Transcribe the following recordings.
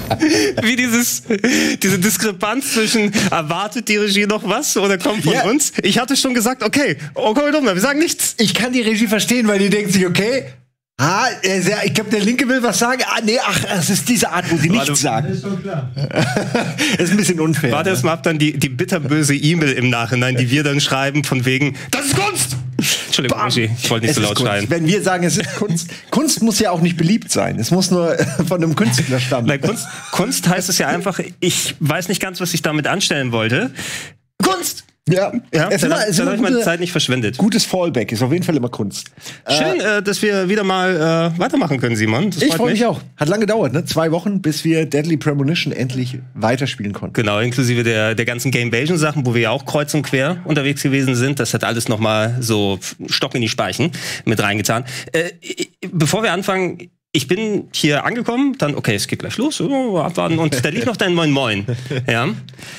Wie diese Diskrepanz zwischen, erwartet die Regie noch was oder kommt von uns? Ich hatte schon gesagt, okay, wir sagen nichts. Ich kann die Regie verstehen, weil die denkt sich, okay, ich glaube, der Linke will was sagen. Es ist diese Art, wo sie nichts sagen. Das ist schon klar. Das ist ein bisschen unfair. Warte erst mal ab, dann die bitterböse E-Mail im Nachhinein, die wir dann schreiben, von wegen, das ist Kunst! Entschuldigung, Regie, ich wollte nicht so laut schreien. Wenn wir sagen, es ist Kunst, Kunst muss ja auch nicht beliebt sein. Es muss nur von einem Künstler stammen. Nein, Kunst heißt es ja einfach, ich weiß nicht ganz, was ich damit anstellen wollte. Kunst! Ja, dann habe ich meine Zeit nicht verschwendet. Gutes Fallback ist auf jeden Fall immer Kunst. Schön, dass wir wieder mal weitermachen können, Simon. Ich freue mich auch. Hat lange gedauert, ne? 2 Wochen, bis wir Deadly Premonition endlich weiterspielen konnten. Genau, inklusive der ganzen Gamevasion-Sachen, wo wir ja auch kreuz und quer unterwegs gewesen sind. Das hat alles noch mal so Stock in die Speichen mit reingetan. Bevor wir anfangen, ich bin hier angekommen, dann, okay, es geht gleich los, abwarten. Und da liegt noch dein Moin Moin. Ja.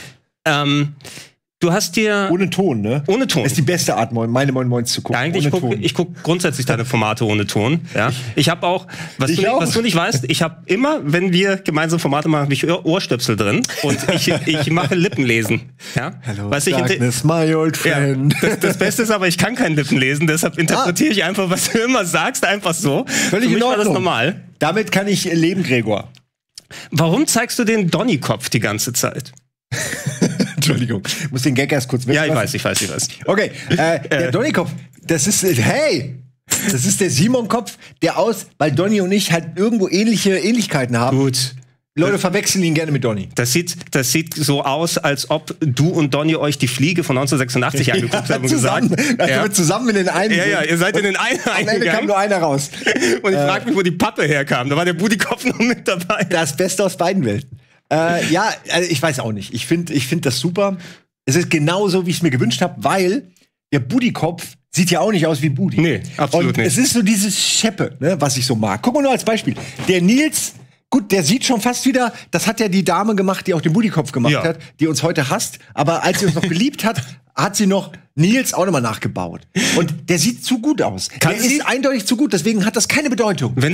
Du hast dir... Ohne Ton, ne? Ohne Ton. Das ist die beste Art, meine Moin Moins zu gucken. Ja, eigentlich ich guck grundsätzlich deine Formate ohne Ton. Ja. Ich habe auch, was du nicht weißt, ich habe immer, wenn wir gemeinsam Formate machen, habe ich Ohrstöpsel drin und ich mache Lippenlesen. Ja. Hello, was darkness, my old friend. Ja, das Beste ist aber, ich kann kein Lippenlesen, deshalb interpretiere ich einfach, was du immer sagst, einfach so. Völlig in Ordnung. War das normal. Damit kann ich leben, Gregor. Warum zeigst du den Donny-Kopf die ganze Zeit? Entschuldigung, ich muss den Gag erst kurz wissen. Ja, ich weiß. Okay, der Donny-Kopf, das ist, das ist der Simon-Kopf, weil Donny und ich halt irgendwo Ähnlichkeiten haben. Gut. Leute verwechseln ihn gerne mit Donny. Das sieht so aus, als ob du und Donny euch die Fliege von 1986 angeguckt haben und gesagt. Also wir zusammen in den einen. Ja, ihr seid in den einen am Ende kam nur einer raus. Und ich frage mich, wo die Pappe herkam. Da war der Budikopf noch mit dabei. Das Beste aus beiden Welten. Also ich weiß auch nicht. Ich find das super. Es ist genauso, wie ich es mir gewünscht habe, weil der Budikopf sieht ja auch nicht aus wie Budi. Nee, absolut nicht. Es ist so dieses Scheppe, ne, was ich so mag. Guck mal nur als Beispiel. Der Nils, gut, der sieht schon fast wieder, das hat ja die Dame gemacht, die auch den Budikopf gemacht hat, die uns heute hasst. Aber als sie uns noch geliebt hat, hat sie noch Nils auch nochmal nachgebaut. Und der sieht zu gut aus. Der ist eindeutig zu gut, deswegen hat das keine Bedeutung. Wenn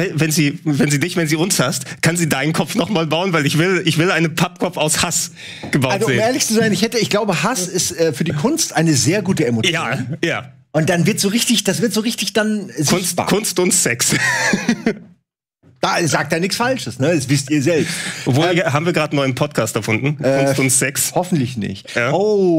sie uns hasst, kann sie deinen Kopf nochmal bauen, weil ich will einen Pappkopf aus Hass gebaut sehen. Also um ehrlich zu sein, ich glaube, Hass ist für die Kunst eine sehr gute Emotion. Ja. Und dann wird das wird so richtig dann sichtbar. Kunst und Sex. Da sagt er nichts Falsches, ne? Das wisst ihr selbst. Obwohl, haben wir gerade einen neuen Podcast erfunden? Kunst und Sex? Hoffentlich nicht. Ja.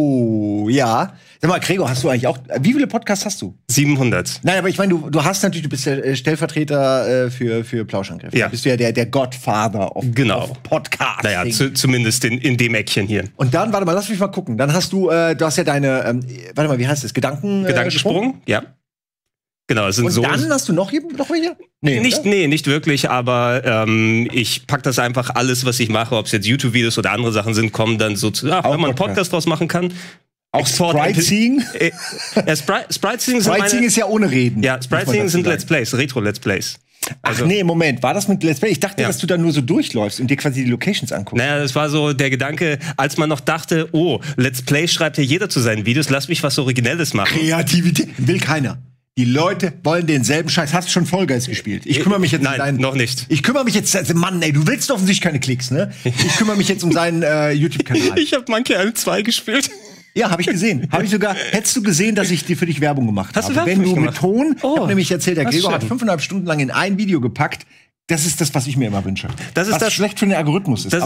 Oh, ja. Sag mal, Gregor, hast du eigentlich auch, wie viele Podcasts hast du? 700. Nein, aber ich meine, du hast natürlich, du bist der Stellvertreter für Plauschangriff. Ja. Du bist ja der Godfather of Podcast. Naja, zumindest in dem Eckchen hier. Und dann, warte mal, lass mich mal gucken. Dann hast du hast ja deine, warte mal, wie heißt das? Gedankensprung? Ja. Genau, es sind und dann hast du noch welche? Nicht wirklich, aber ich pack das einfach alles, was ich mache, ob es jetzt YouTube-Videos oder andere Sachen sind, kommen dann so zu, wenn man einen Podcast draus machen kann. Auch Sprite-Seeing? Sprite-Seeing ist ja ohne Reden. Ja, Sprite-Seeing sind Let's Plays, Retro-Let's Plays. Also, ach nee, Moment, war das mit Let's Play? Ich dachte, dass du da nur so durchläufst und dir quasi die Locations anguckst. Naja, das war so der Gedanke, als man noch dachte, oh, Let's Play schreibt ja jeder zu seinen Videos, lass mich was Originelles machen. Kreativität will keiner. Die Leute wollen denselben Scheiß. Hast du schon Fall Guys gespielt? Ich kümmere mich jetzt um seinen... noch nicht. Ich kümmere mich jetzt... Also Mann, ey, du willst offensichtlich keine Klicks, ne? Ich kümmere mich jetzt um seinen YouTube-Kanal. Ich habe Monkey Island 2 gespielt. Ja, habe ich gesehen. Hättest du gesehen, dass ich für dich Werbung gemacht habe? Wenn du mit Ton... Ich habe nämlich erzählt, der Gregor hat 5,5 Stunden lang in ein Video gepackt. Das ist das, was ich mir immer wünsche. Das ist was schlecht für den Algorithmus ist.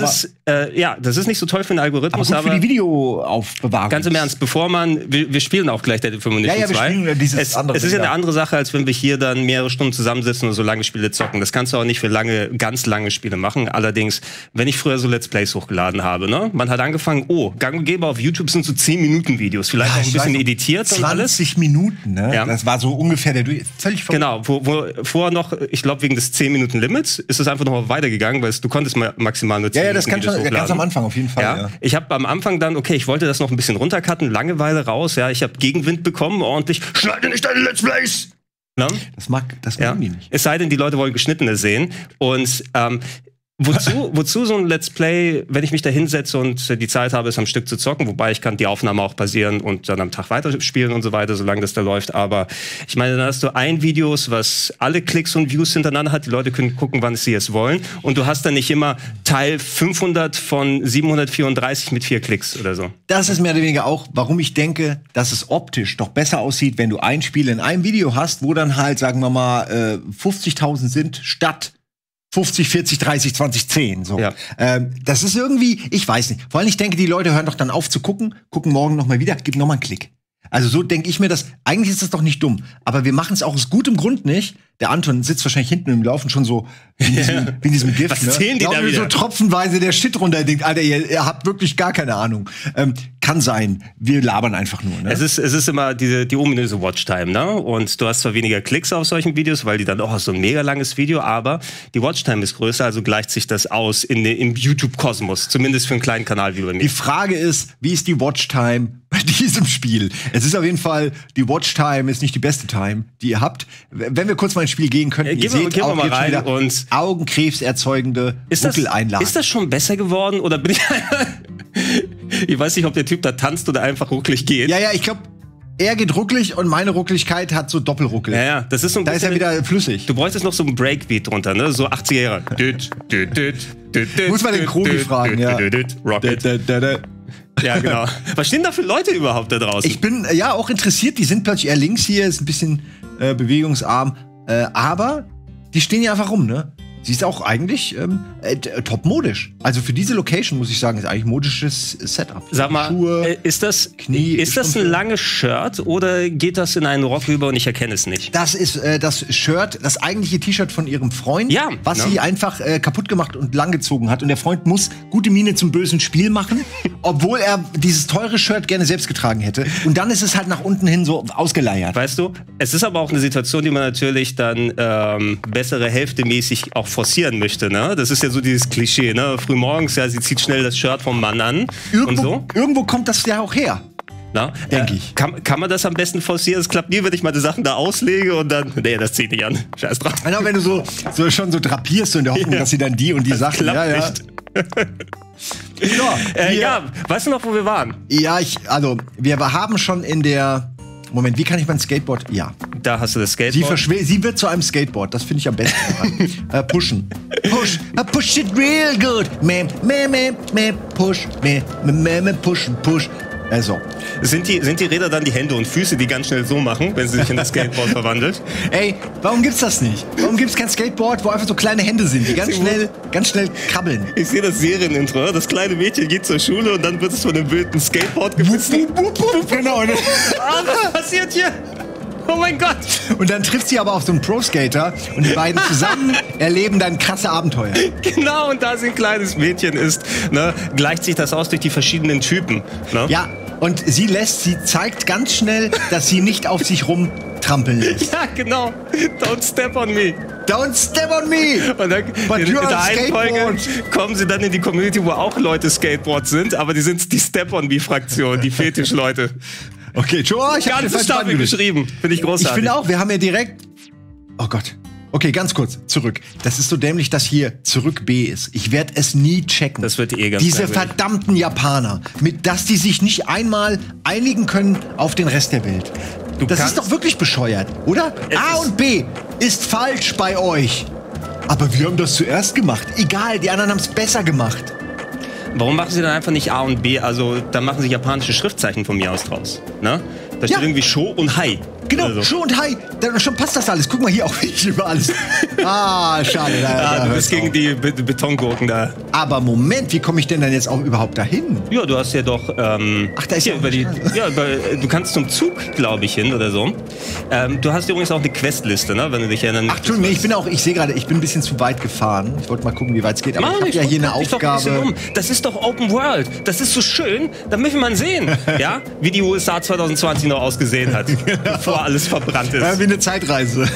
Das ist nicht so toll für den Algorithmus, aber für die Videoaufbewahrung. Ganz im Ernst, wir spielen auch gleich Deadly Premonition 2. Ja, wir spielen dieses andere. Es ist ja eine andere Sache, als wenn wir hier dann mehrere Stunden zusammensitzen und so lange Spiele zocken. Das kannst du auch nicht für ganz lange Spiele machen. Allerdings, wenn ich früher so Let's Plays hochgeladen habe, ne? Man hat angefangen, Gang und Gäbe auf YouTube sind so 10-Minuten-Videos. Vielleicht auch ein bisschen editiert und alles. 20 Minuten, ne? Ja. Das war so ungefähr völlig genau, wo vorher noch, ich glaube, wegen des 10-Minuten-Limits ist es einfach noch mal weitergegangen, weil du konntest maximal nur 10 Minuten das kann schon hochladen. Ganz am Anfang auf jeden Fall. Ja. Ich habe am Anfang dann, ich wollte das noch ein bisschen runtercutten, Langeweile raus, ich habe Gegenwind bekommen, ordentlich, schneide nicht deine Let's Plays! Na? Das mögen die nicht. Es sei denn, die Leute wollen Geschnittene sehen. Und Wozu so ein Let's Play, wenn ich mich da hinsetze und die Zeit habe, es am Stück zu zocken, wobei ich kann die Aufnahme auch basieren und dann am Tag weiterspielen und so weiter, solange das da läuft. Aber ich meine, dann hast du ein Videos, was alle Klicks und Views hintereinander hat. Die Leute können gucken, wann sie es wollen. Und du hast dann nicht immer Teil 500 von 734 mit 4 Klicks oder so. Das ist mehr oder weniger auch, warum ich denke, dass es optisch doch besser aussieht, wenn du ein Spiel in einem Video hast, wo dann halt, sagen wir mal, 50.000 sind, statt 50, 40, 30, 20, 10. So. Ja. Das ist irgendwie, ich weiß nicht. Vor allem, ich denke, die Leute hören doch dann auf zu gucken morgen noch mal wieder, gib noch mal einen Klick. Also so denke ich mir das, eigentlich ist das doch nicht dumm. Aber wir machen es auch aus gutem Grund nicht. Der Anton sitzt wahrscheinlich hinten im Laufen schon so wie in diesem Gift. Was erzählen die da wieder? So tropfenweise der Shit runter. Denkt, Alter, ihr habt wirklich gar keine Ahnung. Kann sein. Wir labern einfach nur. Ne? Es ist immer die ominöse Watchtime, ne? Und du hast zwar weniger Klicks auf solchen Videos, weil die dann auch so ein mega langes Video, aber die Watchtime ist größer, also gleicht sich das aus im YouTube-Kosmos. Zumindest für einen kleinen Kanal wie bei mir. Die Frage ist, wie ist die Watchtime bei diesem Spiel? Es ist auf jeden Fall, die Watchtime ist nicht die beste Time, die ihr habt. Wenn wir kurz mal ins Spiel gehen könnten, gehen wir mal rein und Augenkrebs erzeugende Ruckeleinlagen. Ist das schon besser geworden oder bin ich ich weiß nicht, ob der Typ da tanzt oder einfach ruckelig geht. Ja, ich glaube, er geht ruckelig und meine Ruckeligkeit hat so Doppelruckel. Ja, das ist so ein bisschen, da ist er wieder flüssig. Du bräuchtest noch so einen Breakbeat drunter, ne? So 80er Jahre. Muss man den Krogi fragen, ja. Rocket. Ja, genau. Was stehen da für Leute überhaupt da draußen? Ich bin ja auch interessiert, die sind plötzlich eher links hier, ist ein bisschen bewegungsarm, aber die stehen ja einfach rum, ne? Sie ist auch eigentlich top-modisch. Also für diese Location, muss ich sagen, ist eigentlich modisches Setup. Sag mal, Schuhe, ist das Knie, ein langes Shirt oder geht das in einen Rock über und ich erkenne es nicht? Das ist das Shirt, das eigentliche T-Shirt von ihrem Freund, ja, was sie einfach kaputt gemacht und langgezogen hat. Und der Freund muss gute Miene zum bösen Spiel machen, obwohl er dieses teure Shirt gerne selbst getragen hätte. Und dann ist es halt nach unten hin so ausgeleiert. Weißt du, es ist aber auch eine Situation, die man natürlich dann bessere Hälfte mäßig auch forcieren möchte, ne? Das ist ja so dieses Klischee, ne? Frühmorgens, ja, sie zieht schnell das Shirt vom Mann an und so. Irgendwo kommt das ja auch her. Denke ich. Kann man das am besten forcieren? Es klappt nie, wenn ich meine Sachen da auslege und dann, nee, das zieht nicht an. Scheiß drauf. Genau, wenn du schon so drapierst so in der Hoffnung, dass sie dann die und die das Sachen... klappt nicht. Ja, weißt du noch, wo wir waren? Ja, wir haben schon in der... Moment, wie kann ich mein Skateboard... Ja. Da hast du das Skateboard. Sie wird zu einem Skateboard. Das finde ich am besten. Pushen. Push it real good. Push. Push. Also. Sind die Räder dann die Hände und Füße, die ganz schnell so machen, wenn sie sich in das Skateboard verwandelt? Ey, warum gibt's das nicht? Warum gibt's kein Skateboard, wo einfach so kleine Hände sind, die ganz schnell krabbeln? Ich sehe das Serienintro. Das kleine Mädchen geht zur Schule und dann wird es von einem wilden Skateboard gebissen. Genau. Was passiert hier? Oh mein Gott! Und dann trifft sie aber auf so einen Pro-Skater und die beiden zusammen erleben dann krasse Abenteuer. Genau, und da sie ein kleines Mädchen ist, ne, gleicht sich das aus durch die verschiedenen Typen. Ne? Ja, und sie zeigt ganz schnell, dass sie nicht auf sich rumtrampeln lässt. Ja, genau. Don't step on me. Don't step on me! Und dann, in der einen Folge kommen sie dann in die Community, wo auch Leute Skateboards sind, aber die sind die Step-on-me-Fraktion, die Fetischleute. Okay, Joe, ich habe ganz Staffel geschrieben. Finde ich großartig. Ich finde auch, wir haben ja direkt... Oh Gott. Okay, ganz kurz, zurück. Das ist so dämlich, dass hier zurück B ist. Ich werde es nie checken. Das wird ganz Diese verdammten Japaner, dass die sich nicht einmal einigen können auf den Rest der Welt. Das ist doch wirklich bescheuert, oder? A und B ist falsch bei euch. Aber wir haben das zuerst gemacht. Egal, die anderen haben es besser gemacht. Warum machen sie dann einfach nicht A und B? Also, dann machen sie japanische Schriftzeichen von mir aus draus. Ne? Da steht irgendwie Sho und Hai. Genau, also. Sho und Hai. Dann schon passt das alles. Guck mal hier auch nicht über alles. Schade. Du bist gegen die Betongurken da. Aber Moment, wie komme ich denn dann jetzt auch überhaupt dahin? Ja, du hast ja doch. Ach, da ist ja über die. Ja, du kannst zum Zug, glaube ich, hin oder so. Du hast übrigens auch eine Questliste, ne? Wenn du dich erinnern. Ach, Entschuldigung, ich sehe gerade, ich bin ein bisschen zu weit gefahren. Ich wollte mal gucken, wie weit es geht. Aber ich habe ja hier eine Aufgabe. Das ist doch Open World. Das ist so schön. Da möchte man sehen, ja, wie die USA 2020 noch ausgesehen hat, bevor alles verbrannt ist. Ja, wie eine Zeitreise.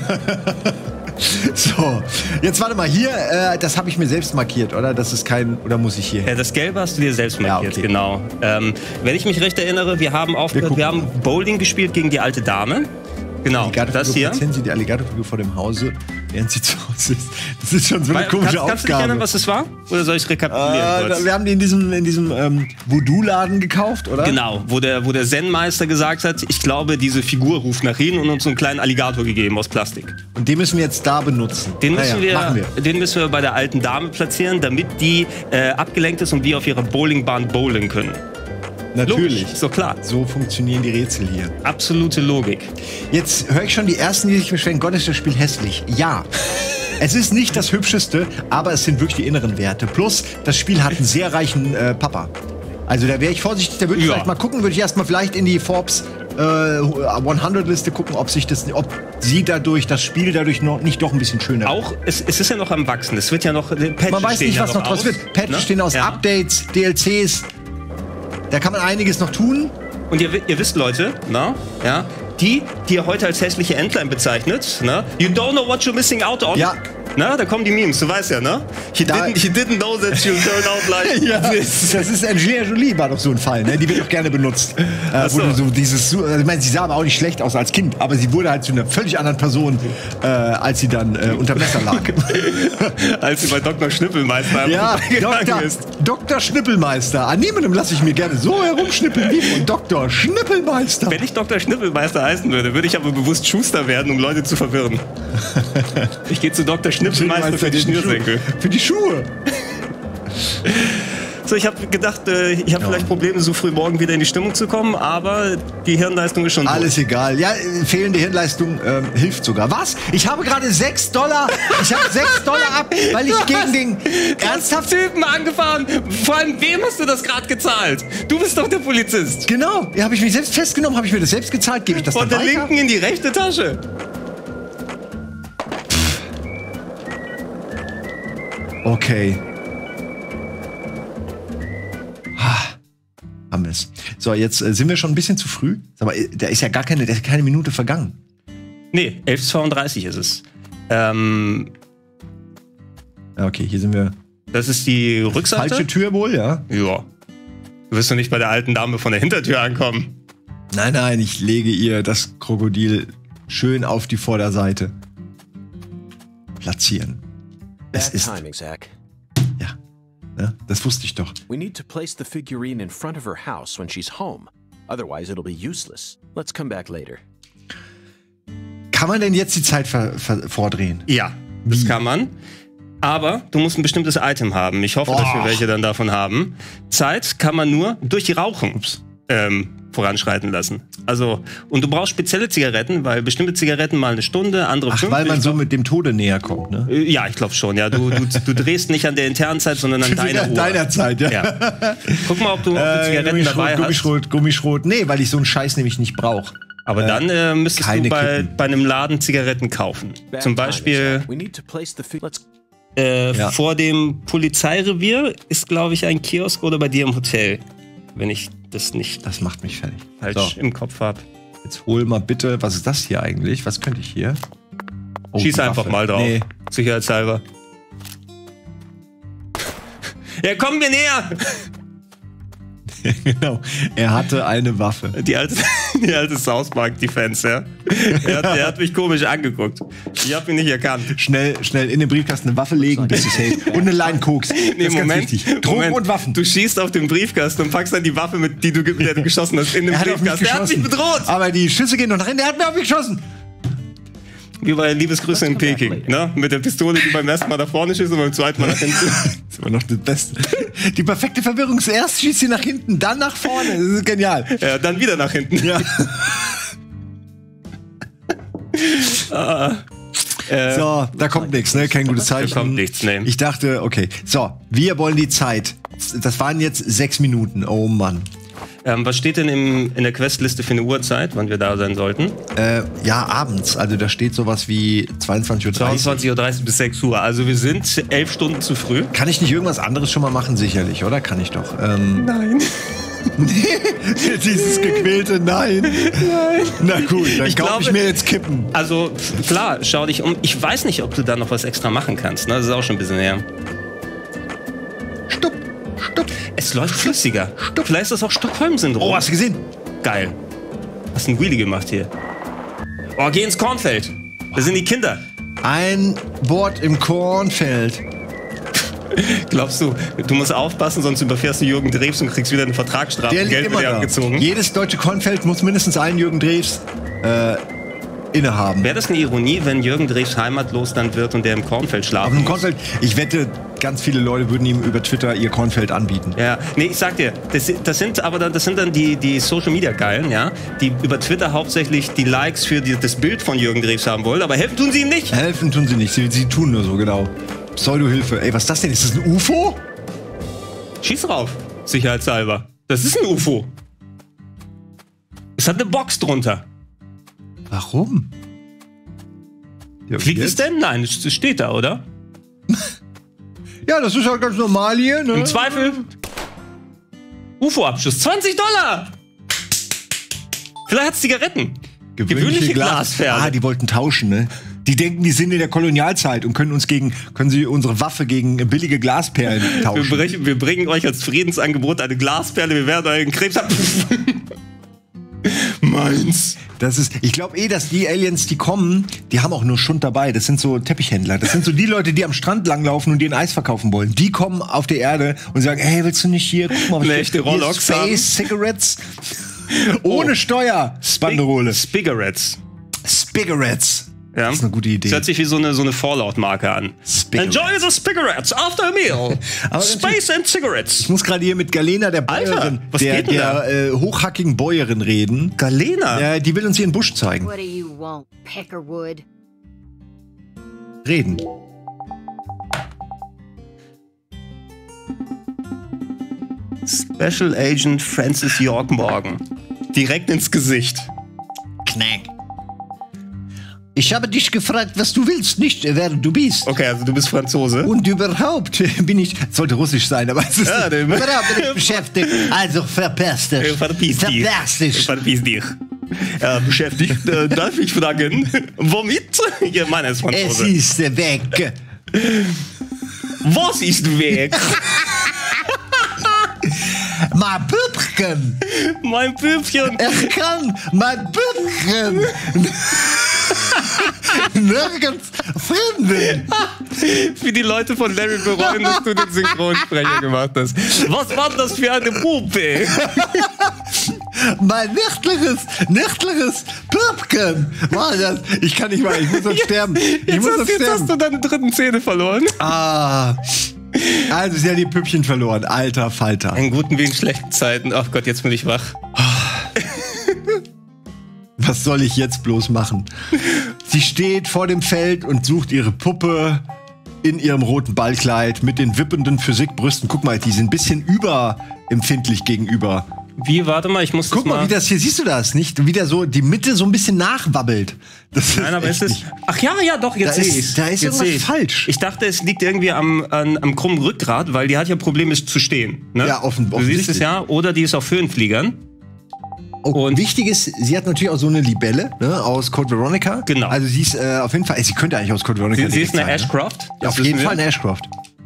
So, jetzt warte mal, hier, das habe ich mir selbst markiert, oder? Das ist kein, oder muss ich hier? Ja, das Gelbe hast du dir selbst markiert, ja, okay. Genau. Wenn ich mich recht erinnere, wir haben Bowling gespielt gegen die alte Dame. Genau, das hier. Platzieren Sie die Alligatorfigur vor dem Hause, während sie zu Hause ist. Das ist schon so eine komische Aufgabe. Kannst du dich erinnern, was das war? Oder soll ich es rekapitulieren kurz? Wir haben die in diesem Voodoo-Laden gekauft, oder? Genau, wo der Zen-Meister gesagt hat, ich glaube, diese Figur ruft nach ihnen und uns so einen kleinen Alligator gegeben aus Plastik. Und den müssen wir jetzt da benutzen. Den müssen wir bei der alten Dame platzieren, damit die abgelenkt ist und wir auf ihrer Bowlingbahn bowlen können. Natürlich. Logisch, so klar. So funktionieren die Rätsel hier. Absolute Logik. Jetzt höre ich schon die Ersten, die sich beschweren, Gott, ist das Spiel hässlich. Ja. Es ist nicht das Hübscheste, aber es sind wirklich die inneren Werte. Plus, das Spiel hat einen sehr reichen Papa. Also da wäre ich vorsichtig, da würde ich vielleicht mal gucken, würde ich erstmal vielleicht in die Forbes 100-Liste gucken, ob sie dadurch, das Spiel dadurch noch nicht doch ein bisschen schöner auch, es ist ja noch am Wachsen. Es wird ja noch, Patches man weiß nicht, was noch draus wird. Patches stehen aus, Updates, DLCs. Da kann man einiges noch tun. Und ihr wisst, Leute, die ihr heute als hässliche Entlein bezeichnet, you don't know what you're missing out on. Ja. Da kommen die Memes, du weißt ja, ne? He didn't know that you turn out like this. Das ist Angelina Jolie, war doch so ein Fall, ne? Die wird doch gerne benutzt. So. Ich meine, sie sah aber auch nicht schlecht aus als Kind, aber sie wurde halt zu einer völlig anderen Person, als sie dann unter Messer lag. Als sie bei Dr. Schnippelmeister ist. Dr. Schnippelmeister. An niemandem lasse ich mir gerne so herumschnippeln wie von Dr. Schnippelmeister. Wenn ich Dr. Schnippelmeister heißen würde ich aber bewusst Schuster werden, um Leute zu verwirren. Ich gehe zu Dr. Schnippelmeister für die Schnürsenkel. Für die Schuhe. So, ich habe gedacht, ich habe vielleicht Probleme, so früh morgen wieder in die Stimmung zu kommen, aber die Hirnleistung ist schon alles egal. Ja, fehlende Hirnleistung hilft sogar. Was? Ich habe gerade $6. Ich habe $6 ab, weil ich gegen den ernsthaft Typen angefahren. Vor allem, wem hast du das gerade gezahlt? Du bist doch der Polizist. Genau. Ja, habe ich mich selbst festgenommen, habe ich mir das selbst gezahlt, gebe ich das von dann der linken in die rechte Tasche. Okay. Haben wir es. So, jetzt sind wir schon ein bisschen zu früh. Aber da ist ja keine Minute vergangen. Nee, 11:32 ist es. Okay, hier sind wir. Das ist die Rückseite. Falsche Tür wohl, ja? Ja. Du wirst doch nicht bei der alten Dame von der Hintertür ankommen. Nein, ich lege ihr das Krokodil schön auf die Vorderseite. Platzieren. Es ist. Ja, das wusste ich doch. We need to place the figurine in front of her house when she's home. Otherwise it'll be useless. Let's come back later. Kann man denn jetzt die Zeit vordrehen? Ja, das kann man. Aber du musst ein bestimmtes Item haben. Ich hoffe, dass wir welche dann davon haben. Zeit kann man nur durch Rauchen voranschreiten lassen. Also, und du brauchst spezielle Zigaretten, weil bestimmte Zigaretten mal eine Stunde, andere 5. Weil man so mit dem Tode näher kommt, ne? Ja, ich glaube schon, ja. Du drehst nicht an der internen Zeit, sondern an deiner Uhr. Deiner Zeit, ja. Guck mal, ob du Zigaretten dabei hast. Gummischrot. Nee, weil ich so einen Scheiß nämlich nicht brauche. Aber dann müsstest du bei einem Laden Zigaretten kaufen. Zum Beispiel vor dem Polizeirevier ist, glaube ich, ein Kiosk oder bei dir im Hotel. Wenn ich das nicht das macht mich fertig. Falsch im Kopf habe. Jetzt hol mal bitte, was ist das hier eigentlich? Was könnte ich hier? Oh, schieß einfach mal drauf. Nee. Sicherheitshalber. Ja, komm mir näher! Genau, er hatte eine Waffe. Die alte South Park Defense, ja. Er hat mich komisch angeguckt. Ich habe ihn nicht erkannt. Schnell in den Briefkasten eine Waffe legen, bis es hält. Und eine Line Koks. Nee, Moment. Drogen und Waffen. Du schießt auf den Briefkasten und packst dann die Waffe, mit der du geschossen hast, in den Briefkasten. Er hat mich bedroht. Aber die Schüsse gehen noch nach hinten. Der hat mir auf mich geschossen. Wie bei Liebesgrüße in Peking, ne? Mit der Pistole, die beim ersten Mal da vorne schießt und beim zweiten Mal nach hinten. Das ist immer noch das Beste. Die perfekte Verwirrung. Zuerst schießt sie nach hinten, dann nach vorne. Das ist genial. Ja, dann wieder nach hinten. Ja. So, da kommt nichts, ne? Kein gutes Zeichen. Da kommt nichts, ne? Ich dachte, okay. So, wir wollen die Zeit. Das waren jetzt 6 Minuten. Oh Mann. Was steht denn in der Questliste für eine Uhrzeit, wann wir da sein sollten? Ja, abends. Also da steht sowas wie 22:30 Uhr. 22:30 bis 6 Uhr. Also wir sind 11 Stunden zu früh. Kann ich nicht irgendwas anderes schon mal machen? Sicherlich, oder? Kann ich doch. Nein. Dieses gequälte Nein. Na gut, dann kaufe ich mir jetzt Kippen. Also klar, schau dich um. Ich weiß nicht, ob du da noch was extra machen kannst. Ne? Das ist auch schon ein bisschen her. Stopp. Es läuft flüssiger. Vielleicht ist das auch Stockholm-Syndrom. Oh, hast du gesehen? Geil. Hast einen Wheelie gemacht hier. Oh, geh ins Kornfeld. Das sind die Kinder. Ein Board im Kornfeld. Glaubst du, du musst aufpassen, sonst überfährst du Jürgen Drews und kriegst wieder eine Vertragsstrafe. Der liegt Geld immer wird dir da. abgezogen. Jedes deutsche Kornfeld muss mindestens einen Jürgen Drews innehaben. Wäre das eine Ironie, wenn Jürgen Drews heimatlos dann wird und der im Kornfeld Auf schlafen dem muss? Kornfeld, ich wette, ganz viele Leute würden ihm über Twitter ihr Kornfeld anbieten. Ja, nee, ich sag dir, das sind dann die Social-Media-Geilen, ja, die über Twitter hauptsächlich die Likes für das Bild von Jürgen Drews haben wollen, aber helfen tun sie ihm nicht. Helfen tun sie nicht, sie tun nur so, genau. Pseudo-Hilfe. Ey, was ist das denn? Ist das ein UFO? Schieß drauf, sicherheitshalber. Das ist ein UFO. Es hat eine Box drunter. Warum? Ja, Fliegt es denn? Nein, es steht da, oder? Ja, das ist halt ganz normal hier, ne? Im Zweifel. UFO-Abschuss. $20! Vielleicht hat's Zigaretten. Gewöhnliche Glasperle. Ah, die wollten tauschen, ne? Die denken, die sind in der Kolonialzeit und können sie unsere Waffe gegen billige Glasperlen tauschen. Wir bringen euch als Friedensangebot eine Glasperle, wir werden euren Krebs ab. Meins. Ich glaube dass die Aliens, die kommen, die haben auch nur Schund dabei. Das sind so Teppichhändler. Das sind so die Leute, die am Strand langlaufen und dir ein Eis verkaufen wollen. Die kommen auf die Erde und sagen, hey, willst du nicht hier, guck mal, was eine echte Rolex Space Cigarettes ohne Steuer. Banderole. Spigarettes. Ja. Das ist eine gute Idee. Das hört sich wie so eine Fallout-Marke an. Spigarettes. Enjoy the cigarettes after a meal. Space and Cigarettes. Ich muss gerade hier mit Galena, der Bäuerin, was geht denn der hochhackigen Bäuerin reden. Galena? Ja, die will uns ihren Busch zeigen. What do you want, Peckerwood? Reden. Special Agent Francis York Morgan. Direkt ins Gesicht. Knack. Ich habe dich gefragt, was du willst, nicht wer du bist. Okay, also du bist Franzose. Und überhaupt bin ich... Sollte russisch sein, aber es ist... Ja, überhaupt bin ich beschäftigt. Also verpiss dich. Verpiss dich. Beschäftigt. Darf ich fragen, womit? Ja, meiner ist Franzose. Es ist weg. Was ist weg? Mein Püppchen. Mein Püppchen. Ich kann mein Püppchen nirgends finden. Wie die Leute von Larry bereuen, dass du den Synchronsprecher gemacht hast. Was war das für eine Puppe? Mein nächtliches Püppchen war das. Ich kann nicht mal, ich muss sonst sterben. Jetzt hast du deine dritten Zähne verloren. Ah. Also, sie hat die Püppchen verloren. Alter Falter. In guten wie in schlechten Zeiten. Ach Gott, jetzt bin ich wach. Was soll ich jetzt bloß machen? Sie steht vor dem Feld und sucht ihre Puppe in ihrem roten Ballkleid mit den wippenden Physikbrüsten. Guck mal, die sind ein bisschen überempfindlich gegenüber. Wie, warte mal, ich muss Guck mal, wie das hier, siehst du das, nicht? Wie der so die Mitte so ein bisschen nachwabbelt. Nein, aber es ist... Ach ja, doch, jetzt sehe ich es. Da ist irgendwas falsch. Ich dachte, es liegt irgendwie am krummen Rückgrat, weil die hat ja Probleme zu stehen. Ne? Ja, Du siehst es ja, oder die ist auf Höhenfliegern. Und wichtig ist, sie hat natürlich auch so eine Libelle, ne, aus Code Veronica. Genau. Also sie ist auf jeden Fall, sie könnte eigentlich aus Code Veronica Sie ist eine sein, Ashcroft. Ne? Ja, auf jeden Fall eine Ashcroft.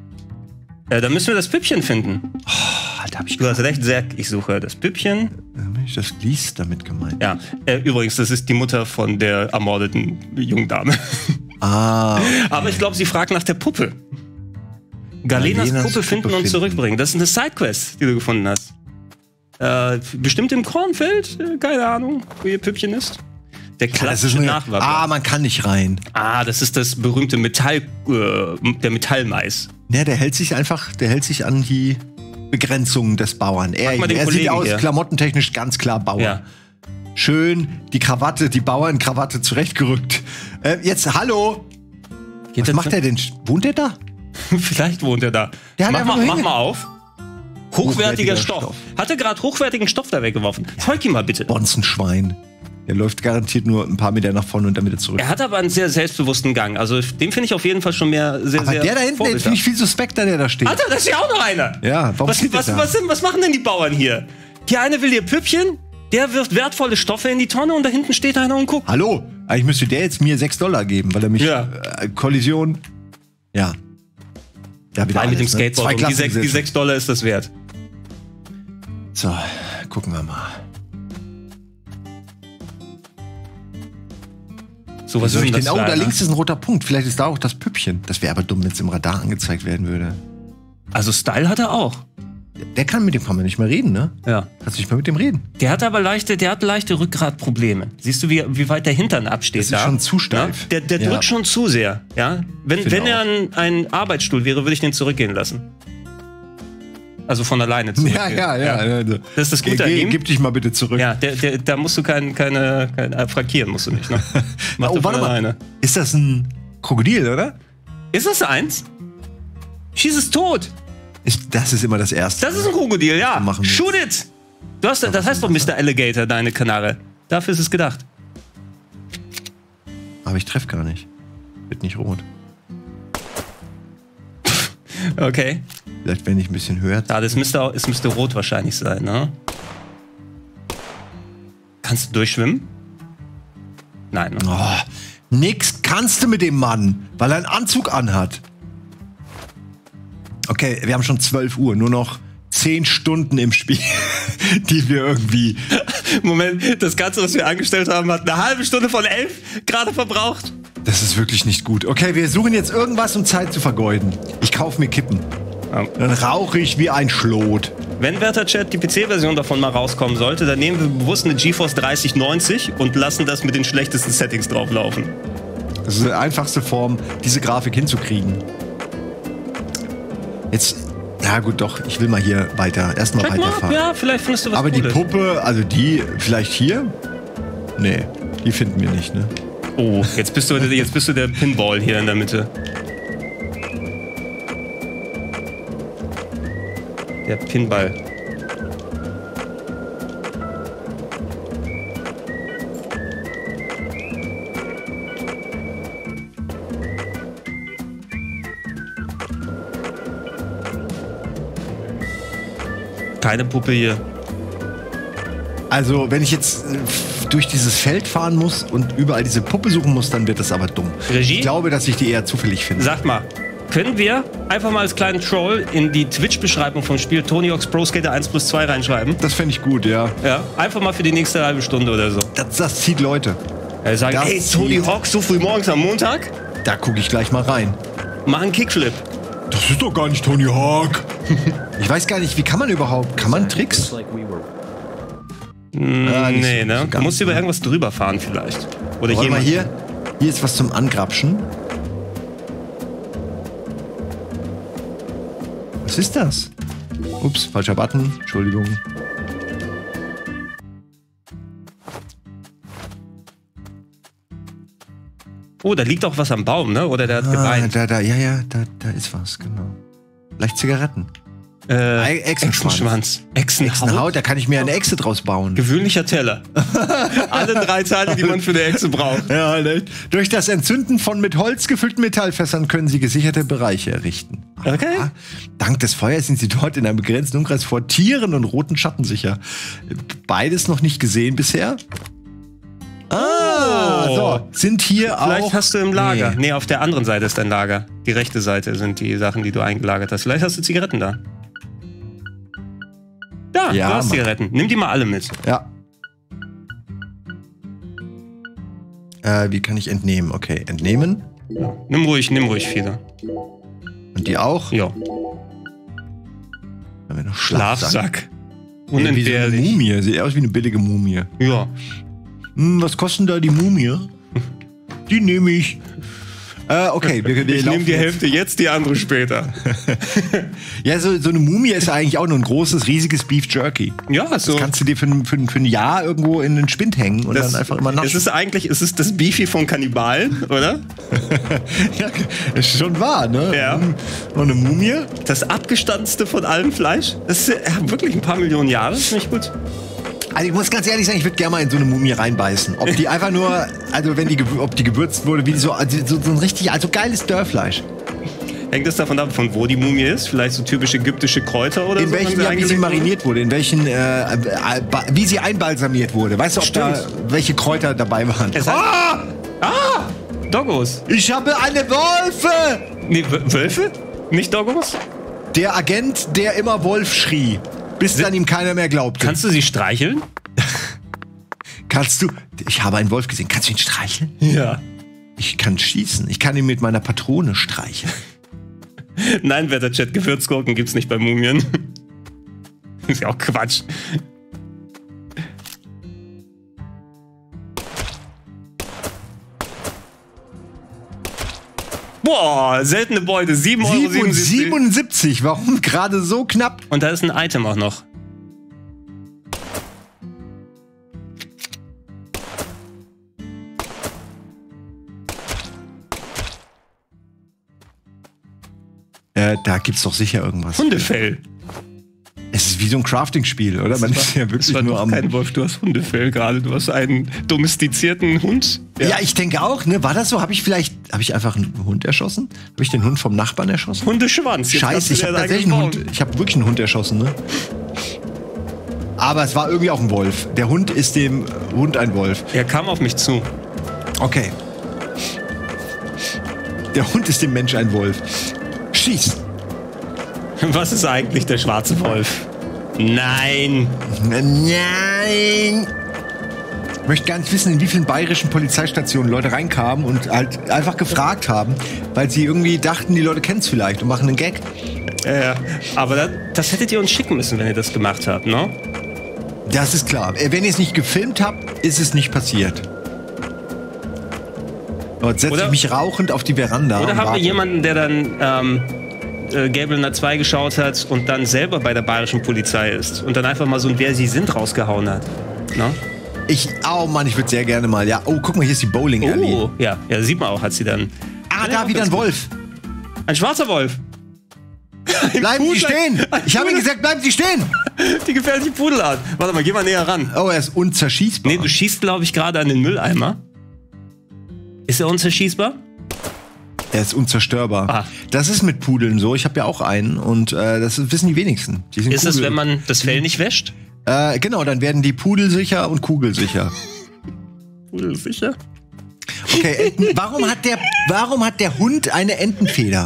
Da müssen wir das Püppchen finden. Oh, Alter, hab ich Du hast recht, Zack. Ich suche das Püppchen. Das Lies damit gemeint. Ja, übrigens, das ist die Mutter von der ermordeten jungen Dame. Ah. Okay. Aber ich glaube, sie fragt nach der Puppe. Galenas Puppe finden und zurückbringen. Das ist eine Sidequest, die du gefunden hast. Bestimmt im Kornfeld? Keine Ahnung, wo ihr Püppchen ist. Der klassische Nachwappler. Man kann nicht rein. Das ist das berühmte der Metallmais. Ne, der hält sich an die Begrenzungen des Bauern. Er sieht aus, klamottentechnisch ganz klar Bauer. Ja. Schön die Bauernkrawatte zurechtgerückt. Jetzt, hallo! Was macht er denn? Wohnt er da? Vielleicht wohnt er da. Mach mal auf. Hochwertiger Stoff. Hat er gerade hochwertigen Stoff da weggeworfen? Folg ihm mal bitte. Bonzenschwein. Der läuft garantiert nur ein paar Meter nach vorne und dann wieder zurück. Er hat aber einen sehr selbstbewussten Gang. Also den finde ich auf jeden Fall schon mehr sehr der da hinten, den finde ich viel suspekter, der da steht. Alter, da ist ja auch noch einer. Ja, was machen denn die Bauern hier? Der eine will ihr Püppchen, der wirft wertvolle Stoffe in die Tonne und da hinten steht einer und guckt. Hallo, eigentlich müsste der jetzt mir $6 geben, weil er mich Kollision. Ja. Ja, wieder mit dem Skateboard. Die $6 ist das wert. So, gucken wir mal. So, was Soll ist ich denn denn? das Oh, für da einer? links ist ein roter Punkt. Vielleicht ist da auch das Püppchen. Das wäre aber dumm, wenn es im Radar angezeigt werden würde. Also Style hat er auch. Mit dem kann man nicht mehr reden, ne? Ja. Kannst du nicht mehr mit dem reden. Der hat aber leichte Rückgratprobleme. Siehst du, wie weit der Hintern absteht? Das ist schon zu steif. Ja? Der Ja. drückt schon zu sehr. Ja? Wenn er ein Arbeitsstuhl wäre, würde ich den zurückgehen lassen. Also von alleine zurückgehen. Ja. Das ist das Gute an ihm. Gib dich mal bitte zurück. Ja, da musst du keine frankieren musst du nicht. Ne? Mach Oh, das von warte alleine. mal. Ist das ein Krokodil, oder? Ist das eins? Schieß es tot. Das ist immer das Erste. Das ist ein Krokodil, ja. Machen wir. Shoot it. Das heißt doch Mr. Alligator, deine Knarre. Dafür ist es gedacht. Aber ich treffe gar nicht. Wird nicht rot. Okay. Vielleicht, wenn ich ein bisschen höher. Ja, es müsste rot wahrscheinlich sein, ne? Kannst du durchschwimmen? Nein. Ne? Oh, nix kannst du mit dem Mann, weil er einen Anzug anhat. Okay, wir haben schon 12 Uhr, nur noch 10 Stunden im Spiel, die wir irgendwie... Moment, das Ganze, was wir angestellt haben, hat eine halbe Stunde von 11 gerade verbraucht. Das ist wirklich nicht gut. Okay, wir suchen jetzt irgendwas, um Zeit zu vergeuden. Ich kaufe mir Kippen. Ja. Dann rauche ich wie ein Schlot. Wenn Wetterchat die PC-Version davon mal rauskommen sollte, dann nehmen wir bewusst eine GeForce 3090 und lassen das mit den schlechtesten Settings drauflaufen. Das ist die einfachste Form, diese Grafik hinzukriegen. Jetzt, ja gut, doch, ich will mal hier erstmal Check mal ab, weiterfahren. ja, vielleicht findest du was Aber die Cooles. Puppe, also die, vielleicht hier? Nee, die finden wir nicht, ne? Oh, jetzt bist du der Pinball hier in der Mitte. Der Pinball. Keine Puppe hier. Also, wenn ich jetzt durch dieses Feld fahren muss und überall diese Puppe suchen muss, dann wird das aber dumm. Regie? Ich glaube, dass ich die eher zufällig finde. Sagt mal, können wir einfach mal als kleinen Troll in die Twitch-Beschreibung vom Spiel Tony Hawk's Pro Skater 1+2 reinschreiben? Das fände ich gut, ja. Ja, einfach mal für die nächste halbe Stunde oder so. Das zieht Leute. Sagen, Das hey, Tony zieht- Hawk so früh morgens am Montag? Da gucke ich gleich mal rein. Mach einen Kickflip. Das ist doch gar nicht Tony Hawk. Ich weiß gar nicht, wie kann man überhaupt? Kann man Tricks? Looks like we were nicht Nee, so- ne? so Du ganz, musst über ne? irgendwas drüber fahren vielleicht. Oder Warte mal jemand. hier ist was zum Angrapschen. Was ist das? Ups, falscher Button. Entschuldigung. Oh, da liegt auch was am Baum, ne? Oder der hat geweint. Da ist was, genau. Vielleicht Zigaretten. Echsenschwanz. Echsenhaut. Echsenhaut, da kann ich mir eine Echse draus bauen. Gewöhnlicher Teller. Alle 3 Teile, die man für eine Echse braucht. Ja, ne? Durch das Entzünden von mit Holz gefüllten Metallfässern können sie gesicherte Bereiche errichten. Okay. Aha. Dank des Feuers sind sie dort in einem begrenzten Umkreis vor Tieren und roten Schatten sicher. Beides noch nicht gesehen bisher. So, sind hier Vielleicht auch... hast du im Lager. Nee. Nee, auf der anderen Seite ist dein Lager. Die rechte Seite sind die Sachen, die du eingelagert hast. Vielleicht hast du Zigaretten da. Da, Ja, du hast Mann. Zigaretten. Nimm die mal alle mit. Ja. Wie kann ich entnehmen? Okay, entnehmen. Nimm ruhig viele. Und die auch? Ja. Haben wir noch Schlafsack. Wie so eine Unentbehrlich. Mumie. Sieht aus wie eine billige Mumie. Ja. Was kostet da die Mumie? Die nehme ich. Okay, wir Ich nehme laufen die jetzt. Hälfte jetzt, die andere später. Ja, so eine Mumie ist eigentlich auch nur ein großes, riesiges Beef Jerky. Ja, so. Das kannst du dir für ein Jahr irgendwo in den Spind hängen und dann einfach immer naschen. Es ist das Beefy von Kannibalen, oder? Ja, ist schon wahr, ne? Ja. Und eine Mumie? Das abgestandenste von allem Fleisch. Das ist wirklich ein paar Millionen Jahre. Das finde ich gut. Also ich muss ganz ehrlich sagen, ich würde gerne mal in so eine Mumie reinbeißen. Ob die einfach nur, also wenn die, ob die gewürzt wurde, wie so ein richtig, also geiles Dörrfleisch. Hängt es davon ab, von wo die Mumie ist? Vielleicht so typisch ägyptische Kräuter oder In so? welchen, ja, wie sie mariniert wurde, in welchen, wie sie einbalsamiert wurde. Weißt du, ob da welche Kräuter dabei waren? Es heißt- Doggos. Ich habe eine Wolfe! Nee, Wölfe? Nicht Doggos? Der Agent, der immer Wolf schrie, bis dann ihm keiner mehr glaubte. Kannst du sie streicheln? Kannst du? Ich habe einen Wolf gesehen. Kannst du ihn streicheln? Ja. Ich kann schießen. Ich kann ihn mit meiner Patrone streichen. Nein, Wetterchat, Gewürzgurken gibt's nicht bei Mumien. Ist ja auch Quatsch. Boah, seltene Beute, 7,77 €. 77, warum gerade so knapp? Und da ist ein Item auch noch. Da gibt's doch sicher irgendwas. Hundefell. Es ist wie so ein Crafting-Spiel, oder? Man ist ja wirklich nur am... Kein Wolf, du hast Hundefell gerade. Du hast einen domestizierten Hund. Ja, ich denke auch, ne? War das so? Habe ich einfach einen Hund erschossen? Habe ich den Hund vom Nachbarn erschossen? Hundeschwanz. Jetzt Scheiße, ich habe tatsächlich einen Hund. Ich habe wirklich einen Hund erschossen, ne? Aber es war irgendwie auch ein Wolf. Der Hund ist dem Hund ein Wolf. Er kam auf mich zu. Okay. Der Hund ist dem Mensch ein Wolf. Schieß! Was ist eigentlich der schwarze Wolf? Nein! Nein! Ich möchte gar nicht wissen, in wie vielen bayerischen Polizeistationen Leute reinkamen und halt einfach gefragt haben, weil sie irgendwie dachten, die Leute kennen es vielleicht und machen einen Gag. Ja, aber das hättet ihr uns schicken müssen, wenn ihr das gemacht habt, ne? Das ist klar. Wenn ihr es nicht gefilmt habt, ist es nicht passiert. Jetzt setze ich mich rauchend auf die Veranda. Oder haben wir jemanden, der dann Gable Knight 2 geschaut hat und dann selber bei der bayerischen Polizei ist und dann einfach mal so ein Wer sie sind rausgehauen hat? No? Oh Mann, ich würde sehr gerne mal. Ja, oh, guck mal, hier ist die Bowling Alley. Oh, ja, sieht man auch, hat sie dann. Da wieder ein Wolf. Ein schwarzer Wolf. Bleiben Sie stehen! Ich habe Ihnen gesagt, bleiben Sie stehen! Die gefährliche Pudelart. Warte mal, geh mal näher ran. Oh, er ist unzerschießbar. Nee, du schießt, glaube ich, gerade an den Mülleimer. Ist er unzerschießbar? Er ist unzerstörbar. Ah. Das ist mit Pudeln so. Ich habe ja auch einen und das wissen die wenigsten. Die sind ist Kugel. es, wenn man das Fell nicht wäscht? Genau, dann werden die pudelsicher und kugelsicher. Pudelsicher? Okay, warum hat der Hund eine Entenfeder?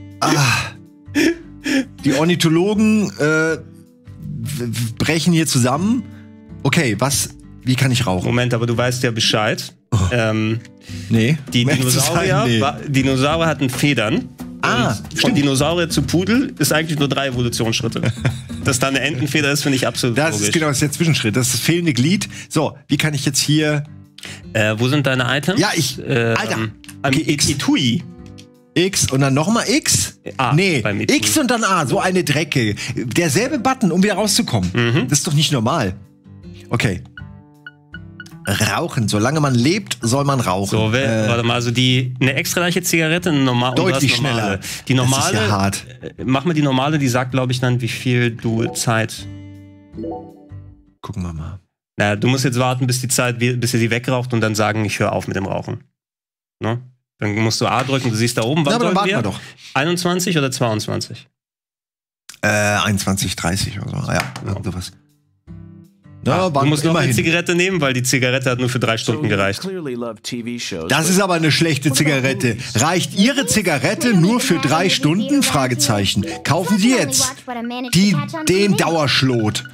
Die Ornithologen brechen hier zusammen. Okay, wie kann ich rauchen? Moment, aber du weißt ja Bescheid. Nee. Die Dinosaurier hatten Federn. Von Dinosaurier zu Pudel ist eigentlich nur 3 Evolutionsschritte. Dass da eine Entenfeder ist, finde ich absolut logisch. Das ist genau der Zwischenschritt. Das ist das fehlende Glied. So, wie kann ich jetzt hier... wo sind deine Items? Ja, Alter. Okay, Etui. X und dann nochmal X? A, nee, X und dann A. So eine Drecke. Derselbe Button, um wieder rauszukommen. Das ist doch nicht normal. Okay. Rauchen. Solange man lebt, soll man rauchen. So, warte mal, also eine extra leichte Zigarette, eine normale. Deutlich schneller. Die normale. Das ist ja hart. Mach mal die normale, die sagt, glaube ich, dann, wie viel du Zeit. Gucken wir mal. Naja, du musst jetzt warten, bis ihr sie wegraucht und dann sagen, ich höre auf mit dem Rauchen. Ne? Dann musst du A drücken, du siehst da oben, wann aber dann warten wir doch. 21 oder 22? 21, 30 oder so. Ja, sowas. Ja, du musst noch eine Zigarette nehmen, weil die Zigarette hat nur für 3 Stunden gereicht. Das ist aber eine schlechte Zigarette. Reicht Ihre Zigarette nur für 3 Stunden? Fragezeichen. Kaufen Sie jetzt den Dauerschlot.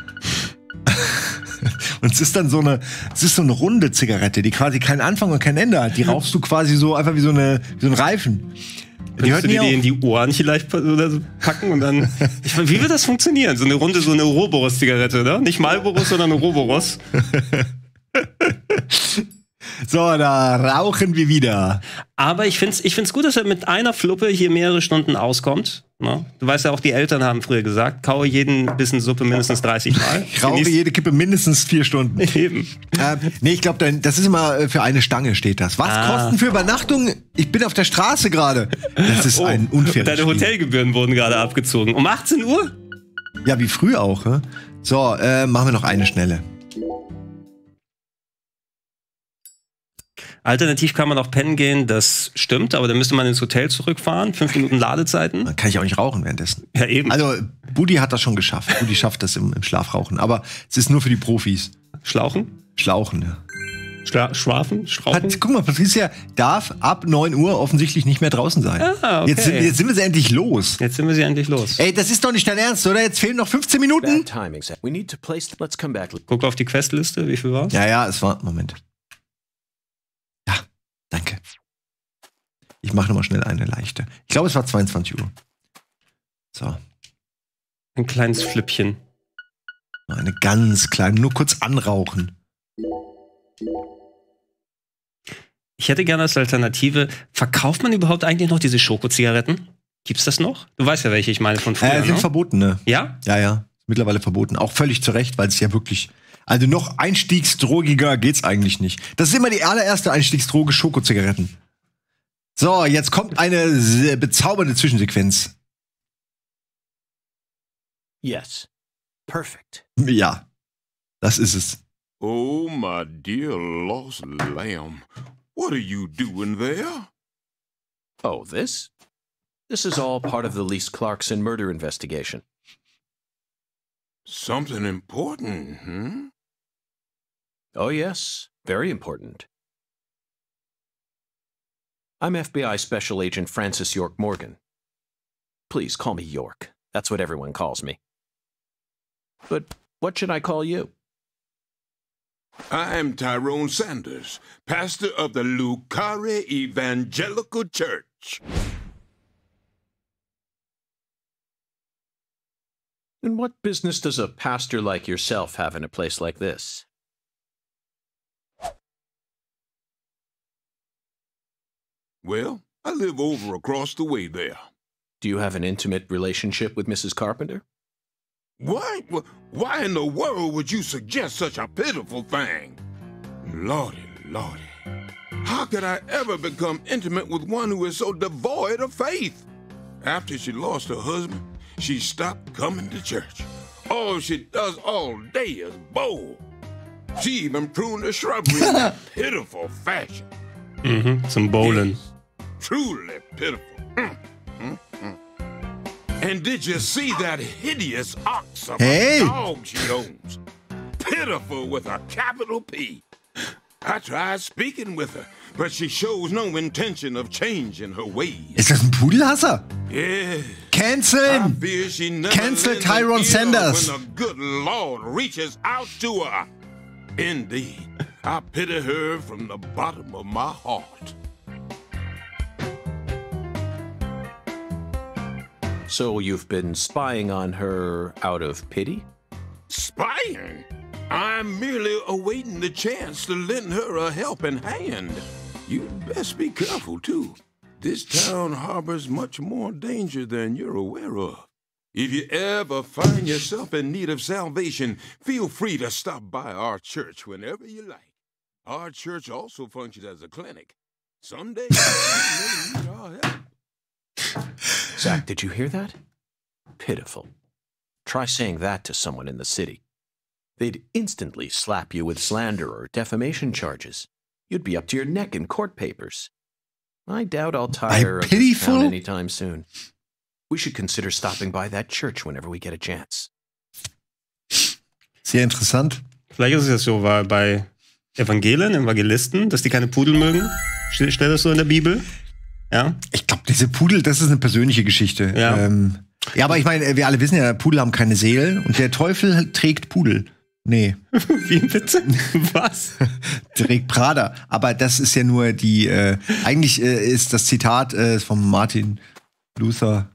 Und es ist dann so eine runde Zigarette, die quasi keinen Anfang und kein Ende hat. Die rauchst du quasi so einfach wie so ein Reifen. Könntest du die in die Ohren vielleicht oder so packen und dann. Wie wird das funktionieren? So eine runde, so eine Ouroboros-Zigarette, ne? Nicht Marlboro, sondern Ouroboros. So, da rauchen wir wieder. Aber ich find's gut, dass er mit einer Fluppe hier mehrere Stunden auskommt. Ne? Du weißt ja auch, die Eltern haben früher gesagt, kaue jeden Bissen Suppe mindestens 30 Mal. Ich rauche jede Kippe mindestens 4 Stunden. Eben. Nee, ich glaube, das ist immer für eine Stange steht das. Was Kosten für Übernachtung? Ich bin auf der Straße gerade. Das ist ein unfaires Deine Spiel. Hotelgebühren wurden gerade abgezogen. Um 18 Uhr? Ja, wie früh auch. Ne? So, machen wir noch eine schnelle. Alternativ kann man auch pennen gehen, das stimmt, aber dann müsste man ins Hotel zurückfahren, 5 Minuten Ladezeiten. Dann kann ich auch nicht rauchen währenddessen. Ja, eben. Also, Budi hat das schon geschafft. Budi schafft das im Schlafrauchen. Aber es ist nur für die Profis. Schlauchen? Schlauchen, ja. Schwafen? Guck mal, Patricia darf ab 9 Uhr offensichtlich nicht mehr draußen sein. Ah, okay. Jetzt sind wir sie endlich los. Jetzt sind wir sie endlich los. Ey, das ist doch nicht dein Ernst, oder? Jetzt fehlen noch 15 Minuten. Guck auf die Questliste, wie viel war's? Ja, es war... Moment. Ja, danke. Ich mache nochmal schnell eine leichte. Ich glaube, es war 22 Uhr. So. Ein kleines Flippchen. Eine ganz kleine, nur kurz anrauchen. Ich hätte gerne als Alternative, verkauft man überhaupt eigentlich noch diese Schokozigaretten? Gibt's das noch? Du weißt ja, welche ich meine von früher, Sind ne? verboten, ne? Ja? Ja. Mittlerweile verboten. Auch völlig zu Recht, weil es ja wirklich. Also noch einstiegsdrogiger geht's eigentlich nicht. Das ist immer die allererste Einstiegsdroge, Schokozigaretten. So, jetzt kommt eine bezaubernde Zwischensequenz. Yes. Perfect. Ja, das ist es. Oh, my dear lost lamb. What are you doing there? Oh, this? This is all part of the Lise Clarkson murder investigation. Something important, hmm? Oh, yes. Very important. I'm FBI Special Agent Francis York Morgan. Please call me York. That's what everyone calls me. But what should I call you? I'm Tyrone Sanders, pastor of the Lucare Evangelical Church. And what business does a pastor like yourself have in a place like this? Well, I live over across the way there. Do you have an intimate relationship with Mrs. Carpenter? Why? Why in the world would you suggest such a pitiful thing? Lordy, Lordy. How could I ever become intimate with one who is so devoid of faith? After she lost her husband, she stopped coming to church. All she does all day is bowl. She even pruned the shrubbery in a pitiful fashion. Zum Bowlen. Yes, truly pitiful. And did you see that hideous ox of a dog she owns? Pitiful with a capital P. I tried speaking with her, but she shows no intention of changing her ways. Ist das ein Pudelhasser? Yeah. Cancel I him! fear she never Cancel lends an Tyrone ear Sanders. when the good Lord reaches out to her. Indeed, I pity her from the bottom of my heart. So you've been spying on her out of pity? Spying? I'm merely awaiting the chance to lend her a helping hand. You'd best be careful, too. This town harbors much more danger than you're aware of. If you ever find yourself in need of salvation, feel free to stop by our church whenever you like. Our church also functions as a clinic. Someday, you may need our help. Zach, did you hear that? Pitiful. Try saying that to someone in the city. They'd instantly slap you with slander or defamation charges. You'd be up to your neck in court papers. I doubt I'll tire of this town anytime soon. We should consider stopping by that church whenever we get a chance. Sehr interessant. Vielleicht ist es ja so, weil bei Evangelisten, dass die keine Pudel mögen. Steht das so in der Bibel? Ja. Ich glaube, diese Pudel, das ist eine persönliche Geschichte. Ja. Ja, aber ich meine, wir alle wissen ja, Pudel haben keine Seelen und der Teufel trägt Pudel. Nee. Wie bitte? Was? Trägt Prada. Aber das ist ja nur die, eigentlich ist das Zitat von Martin Luther.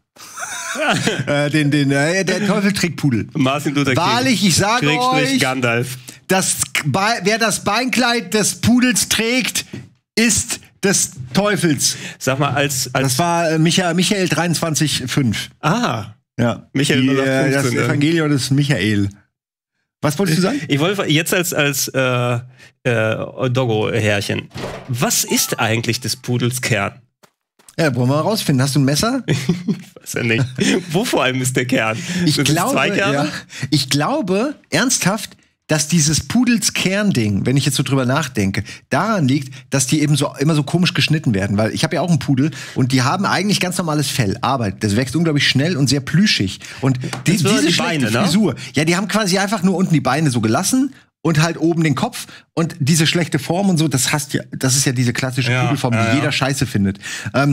Der Teufel trägt Pudel. Martin Luther King. Wahrlich, ich sage euch, Gandalf. Wer das Beinkleid des Pudels trägt, ist des Teufels. Sag mal, als das war Michael 23,5. Ah. Ja. Michael das Evangelium des Michael. Was wolltest du sagen? Ich wollte jetzt als Doggo-Härchen. Was ist eigentlich des Pudels Kern? Ja, wollen wir mal rausfinden. Hast du ein Messer? Ich weiß ja nicht. Wo vor allem ist der Kern? Ich glaube, ernsthaft, dass dieses Pudels Kernding, wenn ich jetzt so drüber nachdenke, daran liegt, dass die eben so immer so komisch geschnitten werden. Weil ich habe ja auch einen Pudel und die haben eigentlich ganz normales Fell. Aber das wächst unglaublich schnell und sehr plüschig. Und diese schlechte Beine, Frisur, ja, die haben quasi einfach nur unten die Beine so gelassen und halt oben den Kopf und diese schlechte Form und so, das ist ja diese klassische Pudelform, die jeder scheiße findet.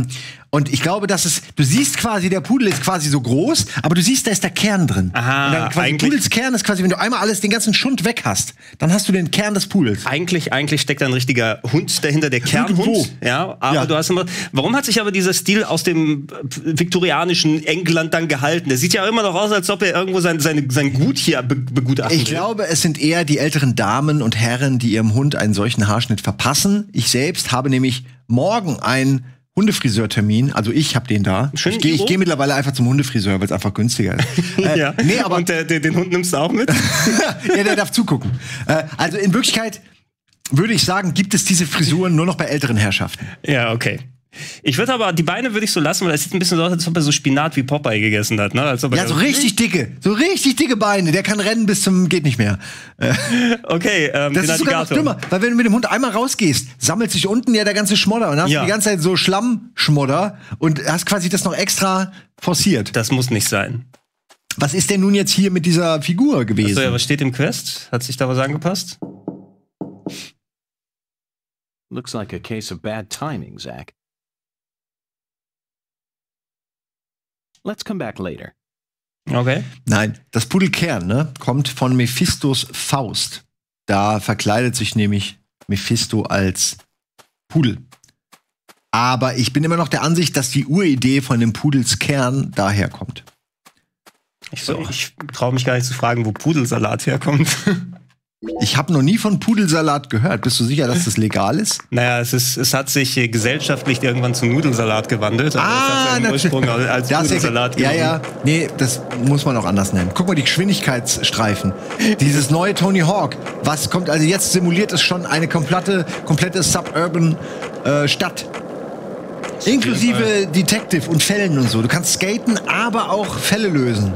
Und ich glaube, du siehst quasi, der Pudel ist quasi so groß, aber du siehst, da ist der Kern drin. Aha, und dann quasi Pudels Kern ist quasi, wenn du einmal den ganzen Schund weg hast, dann hast du den Kern des Pudels. Eigentlich steckt da ein richtiger Hund dahinter, der Kernhund. Ja, aber du hast immer. Warum hat sich aber dieser Stil aus dem viktorianischen England dann gehalten? Der sieht ja immer noch aus, als ob er irgendwo sein Gut hier begutachtet. Ich glaube, es sind eher die älteren Damen und Herren, die ihrem Hund einen solchen Haarschnitt verpassen. Ich selbst habe nämlich morgen einen Hundefriseurtermin, also ich habe den da. Ich gehe mittlerweile einfach zum Hundefriseur, weil es einfach günstiger ist. Ja. Nee, aber und den Hund nimmst du auch mit? Ja, der darf zugucken. Also in Wirklichkeit würde ich sagen, gibt es diese Frisuren nur noch bei älteren Herrschaften. Ja, okay. Ich würde aber, die Beine würde ich so lassen, weil es sieht ein bisschen so aus, als ob er so Spinat wie Popeye gegessen hat, ne? Als ob er so richtig dicke Beine. Der kann rennen bis zum geht nicht mehr. Okay, das ist sogar noch dümmer, weil wenn du mit dem Hund einmal rausgehst, sammelt sich unten ja der ganze Schmodder und hast die ganze Zeit so Schlammschmodder und hast quasi das noch extra forciert. Das muss nicht sein. Was ist denn nun jetzt hier mit dieser Figur gewesen? Achso, ja, was steht im Quest? Hat sich da was angepasst? Looks like a case of bad timing, Zach. Let's come back later. Okay. Nein, das Pudelkern, ne, kommt von Mephistos Faust. Da verkleidet sich nämlich Mephisto als Pudel. Aber ich bin immer noch der Ansicht, dass die Uridee von dem Pudelskern daherkommt. Ich traue mich gar nicht zu fragen, wo Pudelsalat herkommt. Ich habe noch nie von Pudelsalat gehört. Bist du sicher, dass das legal ist? Naja, es hat sich gesellschaftlich irgendwann zum Nudelsalat gewandelt. Aber das Ursprung als Nudelsalat genommen. Ja. Nee, das muss man auch anders nennen. Guck mal, die Geschwindigkeitsstreifen. Dieses neue Tony Hawk. Was kommt also jetzt? Simuliert es schon eine komplette Suburban Stadt. Inklusive Detective und Fällen und so. Du kannst skaten, aber auch Fälle lösen.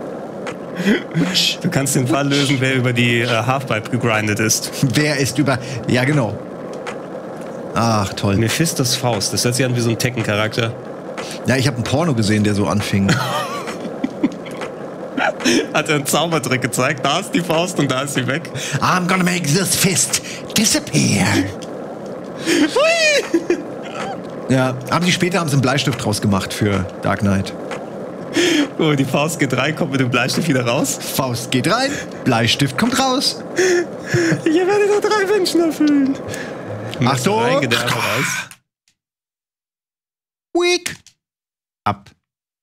Du kannst den Fall lösen, wer über die Halfpipe gegrindet ist. Wer ist über... Ja, genau. Ach, toll. Mephistos Faust. Das hört sich an wie so ein Tekken-Charakter. Ja, ich habe einen Porno gesehen, der so anfing. Hat er einen Zaubertrick gezeigt. Da ist die Faust und da ist sie weg. I'm gonna make this fist disappear. Ja, haben sie einen Bleistift draus gemacht für Dark Knight. Oh, die Faust geht rein, kommt mit dem Bleistift wieder raus. Faust geht rein, Bleistift kommt raus. Ich werde nur 3 Menschen erfüllen. Achtung! Weak! Ab.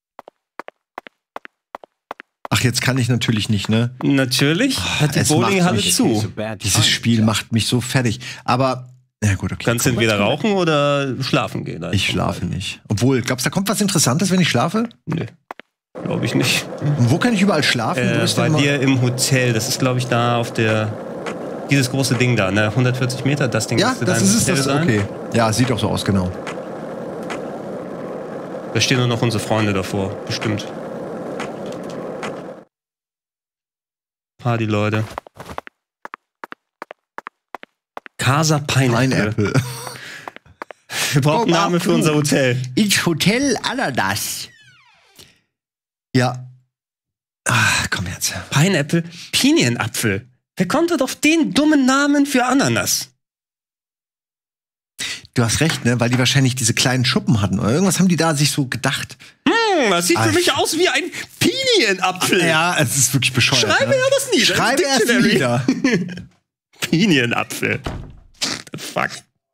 Ach, jetzt kann ich natürlich nicht, ne? Natürlich. Hat die Bowlinghalle zu. Dieses Spiel macht mich so fertig. Aber, ja gut, okay. Kannst du entweder rauchen oder schlafen gehen? Ich schlafe nicht. Obwohl, glaubst du, da kommt was Interessantes, wenn ich schlafe? Nö. Glaube ich nicht. Und wo kann ich überall schlafen? Bei dir im Hotel. Das ist, glaube ich, da auf dieses große Ding da, ne? 140 Meter, das Ding. Ja, das ist es. Okay. Ja, sieht auch so aus, genau. Da stehen nur noch unsere Freunde davor, bestimmt. Party-Leute. Casa Pineapple. Wir brauchen einen Namen für unser Hotel. Ich Hotel Ananas. Ja. Ach, komm jetzt. Pineapple, Pinienapfel. Wer kommt denn auf den dummen Namen für Ananas? Du hast recht, ne? Weil die wahrscheinlich diese kleinen Schuppen hatten. Oder irgendwas haben die da sich so gedacht. Das sieht für mich aus wie ein Pinienapfel. Ja, es ist wirklich bescheuert. Schreibe ja das nieder. Schreibe es nieder. Pinienapfel. The fuck.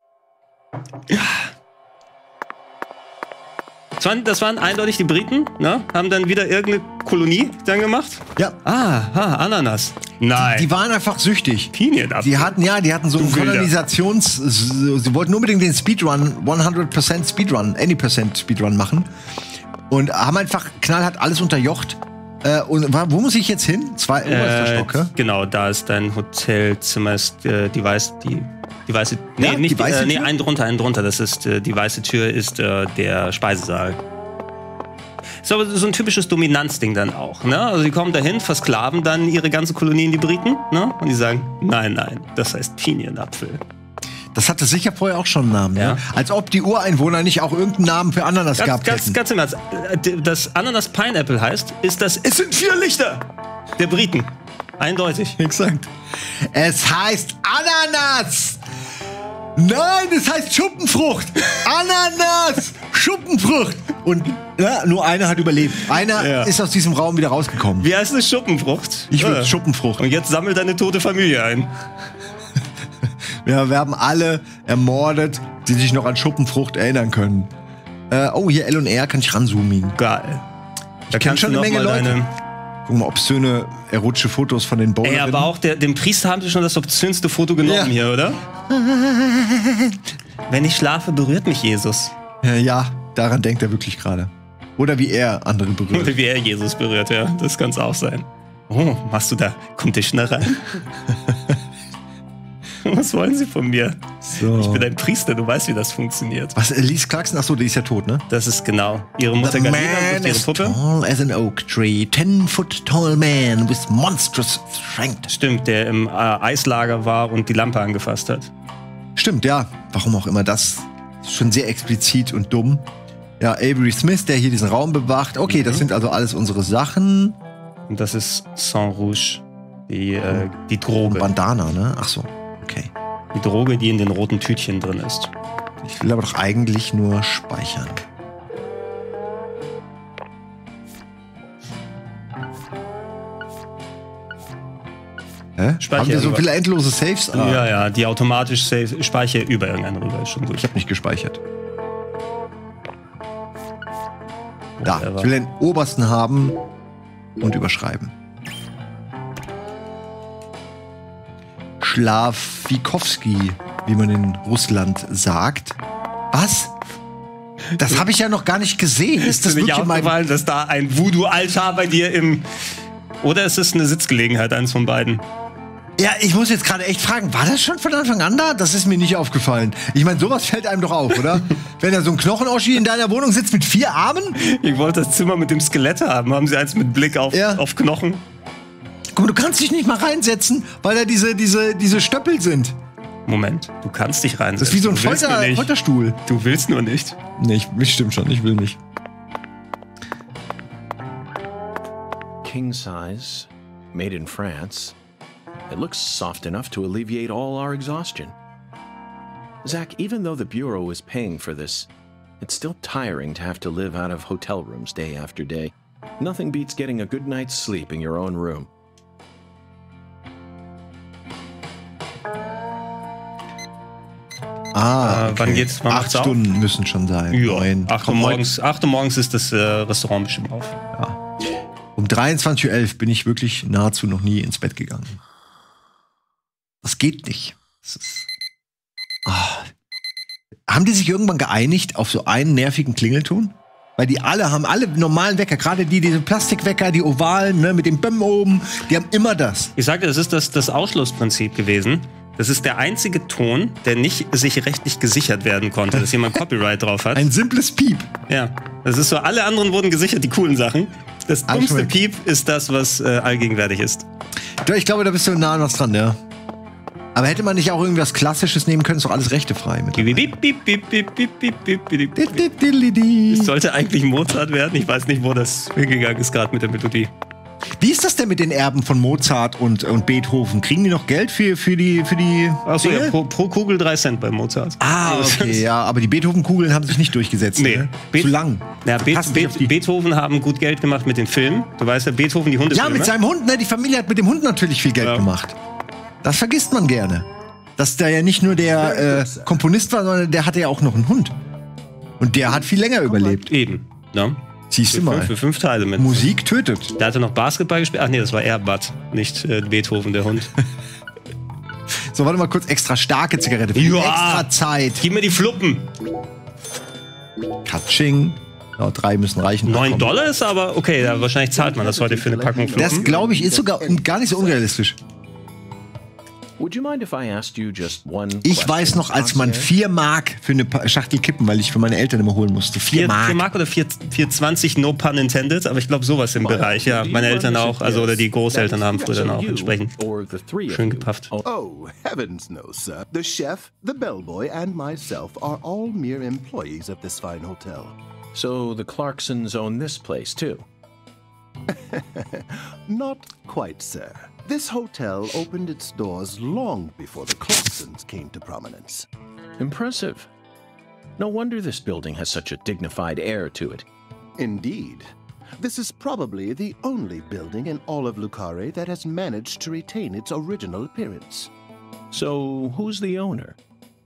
Das waren eindeutig die Briten, ne? Haben dann wieder irgendeine Kolonie dann gemacht. Ja. Ananas. Nein. Die waren einfach süchtig. Pinienapfel. Die hatten so einen sie wollten unbedingt den Speedrun, 100% Speedrun, any% Speedrun machen. Und haben einfach knallhart alles unterjocht. Und wo muss ich jetzt hin? Oberster Stock, genau, da ist dein Hotelzimmer, ist die weiße einen drunter. Das ist die weiße Tür ist der Speisesaal. Ist aber so ein typisches Dominanzding dann auch, ne? Also die kommen dahin, versklaven dann ihre ganze Kolonie in die Briten, ne? Und die sagen, nein, das heißt Pinienapfel. Das hatte sicher vorher auch schon einen Namen, ja? Als ob die Ureinwohner nicht auch irgendeinen Namen für Ananas gehabt hätten. Ganz im Ernst. Das Ananas Pineapple heißt, es sind 4 Lichter der Briten. Eindeutig. Exakt. Es heißt Ananas! Nein, es heißt Schuppenfrucht! Ananas! Schuppenfrucht! Und nur einer hat überlebt. Einer ist aus diesem Raum wieder rausgekommen. Wie heißt eine Schuppenfrucht? Ich will Schuppenfrucht. Und jetzt sammelt deine tote Familie ein. Ja, wir haben alle ermordet, die sich noch an Schuppenfrucht erinnern können. Hier L und R kann ich ranzoomen. Geil. Da kannst schon eine Menge Leute. Guck mal, obszöne, erotische Fotos von den Bowlerinnen. Ey, aber auch dem Priester haben sie schon das obszönste Foto genommen hier, oder? Wenn ich schlafe, berührt mich Jesus. Ja, daran denkt er wirklich gerade. Oder wie er andere berührt. Oder wie er Jesus berührt, ja. Das kann es auch sein. Oh, machst du da Conditioner rein? Was wollen sie von mir? So. Ich bin ein Priester, du weißt, wie das funktioniert. Was, Elise Clarkson? Achso, die ist ja tot, ne? Das ist genau. Ihre Mutter Galina und ihre Puppe. Tall as an oak tree, 10-foot tall man with monstrous strength. Stimmt, der im Eislager war und die Lampe angefasst hat. Stimmt, ja. Warum auch immer das. Ist schon sehr explizit und dumm. Ja, Avery Smith, der hier diesen Raum bewacht. Okay, das sind also alles unsere Sachen. Und das ist Sang Rouge, die Droge. Bandana, ne? Ach so, okay. Die Droge, die in den roten Tütchen drin ist. Ich will aber doch eigentlich nur speichern. Hä? Haben wir so viele endlose Saves? Ja, die automatisch speichere über irgendeinen rüber. Ist schon gut. Ich habe nicht gespeichert. Da, ich will den obersten haben und überschreiben. Schlawikowski, wie man in Russland sagt. Was? Das habe ich ja noch gar nicht gesehen. Ist das wirklich aufgefallen, dass da ein Voodoo-Altar bei dir oder ist es eine Sitzgelegenheit, eins von beiden? Ja, ich muss jetzt gerade echt fragen, war das schon von Anfang an da? Das ist mir nicht aufgefallen. Ich meine, sowas fällt einem doch auf, oder? Wenn da so ein Knochen-Oschi in deiner Wohnung sitzt mit 4 Armen? Ich wollte das Zimmer mit dem Skelett haben. Haben sie eins mit Blick auf Knochen? Guck mal, du kannst dich nicht mal reinsetzen, weil da diese Stöppel sind. Moment, du kannst dich reinsetzen. Das ist wie so ein Folterstuhl. Du willst nur nicht. Nee, stimmt schon, ich will nicht. King size, made in France. It looks soft enough to alleviate all our exhaustion. Zach, even though the Bureau is paying for this, it's still tiring to have to live out of hotel rooms day after day. Nothing beats getting a good night's sleep in your own room. Okay. Wann geht's? 8 Stunden müssen schon sein. Ja, 8 Uhr morgens ist das Restaurant bestimmt auf. Ja. Um 23:11 Uhr bin ich wirklich nahezu noch nie ins Bett gegangen. Das geht nicht. Das ist, Haben die sich irgendwann geeinigt auf so einen nervigen Klingelton? Weil die haben alle normalen Wecker, gerade diese Plastikwecker, die ovalen, ne, mit dem Bämm oben, die haben immer das. Ich sagte, das ist das Ausschlussprinzip gewesen. Das ist der einzige Ton, der nicht sich rechtlich gesichert werden konnte, dass jemand Copyright drauf hat. Ein simples Piep. Ja, das ist so, alle anderen wurden gesichert, die coolen Sachen. Das dummste Piep ist das, was allgegenwärtig ist. Ich glaube, da bist du nah an was dran, ja. Aber hätte man nicht auch irgendwas Klassisches nehmen können, ist doch alles rechtefrei. Es sollte eigentlich Mozart werden. Ich weiß nicht, wo das hingegangen ist gerade mit der Melodie. Wie ist das denn mit den Erben von Mozart und Beethoven? Kriegen die noch Geld für die Achso, ja, pro Kugel 3 Cent bei Mozart. Okay, ja, aber die Beethoven-Kugeln haben sich nicht durchgesetzt. Nee. Ne? Zu lang. Ja, Beethoven haben gut Geld gemacht mit den Filmen. Du weißt ja, Beethoven, die Hundefilme. Ja, mit seinem Hund, ne? Die Familie hat mit dem Hund natürlich viel Geld gemacht. Das vergisst man gerne. Dass der ja nicht nur der Komponist war, sondern der hatte ja auch noch einen Hund. Und der hat viel länger überlebt. Eben, ne? Siehst du mal. Für 5 Teile mit. Musik tötet. Der hatte noch Basketball gespielt. Ach nee, das war Bud, nicht Beethoven, der Hund. So, warte mal kurz. Extra starke Zigarette. Extra Zeit. Gib mir die Fluppen. Katsching. Ja, 3 müssen reichen. $9 ist aber okay. Ja, wahrscheinlich zahlt man das heute für eine Packung Fluppen. Das, glaube ich, ist sogar gar nicht so unrealistisch. Ich weiß noch, als man 4 Mark für eine Schachtel Kippen, weil ich für meine Eltern immer holen musste. 4 Mark. 4 Mark oder 4,20, no pun intended, aber ich glaube sowas im Bereich, ja. Meine Eltern auch, also oder die Großeltern haben früher dann auch entsprechend schön gepafft. Oh, heavens no, sir. The chef, the bellboy and myself are all mere employees of this fine hotel. So the Clarksons own this place too? Not quite, sir. This hotel opened its doors long before the Clarksons came to prominence. Impressive. No wonder this building has such a dignified air to it. Indeed. This is probably the only building in all of Lucare that has managed to retain its original appearance. So, who's the owner?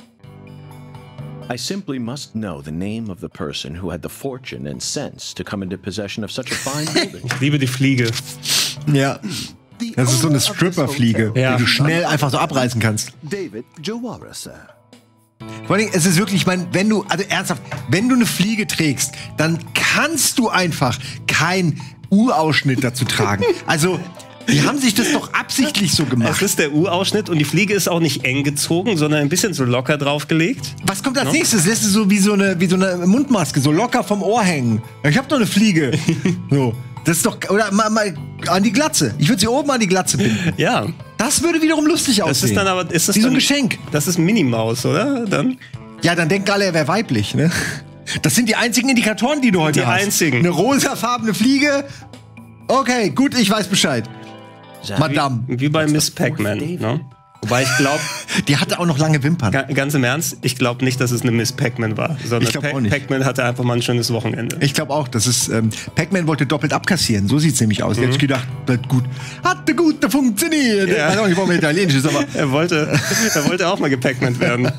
I simply must know the name of the person who had the fortune and sense to come into possession of such a fine building. Ich liebe die Fliege. Ja. Das ist so eine Stripper-Fliege, Ja. die du schnell einfach so abreißen kannst. David Jawara, Sir. Vor allem, es ist wirklich, ich meine, wenn du eine Fliege trägst, dann kannst du einfach keinen U-Ausschnitt dazu tragen. Also, die haben sich das doch absichtlich so Es gemacht. ist der U-Ausschnitt und die Fliege ist auch nicht eng gezogen, sondern ein bisschen so locker draufgelegt. Was kommt als nächstes? Das ist so wie so eine Mundmaske, so locker vom Ohr hängen. Ich hab doch eine Fliege. So. Das ist doch, oder mal an die Glatze. Ich würde sie oben an die Glatze binden. Ja. Das würde wiederum lustig aussehen. Das ist dann aber, ist das wie so dann, ein Geschenk. Das ist Minimaus, oder? Dann? Ja, dann denken alle, er wäre weiblich, ne? Das sind die einzigen Indikatoren, die du heute hast. Die einzigen. Eine rosafarbene Fliege. Okay, gut, ich weiß Bescheid. Madame. Wie bei Miss Pac-Man, ne? Wobei ich glaube, Die hatte auch noch lange Wimpern. ganz im Ernst, ich glaube nicht, dass es eine Miss Pac-Man war, sondern Ich glaub auch nicht. Pac-Man hatte einfach mal ein schönes Wochenende. Ich glaube auch, das ist Pac-Man wollte doppelt abkassieren. So sieht's nämlich aus. Er hat gedacht, das gut. Hatte gut funktioniert. Ja. Ich weiß auch nicht, warum er italienisch ist, aber Er wollte auch mal gepackt werden.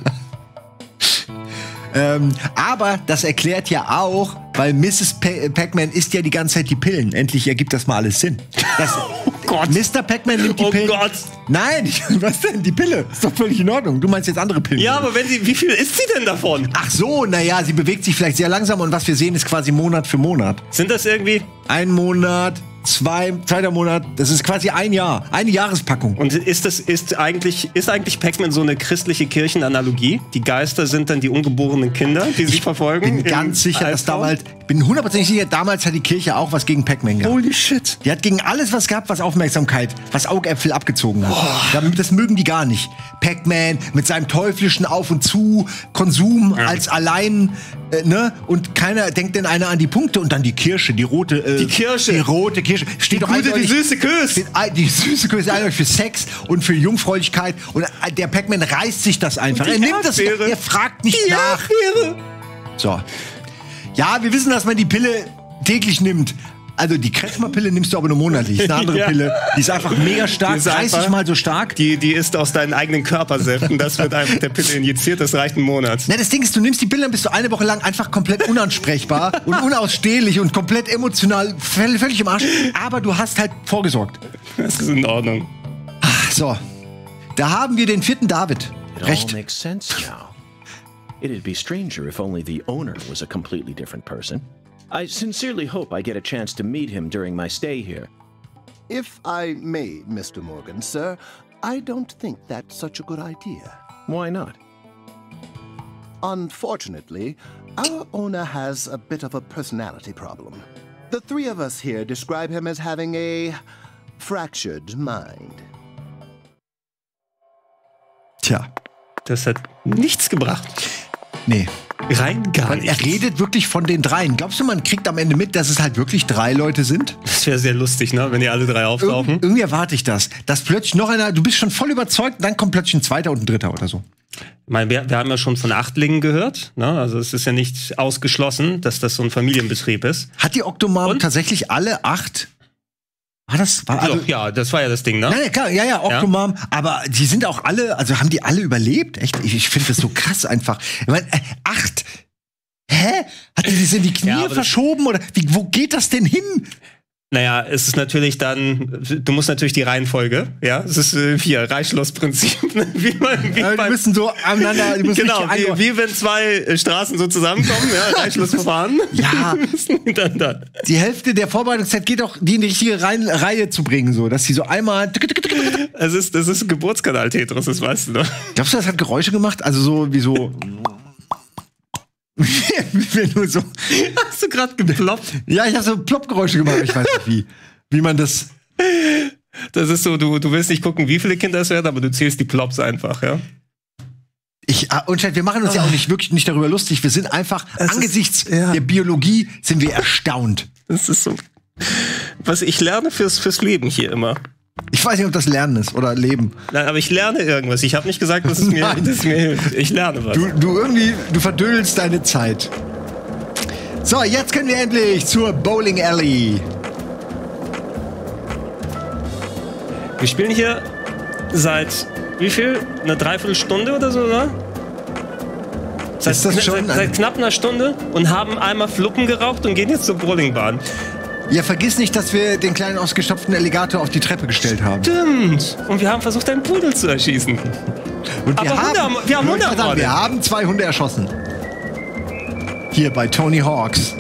aber das erklärt ja auch, weil Mrs. Pac-Man isst ja die ganze Zeit die Pillen. Endlich ergibt das mal alles Sinn. Oh Gott. Mr. Pac-Man nimmt die Oh Pillen. Gott. Nein, was denn? Die Pille. Ist doch völlig in Ordnung. Du meinst jetzt andere Pillen. Ja, aber wie viel isst sie denn davon? Ach so, naja, sie bewegt sich vielleicht sehr langsam und was wir sehen, ist quasi Monat für Monat. Sind das irgendwie? Ein Monat, zweiter Monat, das ist quasi ein Jahr. Eine Jahrespackung. Und ist eigentlich Pac-Man so eine christliche Kirchenanalogie? Die Geister sind dann die ungeborenen Kinder, die sich verfolgen? bin ganz sicher, dass Albtraum? bin 100% sicher, damals hat die Kirche auch was gegen Pac-Man gehabt. Holy shit. Die hat gegen alles was gehabt, was Aufmerksamkeit, was Augäpfel abgezogen hat. Das mögen die gar nicht. Pac-Man mit seinem teuflischen Auf- und Zu-Konsum als allein, ne? Und keiner denkt denn einer an die Punkte und dann die Kirsche, die rote. Die Kirsche. Die rote Kirsche. Steht doch Gute, die eindeutig- süße Küss. Die süße Küsse ist eindeutig für Sex und für Jungfräulichkeit. Und der Pac-Man reißt sich das einfach. Und die Er nimmt das, Erdbeere. er fragt nicht Die nach. Erdbeere. So. Ja, wir wissen, dass man die Pille täglich nimmt. Also die Kretschmer-Pille nimmst du aber nur monatlich. Eine andere Ja. Pille, die ist einfach mega stark, Die ist 30 einfach- Mal so stark. Die ist aus deinen eigenen Körpersäften. Das wird einfach der Pille injiziert, das reicht einen Monat. Na, das Ding ist, du nimmst die Pille, dann bist du eine Woche lang einfach komplett unansprechbar und unausstehlich und komplett emotional völlig im Arsch. Aber du hast halt vorgesorgt. Das ist in Ordnung. So, da haben wir den 4. David. It all Recht. makes sense now. It'd be stranger if only the owner was a completely different person. I sincerely hope I get a chance to meet him during my stay here. If I may, Mr. Morgan, sir, I don't think that's such a good idea. Why not? Unfortunately, our owner has a bit of a personality problem. The three of us here describe him as having a fractured mind. Tja, Das hat nichts gebracht. nee. Rein gar Weil er nichts. redet wirklich von den dreien. Glaubst du, man kriegt am Ende mit, dass es halt wirklich 3 Leute sind? Das wäre sehr lustig, ne? Wenn die alle drei auftauchen. Irgendwie erwarte ich das. Dass plötzlich noch einer, du bist schon voll überzeugt, dann kommt plötzlich ein zweiter und ein dritter oder so. Ich meine, wir haben ja schon von Achtlingen gehört. Ne? Also es ist ja nicht ausgeschlossen, dass das so ein Familienbetrieb ist. Hat die Octomom Und? tatsächlich alle 8? War also, Ja, das war ja das Ding, ne? Nein, klar, ja, Octomom, aber die sind auch alle, also haben die alle überlebt? Echt? Ich finde das so krass einfach. Ich meine, 8? Hä? Hat die sich in die Knie Ja, aber das- verschoben oder wo geht das denn hin? Naja, es ist natürlich dann, du musst natürlich die Reihenfolge, ja, es ist hier Reichschlussprinzip, wie Die beim- müssen so aneinander, die müssen genau, richtig einordnen. wie wenn zwei Straßen so zusammenkommen, ja, Reichschlussverfahren. Ja. Müssen hintereinander. Die Hälfte der Vorbereitungszeit geht doch, die in die richtige Reihe zu bringen, so, dass sie so einmal. Das ist ein Geburtskanal-Tetris, das weißt du doch. Glaubst du, das hat Geräusche gemacht? Also so wie so. Wie nur so. Hast du gerade geploppt? Ja, ich habe so Ploppgeräusche gemacht. Ich weiß nicht wie man das. Das ist so, du willst nicht gucken, wie viele Kinder es werden, aber du zählst die Plops einfach, ja. Und wir machen uns ja auch nicht darüber lustig. Wir sind einfach angesichts der Biologie sind wir erstaunt. Das ist so. Was ich lerne fürs Leben hier immer. Ich weiß nicht, ob das Lernen ist oder Leben. Nein, aber ich lerne irgendwas. Ich habe nicht gesagt, dass es mir hilft. Ich lerne was. Du verdödelst deine Zeit. So, jetzt können wir endlich zur Bowling Alley. Wir spielen hier seit wie viel? Eine Dreiviertelstunde oder so, oder? Ist das schon seit knapp einer Stunde und haben einmal Fluppen geraucht und gehen jetzt zur Bowlingbahn. Ja, vergiss nicht, dass wir den kleinen ausgestopften Alligator auf die Treppe gestellt haben. Stimmt. Und wir haben versucht, einen Pudel zu erschießen. Und wir haben Hunde ermordet. Wir haben 2 Hunde erschossen. Hier bei Tony Hawks.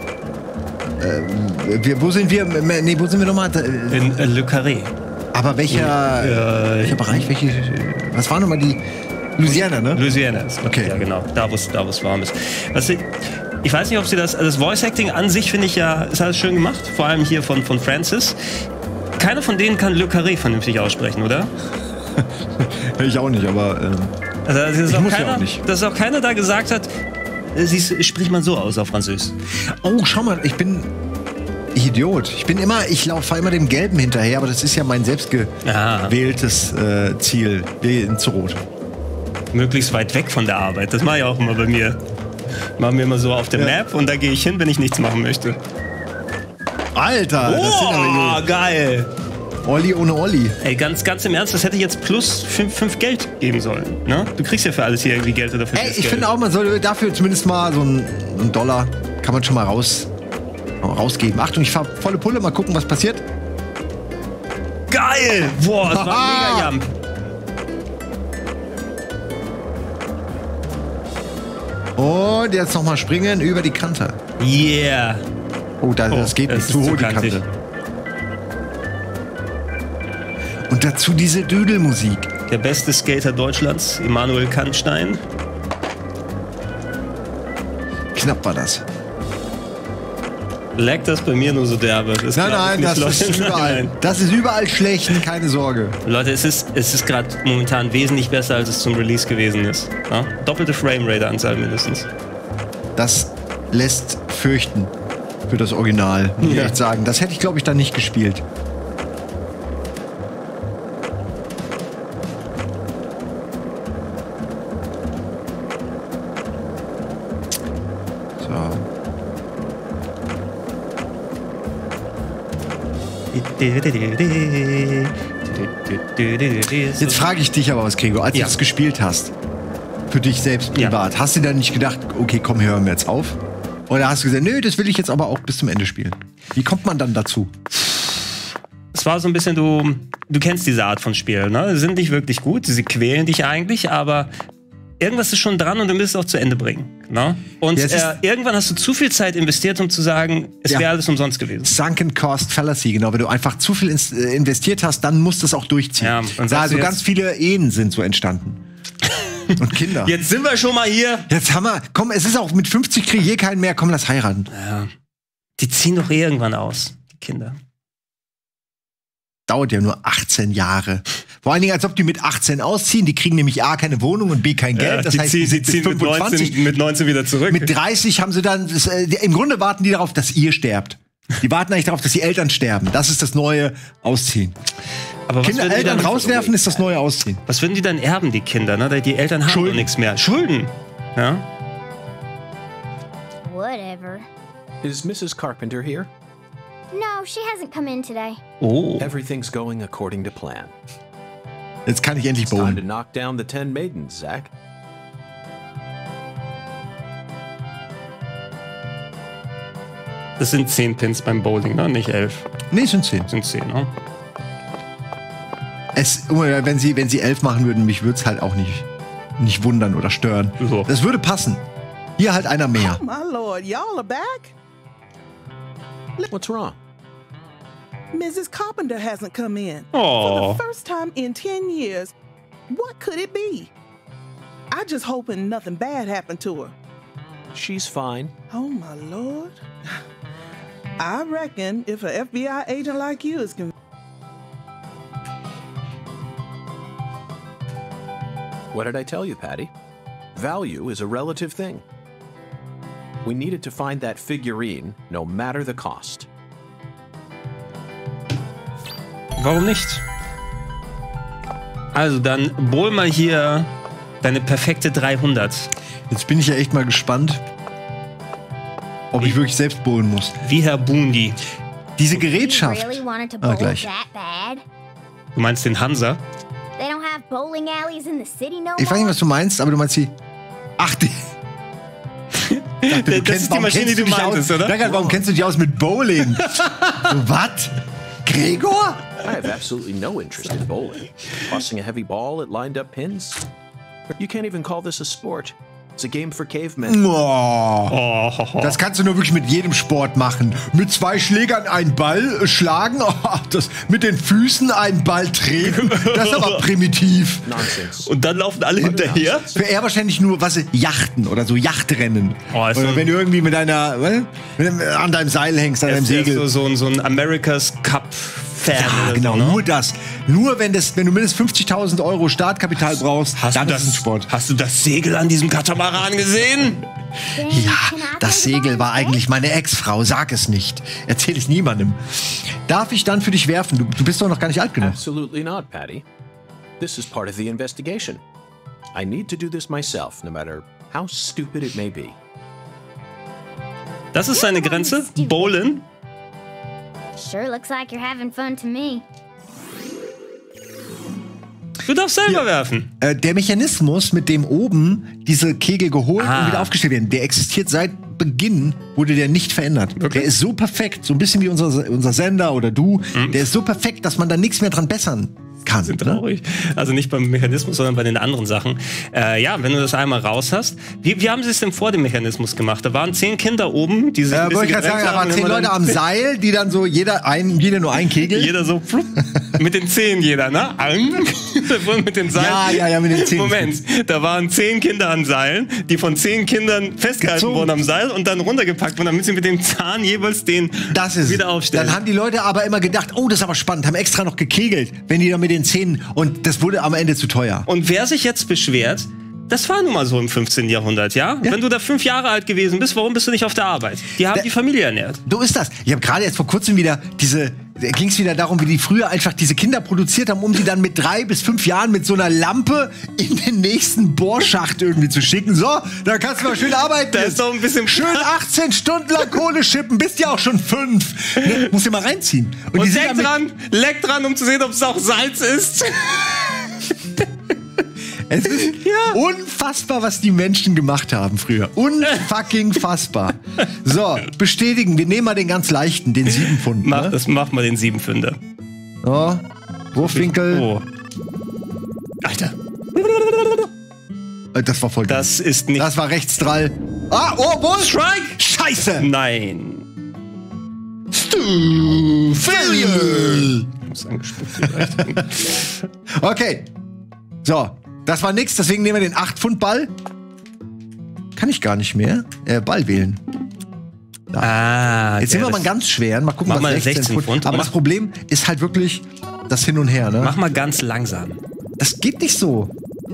Wo sind wir? Nee, wo sind wir nochmal? In Le Carré. Aber welcher Bereich? Was war nochmal die? Louisiana, ne? Louisiana ist okay. Ja, genau. Da, wo es warm ist. Ich weiß nicht, ob sie das Voice Acting an sich finde ich ja, ist alles schön gemacht. Vor allem hier von Francis. Keiner von denen kann Le Carré vernünftig aussprechen, oder? Ich auch nicht, aber dass auch keiner da gesagt hat, spricht man so aus auf Französisch. Oh, schau mal, ich bin Idiot. Ich fahre immer dem Gelben hinterher, aber das ist ja mein selbstgewähltes Ziel. Wir in zu Rot. Möglichst weit weg von der Arbeit. Das mache ich auch immer bei mir. Machen wir immer so auf der Map und da gehe ich hin, wenn ich nichts machen möchte. Alter, das sind aber geil. Olli ohne Olli. Ey, ganz im Ernst, das hätte jetzt plus 5 Geld geben sollen. Ne? Du kriegst ja für alles hier irgendwie Geld oder für Ey, ich finde auch, man sollte dafür zumindest mal so einen Dollar kann man schon mal rausgeben. Achtung, ich fahre volle Pulle, mal gucken, was passiert. Geil! Boah, das war ein mega Jump. Und jetzt nochmal springen über die Kante. Yeah. Oh, das geht nicht zu hoch, die Kante. Und dazu diese Dödelmusik. Der beste Skater Deutschlands, Immanuel Kantstein. Knapp war das. Leckt das bei mir nur so derbe? Nein, das ist überall. Das ist überall schlecht, keine Sorge. Leute, es ist gerade momentan wesentlich besser, als es zum Release gewesen ist. Ja? Doppelte Framerate-Anzahl mindestens. Das lässt fürchten für das Original, muss ich echt sagen. Das hätte ich, glaube ich, dann nicht gespielt. Jetzt frage ich dich aber was, Gregor, als du das gespielt hast, für dich selbst privat, hast du dann nicht gedacht, okay, komm, hören wir jetzt auf? Oder hast du gesagt, nö, das will ich jetzt aber auch bis zum Ende spielen? Wie kommt man dann dazu? Es war so ein bisschen, du kennst diese Art von Spielen, ne? Sie sind nicht wirklich gut, sie quälen dich eigentlich, aber irgendwas ist schon dran und du willst es auch zu Ende bringen. Ne? Und irgendwann hast du zu viel Zeit investiert, um zu sagen, es wäre alles umsonst gewesen. Sunken Cost Fallacy, genau. Wenn du einfach zu viel investiert hast, dann musst du es auch durchziehen. Ja, also ganz viele Ehen sind so entstanden. Und Kinder. Jetzt sind wir schon mal hier. Jetzt haben wir, komm, es ist auch mit 50 kriege ich keinen mehr, komm, lass heiraten. Ja. Die ziehen doch irgendwann aus, die Kinder. Dauert ja nur 18 Jahre. Vor allen Dingen, als ob die mit 18 ausziehen. Die kriegen nämlich A, keine Wohnung und B, kein Geld. Das heißt, sie ziehen 25. mit 19 wieder zurück. Mit 30 haben sie dann, im Grunde warten die darauf, dass ihr sterbt. Die warten eigentlich darauf, dass die Eltern sterben. Das ist das neue Ausziehen. Aber Kinder, Eltern rauswerfen ist das neue Ausziehen. Was würden die dann erben, die Kinder? Ne? Die Eltern haben doch nichts mehr. Schulden. Ja? Whatever. Is Mrs. Carpenter here? No, she hasn't come in today. Oh. Everything's going according to plan. Jetzt kann ich endlich It's time to bowlen. knock down the 10 maidens, Zach. Das sind 10 Pins beim Bowling, ne? Nicht 11. Nee, es sind 10. Das sind 10, ne? Wenn sie 11 machen würden, mich würde es halt auch nicht wundern oder stören. So. Das würde passen. Hier halt einer mehr. Oh, my lord, y'all are back? What's wrong? Mrs. Carpenter hasn't come in. Oh. For the first time in 10 years. What could it be? I just hoping nothing bad happened to her. She's fine. Oh, my lord. I reckon if an FBI agent like you is What did I tell you, Patty? Value is a relative thing. We needed to find that figurine, no matter the cost. Warum nicht? Also, dann bohl mal hier deine perfekte 300. Jetzt bin ich ja echt mal gespannt, ob ich wirklich selbst bowlen muss. Wie Herr Bundi. Diese Gerätschaft. Really wanted to bowl gleich. that bad? Du meinst den Hansa? They don't have bowling alleys in the city no Ich weiß nicht, more? was du meinst, aber du meinst die. Ach, die. Das ist die Maschine, die du meintest, oder? Dachte, warum kennst du dich aus mit Bowling? Was? Gregor? I have absolutely no interest in bowling. Tossing a heavy ball at lined up pins? You can't even call this a sport. It's a game for cavemen. Oh. Das kannst du nur wirklich mit jedem Sport machen. Mit 2 Schlägern einen Ball schlagen, mit den Füßen einen Ball treten. Das ist aber primitiv. Nonsense. Und dann laufen alle hinterher? Für er wahrscheinlich nur, Yachten oder so Yachtrennen. Oh, ist oder so wenn du irgendwie mit deiner, an deinem Seil hängst, an deinem Segel. So ein America's Cup Fan. Ja, genau, so, ne? nur das. Nur wenn du mindestens 50.000 Euro Startkapital brauchst, dann ist es ein Sport. Hast du das Segel an diesem Katamaran gesehen? Then Ja, can I das play the Segel war ball eigentlich meine Ex-Frau. Sag es nicht. Erzähl es niemandem. Darf ich dann für dich werfen? Du bist doch noch gar nicht alt genug. Absolutely not, Patty. This is part of the investigation. I need to do this myself, no matter how stupid it may be. Das ist seine Grenze? Bowlen? Sure looks like you're having fun to me. Du darfst selber werfen. Der Mechanismus, mit dem oben diese Kegel geholt und wieder aufgestellt werden, der existiert seit Beginn, wurde der nicht verändert. Okay. Der ist so perfekt, so ein bisschen wie unser Sender oder du. Der ist so perfekt, dass man da nichts mehr dran bessern kann. Sind traurig. Also nicht beim Mechanismus, sondern bei den anderen Sachen. Ja, wenn du das einmal raus hast. Wie haben sie es denn vor dem Mechanismus gemacht? Da waren 10 Kinder oben, die sich ein Wollte ich bisschen gerade sagen, da waren 10 Leute am Seil, die dann so jeder nur ein Kegel. Jeder so flupp, mit den Zehen jeder, ne? Mit den Seilen. Ja, mit den Zehen. Moment, da waren 10 Kinder an Seilen, die von 10 Kindern festgehalten Gezogen. wurden am Seil und dann runtergepackt wurden, damit sie mit dem Zahn jeweils den wieder aufstellen. Dann haben die Leute aber immer gedacht, oh, das ist aber spannend, haben extra noch gekegelt, wenn die dann mit den Zähnen, und das wurde am Ende zu teuer. Und wer sich jetzt beschwert, das war nun mal so im 15. Jahrhundert, ja? Wenn du da 5 Jahre alt gewesen bist, warum bist du nicht auf der Arbeit? Die haben die Familie ernährt. So ist das. Ich habe gerade jetzt vor kurzem wieder ging es wieder darum, wie die früher einfach diese Kinder produziert haben, um sie dann mit 3 bis 5 Jahren mit so einer Lampe in den nächsten Bohrschacht irgendwie zu schicken. So, da kannst du mal schön arbeiten. Da ist doch ein bisschen schön 18 Stunden lang Kohle schippen, bist ja auch schon 5. Ne, musst du mal reinziehen. Und die sind leck dran, um zu sehen, ob es auch Salz ist. Es ist unfassbar, was die Menschen gemacht haben früher. Unfucking fassbar. So, bestätigen. Wir nehmen mal den ganz leichten, den 7 Pfund. Mach mal den 7 Pfünder. So, Wurfwinkel. Oh. Alter. Das war voll gut. Das ist nicht... Das war rechtsdrall. Bull. Strike! Scheiße! Nein. Failure. Okay. So, das war nix, deswegen nehmen wir den 8-Pfund-Ball. Kann ich gar nicht mehr. Ball wählen. Jetzt sind wir mal ganz schwer. Mal gucken, mach was 16 Pfund. Aber das Problem ist halt wirklich das Hin und Her, ne? Mach mal ganz langsam. Das geht nicht so.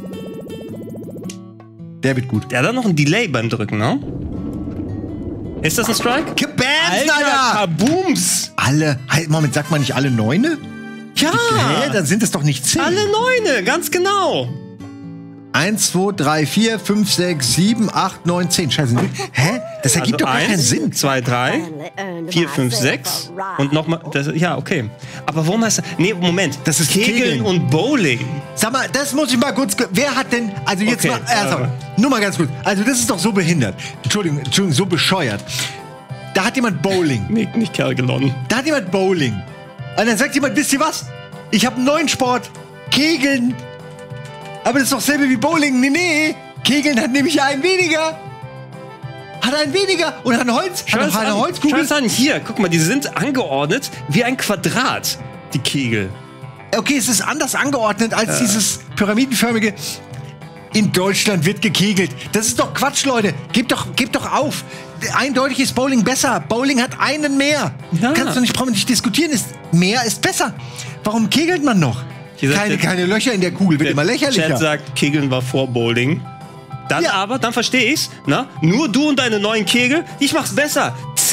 Der wird gut. Der hat noch ein Delay beim Drücken, ne? Ist das ein Strike? Kabams, Alter! Kabooms! Alle. Halt, Moment, sagt man nicht alle 9? Ja! Dann sind es doch nicht 10. Alle 9, ganz genau. 1, 2, 3, 4, 5, 6, 7, 8, 9, 10. Scheiße. Hä? Das ergibt doch gar keinen Sinn. 2, 3, 4, 5, 6 und nochmal. Ja, okay. Aber warum heißt das? Nee, Moment. Das ist Kegeln Kegeln und Bowling. Sag mal, das muss ich mal kurz. Wer hat denn. Also jetzt Okay, mal. Nur mal ganz kurz. Also, das ist doch so behindert. Entschuldigung, so bescheuert. Da hat jemand Bowling. Nee, nicht Kergelon. Da hat jemand Bowling. Und dann sagt jemand, wisst ihr was? Ich habe einen neuen Sport. Kegeln. Aber das ist doch dasselbe wie Bowling. Nee. Kegeln hat nämlich einen weniger. Hat einen weniger. Und hat ein Holz. Hat eine Holzkugel. Schau an, hier, guck mal, die sind angeordnet wie ein Quadrat, die Kegel. Okay, es ist anders angeordnet als dieses pyramidenförmige. In Deutschland wird gekegelt. Das ist doch Quatsch, Leute. Gebt doch auf. Eindeutig ist Bowling besser. Bowling hat einen mehr. Ja. Kannst du nicht diskutieren. Mehr ist besser. Warum kegelt man noch? Keine Löcher in der Kugel, wird immer lächerlicher. Chat sagt, Kegeln war vor Bowling. Dann verstehe ich's, na? Nur du und deine neuen Kegel, ich mach's besser. 10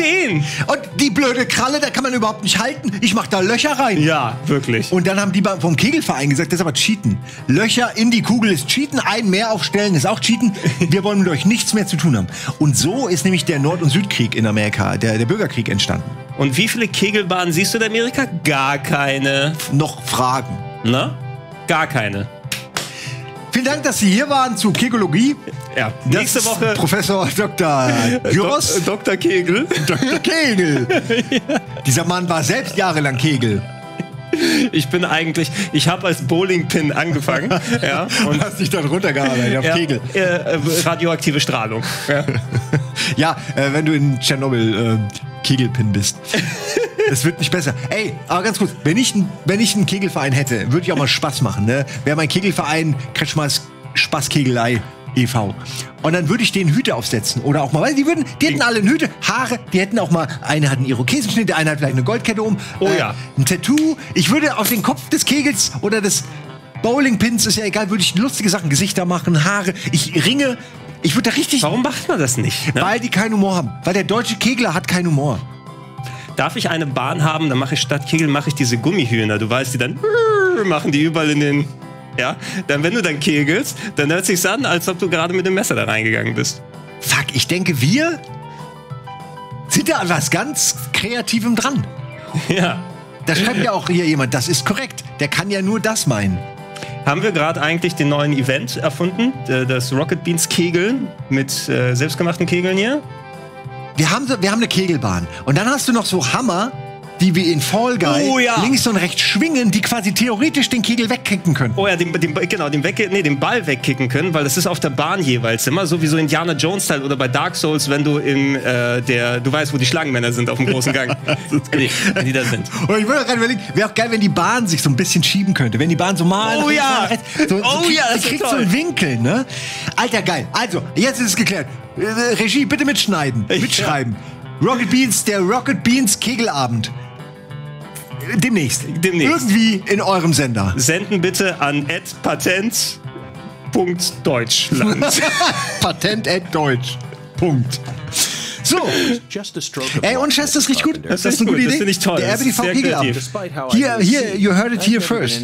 10. Und die blöde Kralle, da kann man überhaupt nicht halten. Ich mach da Löcher rein. Ja, wirklich. Und dann haben die vom Kegelverein gesagt, das ist aber Cheaten. Löcher in die Kugel ist Cheaten, einen mehr aufstellen ist auch Cheaten. Wir wollen mit euch nichts mehr zu tun haben. Und so ist nämlich der Nord- und Südkrieg in Amerika, der Bürgerkrieg entstanden. Und wie viele Kegelbahnen siehst du in Amerika? Gar keine. Noch Fragen? Na? Gar keine. Vielen Dank, dass Sie hier waren zu Kegologie. Ja, Das nächste ist Woche Professor Dr. Gyros. Dr. Kegel. Dr. Kegel. Dieser Mann war selbst jahrelang Kegel. Ich habe als Bowling-Pin angefangen. Ja, Und hast dich dann runtergearbeitet auf Kegel. Radioaktive Strahlung. Ja. Ja, wenn du in Tschernobyl Kegelpin bist. Es wird nicht besser. Ey, aber ganz kurz, wenn ich einen Kegelverein hätte, würde ich auch mal Spaß machen, ne? Wäre mein Kegelverein Kretschmers Spaßkegelei e.V. Und dann würde ich denen Hüte aufsetzen. Oder auch mal, weil die hätten alle eine Hüte, Haare, die hätten auch mal, eine hat einen Irokesenschnitt, der eine hat vielleicht eine Goldkette um. Oh ja. Ein Tattoo. Ich würde auf den Kopf des Kegels oder des Bowlingpins, ist ja egal, würde ich lustige Sachen, Gesichter machen, Haare, Ringe. Ich würde da richtig... Warum macht man das nicht? Ne? Weil die keinen Humor haben. Weil der deutsche Kegler hat keinen Humor. Darf ich eine Bahn haben, dann mache ich statt Kegel diese Gummihühner. Du weißt, die dann machen die überall in den... Ja, dann wenn du dann kegelst, dann hört sich's an, als ob du gerade mit dem Messer da reingegangen bist. Fuck, ich denke, wir sind da an was ganz Kreativem dran. Ja. Da schreibt ja auch hier jemand, das ist korrekt. Der kann ja nur das meinen. Haben wir gerade eigentlich den neuen Event erfunden? Das Rocket Beans Kegeln mit selbstgemachten Kegeln hier? Wir haben eine Kegelbahn. Und dann hast du noch so Hammer, die wie in Fall Guy links und rechts schwingen, die quasi theoretisch den Kegel wegkicken können. Oh ja, den Ball wegkicken können, weil das ist auf der Bahn jeweils immer so wie so Indiana Jones-Style oder bei Dark Souls, wenn du du weißt, wo die Schlangenmänner sind auf dem großen Gang. wenn die da sind. Und ich würde gerade überlegen, wäre auch geil, wenn die Bahn sich so ein bisschen schieben könnte. Wenn die Bahn so mal das kriegt so einen Winkel, ne? Alter, geil. Also, jetzt ist es geklärt. Regie, bitte mitschneiden. Mitschreiben. Rocket Beans, der Rocket Beans Kegelabend. Demnächst. Irgendwie in eurem Sender. Senden bitte an @patent.deutschland. Patent@deutsch. Punkt. So. Ey, und Chess, das riecht gut. Das ist eine gute Idee. Das finde ich toll. Der RBTV Kegelabend. Hier, you heard it here first.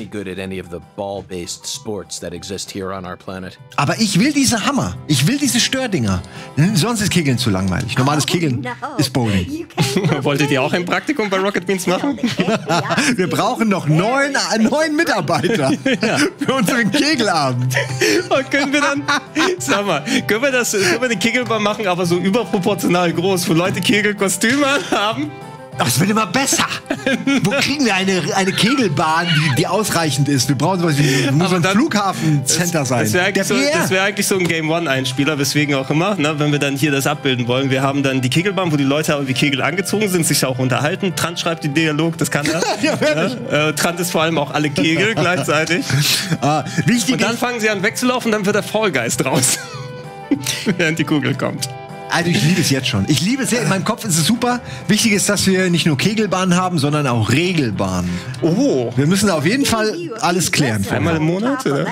Aber ich will diese Hammer. Ich will diese Stördinger. Sonst ist Kegeln zu langweilig. Normales Kegeln ist Bowling. Wolltet ihr auch ein Praktikum bei Rocket Beans machen? Wir brauchen noch 9 Mitarbeiter für unseren Kegelabend. Und können wir dann, sag mal, können wir eine Kegelbahn machen, aber so überproportional groß, wo Leute Kegelkostüme haben? Das wird immer besser. Wo kriegen wir eine Kegelbahn, die ausreichend ist? Wir brauchen sowas wie muss ein Flughafencenter sein. Das wäre eigentlich so ein Game-One-Einspieler, weswegen auch immer, ne, wenn wir dann hier das abbilden wollen. Wir haben dann die Kegelbahn, wo die Leute aber wie Kegel angezogen sind, sich auch unterhalten. Trant schreibt den Dialog, das kann er. Ja, Trant ist vor allem auch alle Kegel gleichzeitig. Und dann fangen sie an wegzulaufen, dann wird der Fallgeist raus. Während die Kugel kommt. Also ich liebe es jetzt schon. Ich liebe es sehr. In meinem Kopf ist es super. Wichtig ist, dass wir nicht nur Kegelbahnen haben, sondern auch Regelbahnen. Oh. Wir müssen auf jeden Fall alles klären. Einmal im Monat, oder?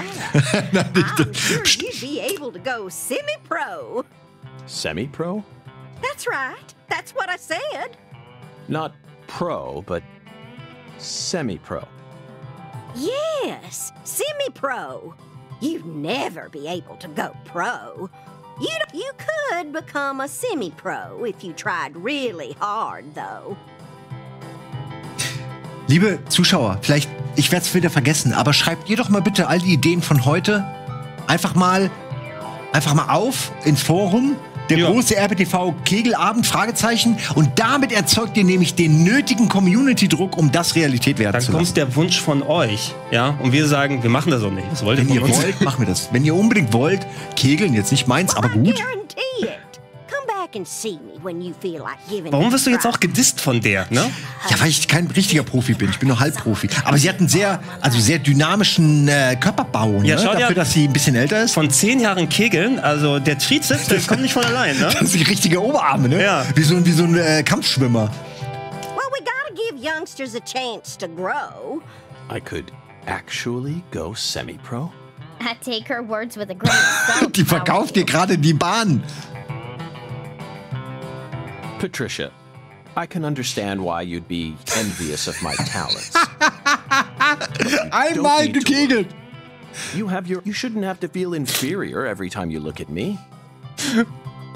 Semi-pro? That's right. That's what I said. Not pro, but semi-pro. Yes, semi-pro. You'd never be able to go pro. You could become a semi-pro if you tried really hard, though. Liebe Zuschauer, vielleicht, ich werde es wieder vergessen, aber schreibt ihr doch mal bitte all die Ideen von heute einfach mal auf ins Forum. Der große RBTV Kegelabend, Fragezeichen. Und damit erzeugt ihr nämlich den nötigen Community-Druck, um das Realität werden zu lassen. Dann kommt der Wunsch von euch, ja? Und wir sagen, wir machen das auch nicht. Was wollt ihr von uns? Wenn ihr wollt, machen wir das. Wenn ihr unbedingt wollt, Kegeln, jetzt nicht meins, aber gut. Warum wirst du jetzt auch gedisst von der, ne? Ja, weil ich kein richtiger Profi bin. Ich bin nur Halbprofi. Aber sie hat einen sehr dynamischen Körperbau, ne? Ja, schau dafür, dass sie ein bisschen älter ist. Von 10 Jahren Kegeln, also der Trizeps, der kommt nicht von allein, ne? Das sind richtige Oberarme, ne? Ja. Wie so ein Kampfschwimmer. Well, we gotta give youngsters a chance to grow. I could actually go semi-pro? I take her words with a grain of salt. Die verkauft dir gerade die Bahn. Patricia, I can understand why you'd be envious of my talents. Einmal gekegelt. You shouldn't have to feel inferior every time you look at me. You're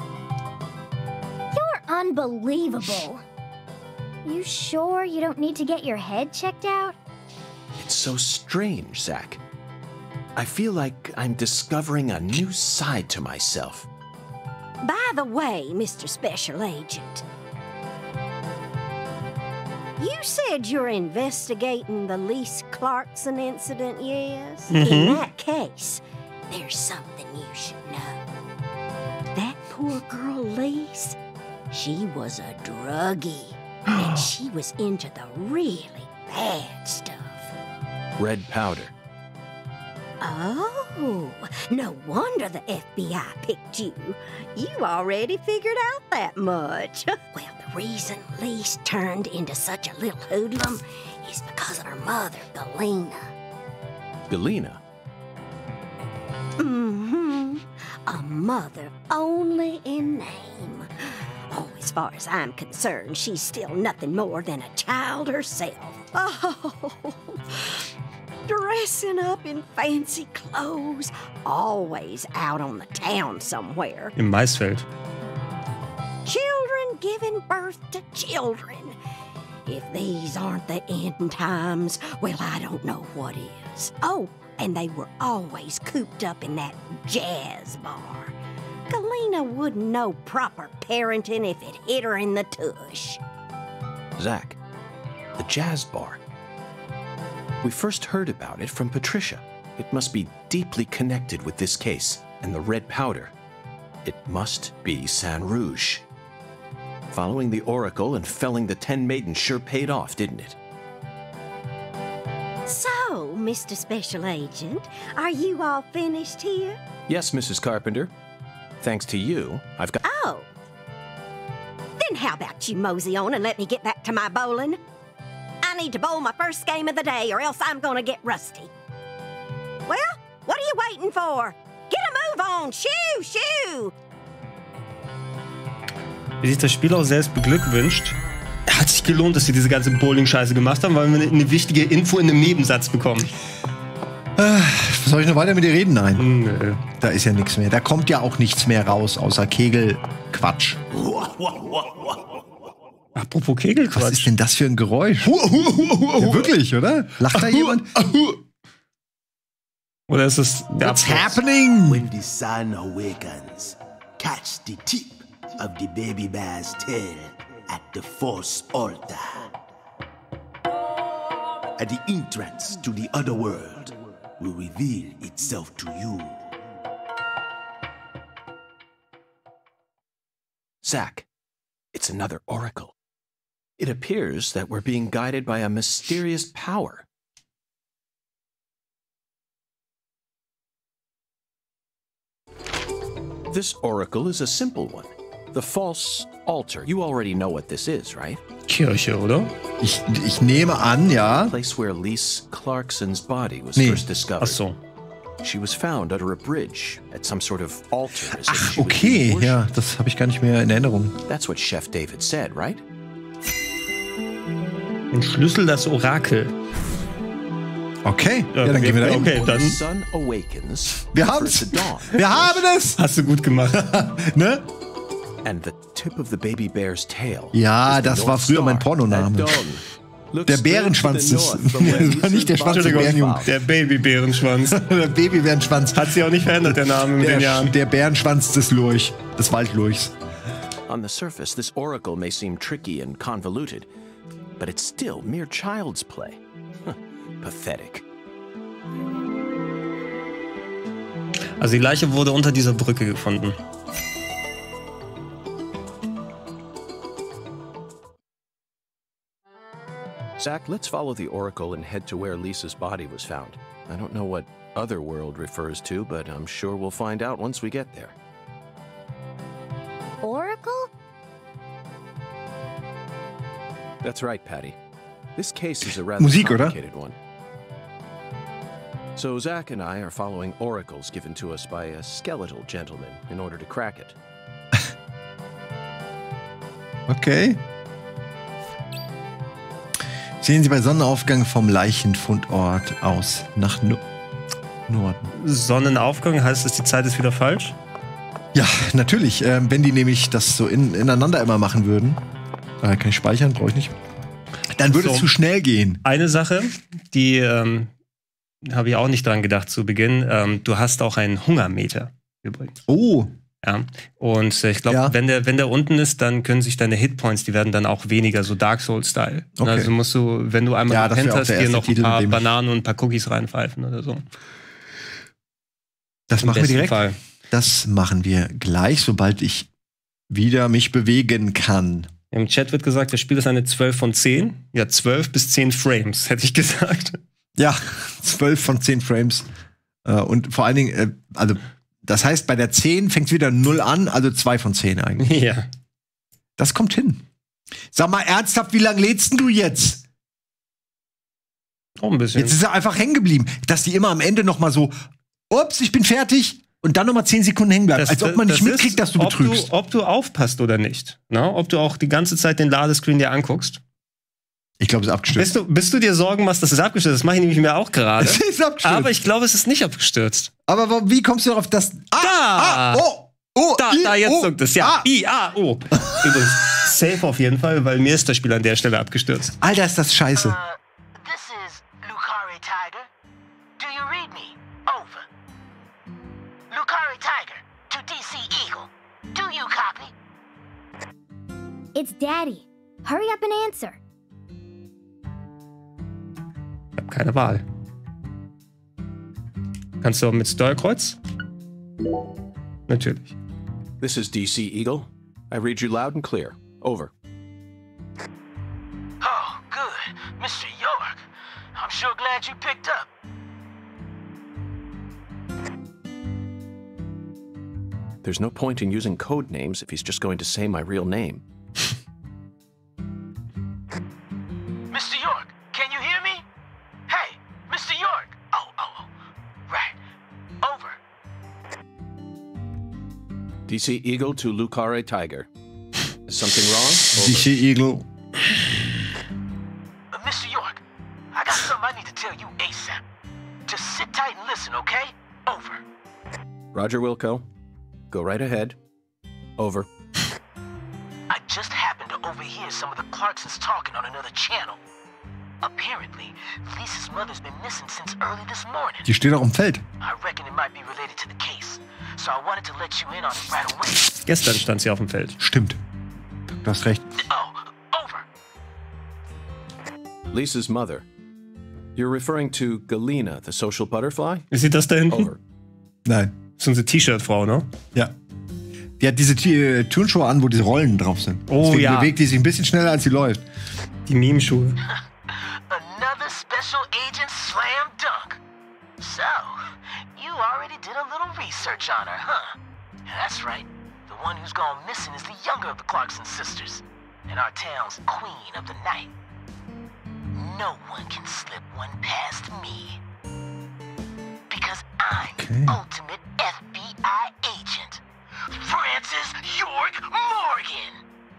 unbelievable. You sure you don't need to get your head checked out? It's so strange, Zach. I feel like I'm discovering a new side to myself. By the way, Mr. Special Agent, you said you're investigating the Lise Clarkson incident, yes? In that case, there's something you should know. That poor girl, Lise, she was a druggie, and she was into the really bad stuff. Red powder. Oh, no wonder the FBI picked you. You already figured out that much. Well, the reason Lise turned into such a little hoodlum is because of her mother, Galena. Galena? Mm-hmm. A mother only in name. Oh, as far as I'm concerned, she's still nothing more than a child herself. Oh, dressing up in fancy clothes, always out on the town somewhere. Im Maisfeld. Children giving birth to children. If these aren't the end times, well, I don't know what is. Oh, and they were always cooped up in that jazz bar. Galena wouldn't know proper parenting if it hit her in the tush. Zach, the jazz bar. We first heard about it from Patricia. It must be deeply connected with this case and the red powder. It must be Saint Rouge. Following the Oracle and felling the 10 maidens sure paid off, didn't it? So, Mr. Special Agent, are you all finished here? Yes, Mrs. Carpenter. Thanks to you, I've got... Oh. Then how about you mosey on and let me get back to my bowling? I need to bowl my first game of the day or else I'm gonna get rusty. Well, what are you waiting for? Get a move on! Shoo, shoo! Wie sich das Spiel auch selbst beglückwünscht. Hat sich gelohnt, dass sie diese ganze Bowling-Scheiße gemacht haben, weil wir eine wichtige Info in einem Nebensatz bekommen. Soll ich noch weiter mit dir reden? Nein. Nö. Da ist ja nichts mehr. Da kommt ja auch nichts mehr raus, außer Kegelquatsch. Apropos Kegelquatsch. Was ist denn das für ein Geräusch? Ja, wirklich, oder? Lacht da jemand? Oder ist es der What's Abschluss? happening? When the sun awakens, catch the tip of the baby bear's tail at the Force altar. At the entrance to the other world will reveal itself to you. Zach, it's another oracle. It appears that we're being guided by a mysterious power. This oracle is a simple one. The false altar. You already know what this is, right? Kirche, oder? Ich nehme an, ja. The place where Lise Clarkson's body was Nee. first discovered. Ach so. She was found under a bridge at some sort of altar. As if Ach, she was okay. being worshipped. Ja, das habe ich gar nicht mehr in Erinnerung. That's what Chef David said, right? Den Schlüssel, das Orakel. Okay, ja, dann gehen wir da hin. Okay, When dann the sun awakens, Wir the haben's. first dawn, Wir haben es! hast du gut gemacht. Ne? and the tip of the baby bear's tail. Ja, is the das war North früher mein Star. Pornoname. At dawn, looks Der straight Bärenschwanz to the ist. north from where Das war nicht der Lisa's schwarze body was Bärenjunge. found. Der Babybärenschwanz. Der Babybärenschwanz. Hat sich auch nicht verändert, der Name mit den Jahren. Der Bärenschwanz des Lurch. Des Waldlurchs. On the surface, this oracle may seem tricky and convoluted, but it's still mere child's play. Pathetic. Also die Leiche wurde unter dieser Brücke gefunden. Zach, let's follow the oracle and head to where Lisa's body was found. I don't know what otherworld refers to, but I'm sure we'll find out once we get there. Oracle? That's right, Patty. This case is a rather Musik, oder? complicated one. So Zach and I are following oracles given to us by a skeletal gentleman in order to crack it. Okay. Sehen Sie bei Sonnenaufgang vom Leichenfundort aus nach Norden. Sonnenaufgang, heißt es, die Zeit ist wieder falsch? Ja, natürlich. Wenn die nämlich das so ineinander immer machen würden. Kann ich speichern? Brauche ich nicht. Dann würde es zu schnell gehen. Eine Sache, die habe ich auch nicht dran gedacht zu Beginn. Du hast auch einen Hungermeter übrigens. Oh. Ja. Und ich glaube, wenn der unten ist, dann können sich deine Hitpoints, die werden dann auch weniger, so Dark Souls-Style. Okay. Also musst du, wenn du einmal gepennt hast, dir noch ein paar Bananen und ein paar Cookies reinpfeifen oder so. Das machen wir direkt. Das machen wir gleich, sobald ich wieder mich bewegen kann. Im Chat wird gesagt, das Spiel ist eine 12 von 10. Ja, 12 bis 10 Frames, hätte ich gesagt. Ja, 12 von 10 Frames. Und vor allen Dingen, also das heißt, bei der 10 fängt wieder 0 an, also 2 von 10 eigentlich. Ja. Das kommt hin. Sag mal ernsthaft, wie lange lädst du jetzt? Oh, ein bisschen. Jetzt ist er einfach hängen geblieben. Dass die immer am Ende noch mal so, ups, ich bin fertig. Und dann noch mal 10 Sekunden hängen bleibt. Als ob man nicht mitkriegt, dass du betrügst. Ob du aufpasst oder nicht. Na? Ob du auch die ganze Zeit den Ladescreen dir anguckst. Ich glaube, es ist abgestürzt. Bist du dir Sorgen machst, dass es abgestürzt ist? Das mache ich nämlich mir auch gerade. Es ist abgestürzt. Aber ich glaube, es ist nicht abgestürzt. Aber wie kommst du darauf, dass... Da, jetzt zuckt es. Ja. Übrigens, safe auf jeden Fall, weil mir ist das Spiel an der Stelle abgestürzt. Alter, ist das scheiße. This is Lucari Tiger. Do you read me? Over. Lucari Tiger to DC Eagle. Do you copy? It's Daddy. Hurry up and answer. Ich habe keine Wahl. Kannst du auch mit Steuerkreuz? Natürlich. This is DC Eagle. I read you loud and clear. Over. Oh, good. Mr. York. I'm sure glad you picked up. There's no point in using code names if he's just going to say my real name. Mr. York, can you hear me? Hey, Mr. York. Oh, right. Over. DC Eagle to Lucare Tiger. Is something wrong? DC Eagle. Mr. York, I got something I need to tell you ASAP. Just sit tight and listen, okay? Over. Roger Wilco. Go right ahead. Over. I just happened to overhear some of the Clarksons talking on another channel. Apparently, Lisa's mother's been missing since early this morning. Die steht auch im Feld. I reckon it might be related to the case. So I wanted to let you in on it right away. Gestern stand sie auf dem Feld. Stimmt. Du hast recht. Oh, over. Lisa's mother. You're referring to Galena, the social butterfly? Ist sie das da hinten? Over. Nein. Das ist unsere T-Shirt-Frau, ne? Ja. Die hat diese Turnschuhe an, wo diese Rollen drauf sind. Oh, deswegen ja. bewegt die sich ein bisschen schneller, als sie läuft. Die Meme-Schuhe. Another special agent slam dunk. So, you already did a little research on her, huh? That's right. The one who's gone missing is the younger of the Clarkson sisters, and our town's queen of the night. No one can slip one past me. Because I'm ultimate FBI agent, Francis York Morgan.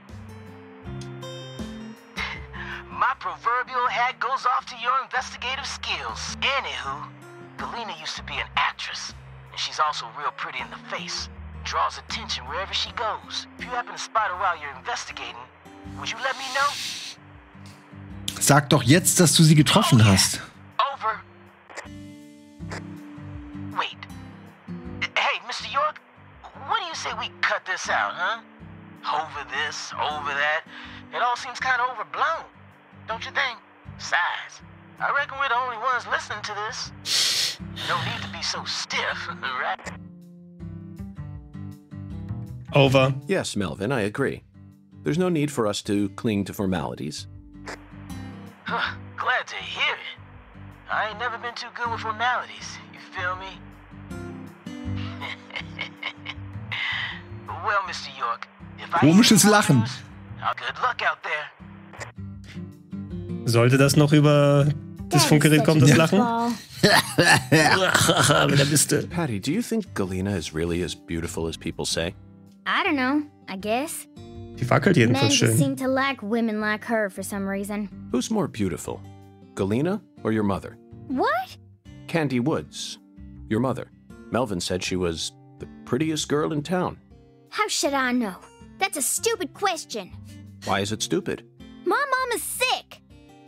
My proverbial hat goes off to your investigative skills. Anywho, Galena used to be an actress, and she's also real pretty in the face. Draws attention wherever she goes. If you happen to spot her while you're investigating, would you let me know? Sag doch jetzt, dass du sie getroffen hast. Over. Wait. Hey, Mr. York, what do you say we cut this out, huh? Over this, over that. It all seems kind of overblown, don't you think? Besides, I reckon we're the only ones listening to this. No need to be so stiff, right? Over. Yes, Melvin, I agree. There's no need for us to cling to formalities. Glad to hear it. I ain't never been too good with formalities, you feel me? Well, Mr. York, if I Komisches Lachen. good luck out there. Sollte das noch über das Funkgerät kommen, das Lachen? Da bist du. Patty, do you think Galena is really as beautiful as people say? I don't know, I guess. Die wackelt Men jedenfalls just schön. seem to like women like her for some reason. Who's more beautiful, Galena or your mother? What? Candy Woods, your mother. Melvin said she was the prettiest girl in town. How should I know? That's a stupid question. Why is it stupid? My mom is sick.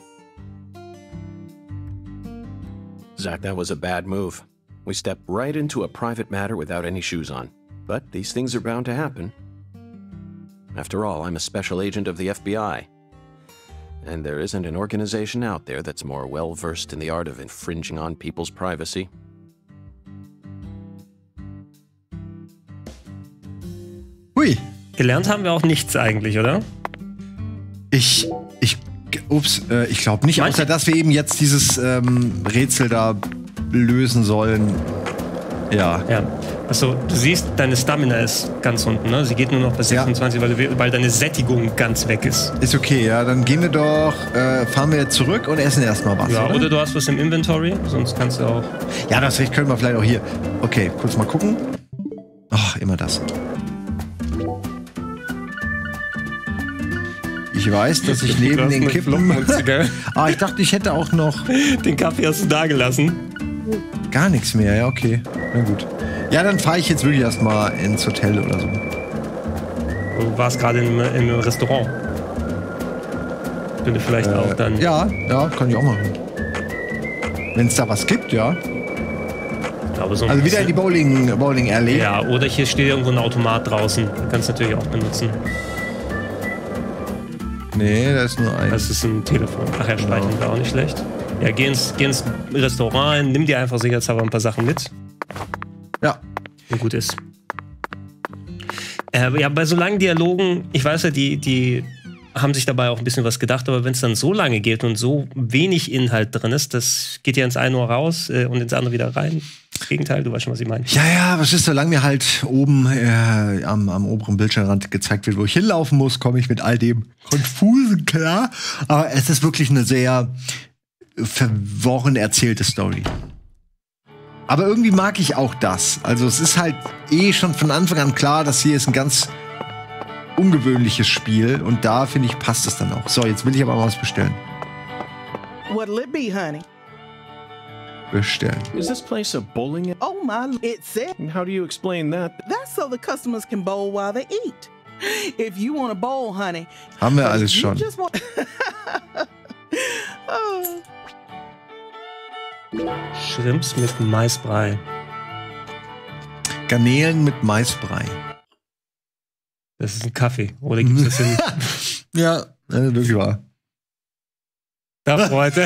Zach, that was a bad move. We stepped right into a private matter without any shoes on. But these things are bound to happen. After all, I'm a special agent of the FBI. And there isn't an organization out there that's more well-versed in the art of infringing on people's privacy. Hui. Gelernt haben wir auch nichts eigentlich, oder? Ich glaube nicht, außer dass wir eben jetzt dieses Rätsel da lösen sollen. Ja. Achso, du siehst, deine Stamina ist ganz unten, ne? Sie geht nur noch bis 26, weil deine Sättigung ganz weg ist. Ist okay, ja. Dann gehen wir doch, fahren wir jetzt zurück und essen erstmal was. Ja, oder du hast was im Inventory, sonst kannst du auch. Ja, das können wir vielleicht auch hier. Okay, kurz mal gucken. Ach, immer das. Ich weiß, dass ich neben den Kippen... ich dachte, ich hätte auch noch... Den Kaffee hast du da gelassen. Gar nichts mehr, ja, okay. Na gut. Ja, dann fahre ich jetzt wirklich erstmal ins Hotel oder so. Du warst gerade im Restaurant. Könnte vielleicht auch dann... Ja, kann ich auch machen. Wenn es da was gibt, ja. Ich glaube, so also wieder in die Bowling Alley. Ja, oder hier steht irgendwo ein Automat draußen. Den kannst du natürlich auch benutzen. Nee, da ist nur ein. Das ist ein Telefon. Ach ja, speichern wäre auch nicht schlecht. Ja, geh ins Restaurant, nimm dir einfach sicherheitshalber ein paar Sachen mit. Ja. Und gut ist. Ja, bei so langen Dialogen, ich weiß ja, die haben sich dabei auch ein bisschen was gedacht, aber wenn es dann so lange geht und so wenig Inhalt drin ist, das geht ja ins eine Ohr raus und ins andere wieder rein. Das Gegenteil, du weißt schon, was ich meine. Ja, was ist, solange mir halt oben am oberen Bildschirmrand gezeigt wird, wo ich hinlaufen muss, komme ich mit all dem Konfusen klar. Aber es ist wirklich eine sehr verworren erzählte Story. Aber irgendwie mag ich auch das. Also es ist halt schon von Anfang an klar, dass hier ist ein ganz ungewöhnliches Spiel und da, finde ich, passt es dann auch. So, jetzt will ich aber mal was bestellen. What'll it be, honey? Bestellen. Is this place a bowling? Oh my, it's it. How do you explain that? That's so the customers can bowl while they eat. If you want to bowl, honey. Haben wir alles schon. Oh. Shrimps mit Maisbrei. Garnelen mit Maisbrei. Das ist ein Kaffee. Oder gibt es das in... Ja, wirklich wahr. Da, Freunde.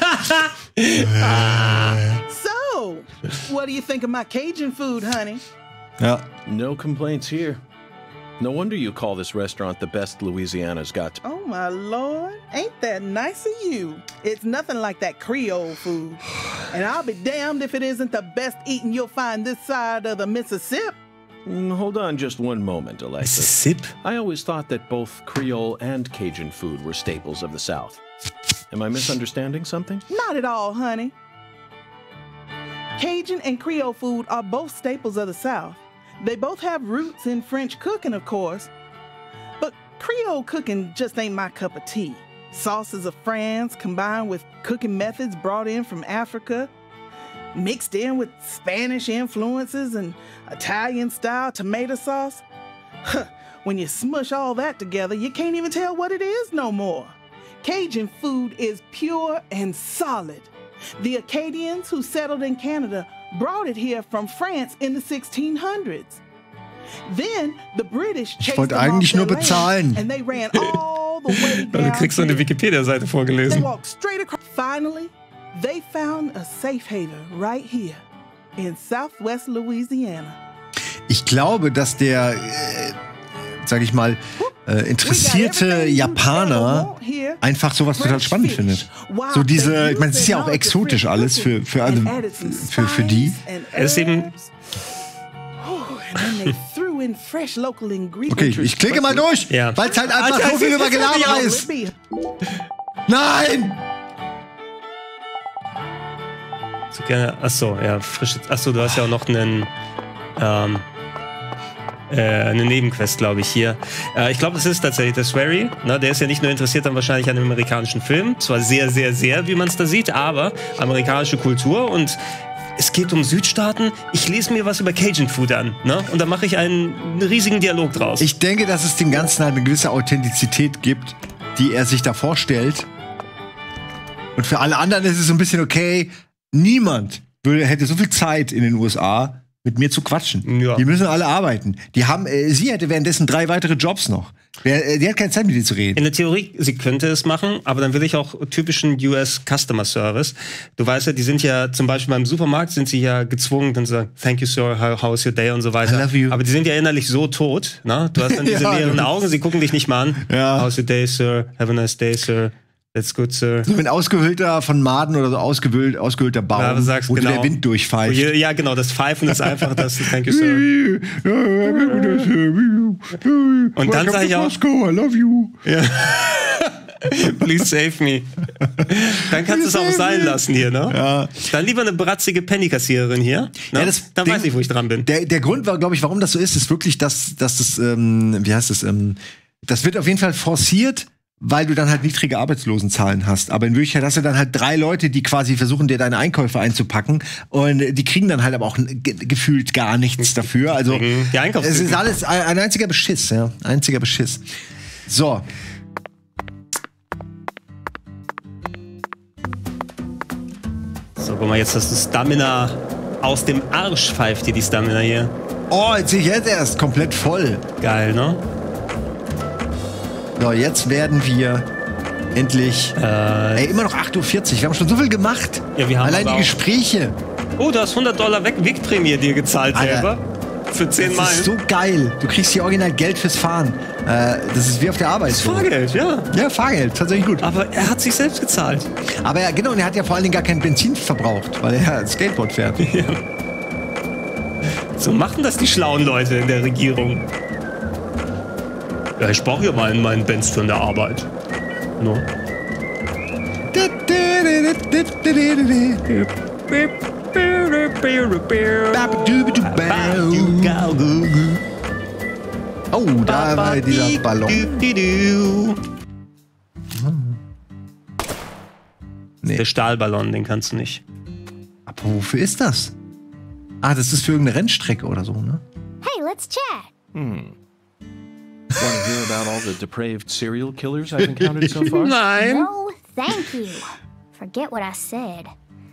So, what do you think of my Cajun food, honey? Ja. No complaints here. No wonder you call this restaurant the best Louisiana's got. Oh my lord, ain't that nice of you? It's nothing like that Creole food. And I'll be damned if it isn't the best eating you'll find this side of the Mississippi. Hold on just one moment, Alexa. Mississippi? I always thought that both Creole and Cajun food were staples of the South. Am I misunderstanding something? Not at all, honey. Cajun and Creole food are both staples of the South. They both have roots in French cooking, of course. But Creole cooking just ain't my cup of tea. Sauces of France combined with cooking methods brought in from Africa, mixed in with Spanish influences and Italian-style tomato sauce. When you smush all that together, you can't even tell what it is no more. Cajun food is pure and solid. The Acadians who settled in Canada brought it here from France in the 1600s. Then the British chased them off their land, and they ran all the way down. Du kriegst so eine Wikipedia-Seite They vorgelesen. walked straight across. Finally, they found a safe haven right here in Southwest Louisiana. Ich glaube, dass der, sag ich mal, interessierte Japaner einfach sowas total spannend findet. So diese, ich meine, es ist ja auch exotisch alles für die. Es ist eben... Okay, ich klicke mal durch, Ja. weil es halt einfach so viel über Gelaber ist. Nein! So gerne, achso, ja, frische... Achso, du hast ja auch noch einen... eine Nebenquest, glaube ich, hier. Ich glaube, es ist tatsächlich der Swery. Ne? Der ist ja nicht nur interessiert dann wahrscheinlich an dem amerikanischen Film. Zwar sehr, sehr, sehr, wie man es da sieht, aber amerikanische Kultur und es geht um Südstaaten. Ich lese mir was über Cajun Food an. Ne? Und da mache ich einen riesigen Dialog draus. Ich denke, dass es dem Ganzen halt eine gewisse Authentizität gibt, die er sich da vorstellt. Und für alle anderen ist es so ein bisschen okay. Niemand hätte so viel Zeit in den USA, mit mir zu quatschen. Ja. Die müssen alle arbeiten. Sie hätte währenddessen 3 weitere Jobs noch. Die hat keine Zeit, mit dir zu reden. In der Theorie, sie könnte es machen, aber dann will ich auch typischen US Customer Service. Du weißt ja, die sind ja zum Beispiel beim Supermarkt sind sie ja gezwungen, dann zu sagen, thank you, sir, how's your day und so weiter. I love you. Aber die sind ja innerlich so tot. Ne? Du hast dann diese leeren Augen, sie gucken dich nicht mal an. Ja. How's your day, sir? Have a nice day, sir. That's good, sir. So ein ausgehöhlter von Maden oder so ausgehöhlter Baum, ja, sagst, wo genau. der Wind durchpfeift. Ja, genau, das Pfeifen ist einfach das Thank you, sir. Und dann sage ich auch I love you. Ja. Please save me. Dann kannst du es auch sein lassen hier, ne? Ja. Dann lieber eine bratzige Penny-Kassiererin hier. Ne? Ja, dann weiß ich, wo ich dran bin. Der Grund war, glaube ich, warum das so ist wirklich, dass das, wie heißt das, das wird auf jeden Fall forciert, weil du dann halt niedrige Arbeitslosenzahlen hast. Aber in Wirklichkeit hast du dann halt 3 Leute, die quasi versuchen, dir deine Einkäufe einzupacken. Und die kriegen dann halt aber auch gefühlt gar nichts dafür. Also, es ist alles ein einziger Beschiss, ja. Einziger Beschiss. So. So, guck mal, jetzt hast du Stamina aus dem Arsch, pfeift dir die Stamina hier. Oh, jetzt sehe ich jetzt erst komplett voll. Geil, ne? So, jetzt werden wir endlich. Immer noch 8:40 Uhr. Wir haben schon so viel gemacht. Ja, wir haben allein die Gespräche. Oh, du hast $100 Wegprämie dir gezahlt, Alter, selber. Für 10 Meilen. Das ist so geil. Du kriegst hier original Geld fürs Fahren. Das ist wie auf der Arbeit. Das ist Fahrgeld, ja. Ja, Fahrgeld. Tatsächlich gut. Aber er hat sich selbst gezahlt. Aber ja, genau. Und er hat ja vor allen Dingen gar kein Benzin verbraucht, weil er Skateboard fährt. Ja. So machen das die schlauen Leute in der Regierung. Ja, ich brauche hier mal meinen Benz für eine Arbeit. No. Oh, da war dieser Ballon. Nee. Der Stahlballon, den kannst du nicht. Aber wofür ist das? Ah, das ist für irgendeine Rennstrecke oder so, ne? Hey, let's chat. Want to hear about all the depraved serial killers I've encountered so far? Nein. No, thank you. Forget what I said.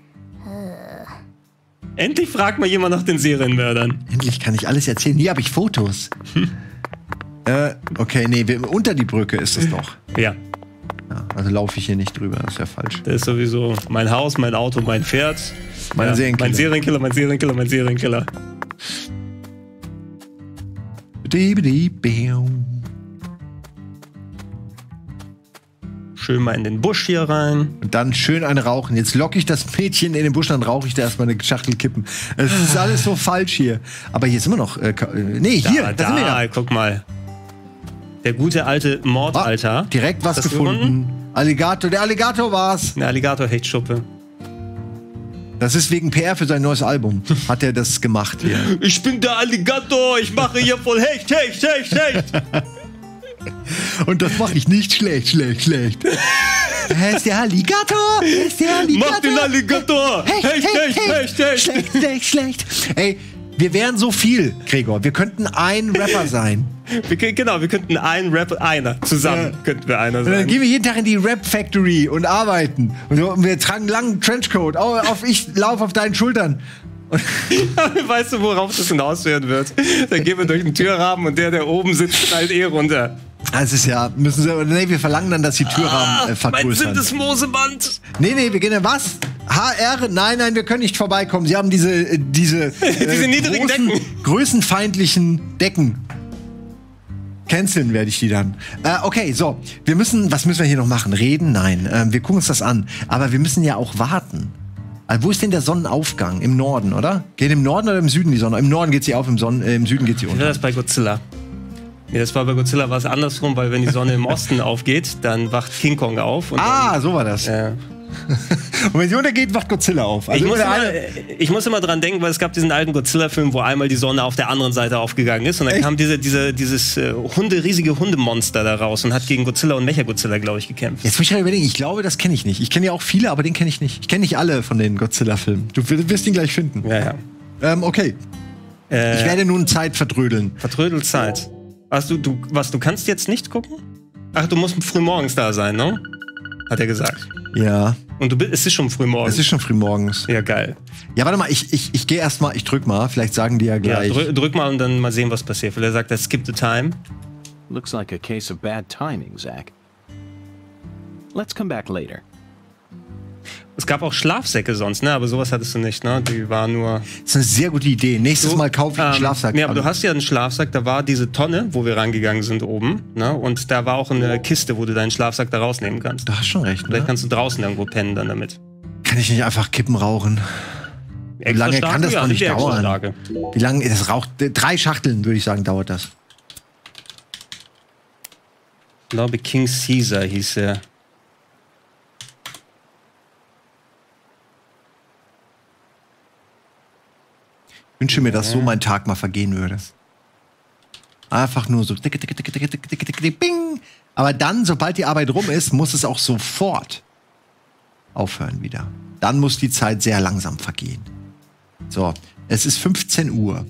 Endlich fragt mal jemand nach den Serienmördern. Endlich kann ich alles erzählen. Hier habe ich Fotos. Okay, nee, unter die Brücke ist es doch. Ja. Also laufe ich hier nicht drüber, das ist ja falsch. Das ist sowieso mein Haus, mein Auto, mein Pferd. Mein Serienkiller. Mein Serienkiller, mein Serienkiller, mein Serienkiller. Schön mal in den Busch hier rein. Und dann schön eine rauchen. Jetzt locke ich das Mädchen in den Busch, dann rauche ich da erstmal eine Schachtel Kippen. Es ist alles so falsch hier. Aber hier ist immer noch. Nee, hier. Da sind wir ja. Guck mal. Der gute alte Mordaltar. Direkt was gefunden. Alligator. Der Alligator war's. Eine Alligator-Hechtschuppe. Das ist wegen PR für sein neues Album. Hat er das gemacht hier. Ich bin der Alligator. Ich mache hier voll Hecht. Und das mache ich nicht schlecht. Er ist der Alligator. Mach den Alligator. Hecht. Schlecht. Ey, wir wären so viel, Gregor. Wir könnten ein Rapper sein. Wir könnten zusammen könnten wir einer sein. Und dann gehen wir jeden Tag in die Rap Factory und arbeiten. Und wir tragen einen langen Trenchcoat. Ich laufe auf deinen Schultern. Weißt du, worauf das hinausführen wird? Dann gehen wir durch den Türrahmen und der oben sitzt, knallt runter. Das ist ja, wir verlangen dann, dass die Türrahmen vergrößern. Mein Sintesmoseband. Nee, wir gehen dann, was? HR? Nein, wir können nicht vorbeikommen. Sie haben diese diese niedrigen Decken. Größenfeindlichen Decken. Canceln werde ich die dann. Okay, so. Was müssen wir hier noch machen? Reden? Nein. Wir gucken uns das an. Aber wir müssen ja auch warten. Wo ist denn der Sonnenaufgang? Im Norden, oder? Geht im Norden oder im Süden die Sonne? Im Norden geht sie auf, im Süden geht sie unter. Das ist bei Godzilla. Nee, das war bei Godzilla war es andersrum, weil wenn die Sonne im Osten aufgeht, dann wacht King Kong auf. Und so war das. Und wenn sie untergeht, wacht Godzilla auf. Also ich muss immer dran denken, weil es gab diesen alten Godzilla-Film, wo einmal die Sonne auf der anderen Seite aufgegangen ist. Und dann kam dieses riesige Hundemonster da raus und hat gegen Godzilla und Mechagodzilla, glaube ich, gekämpft. Jetzt muss ich mal überlegen, ich glaube, das kenne ich nicht. Ich kenne ja auch viele, aber den kenne ich nicht. Ich kenne nicht alle von den Godzilla-Filmen. Du wirst ihn gleich finden. Ja. Okay. Ich werde nun Zeit vertrödeln. Vertrödelt Zeit. Du kannst jetzt nicht gucken? Ach, du musst früh morgens da sein, ne? Hat er gesagt. Ja. Und es ist schon früh morgens. Es ist schon früh morgens. Ja, geil. Ja, warte mal, ich gehe erst mal, ich drück mal. Vielleicht sagen die ja gleich. Ja, drück mal und dann mal sehen, was passiert. Vielleicht sagt er, skip the time. Looks like a case of bad timing, Zach. Let's come back later. Es gab auch Schlafsäcke sonst, ne? Aber sowas hattest du nicht, ne? Die war nur... Das ist eine sehr gute Idee. Nächstes Mal kaufe ich einen Schlafsack. Ja, aber du hast ja einen Schlafsack, da war diese Tonne, wo wir rangegangen sind oben, ne? Und da war auch eine Kiste, wo du deinen Schlafsack da rausnehmen kannst. Du hast schon recht, ne? Vielleicht kannst du draußen irgendwo pennen dann damit. Kann ich nicht einfach Kippen rauchen? Wie lange kann das noch nicht dauern? Wie lange, das raucht 3 Schachteln, würde ich sagen, dauert das. Ich glaube, King Caesar hieß er. Ich wünsche mir, dass so mein Tag mal vergehen würde. Einfach nur so. Bing. Aber dann, sobald die Arbeit rum ist, muss es auch sofort aufhören wieder. Dann muss die Zeit sehr langsam vergehen. So, es ist 15 Uhr.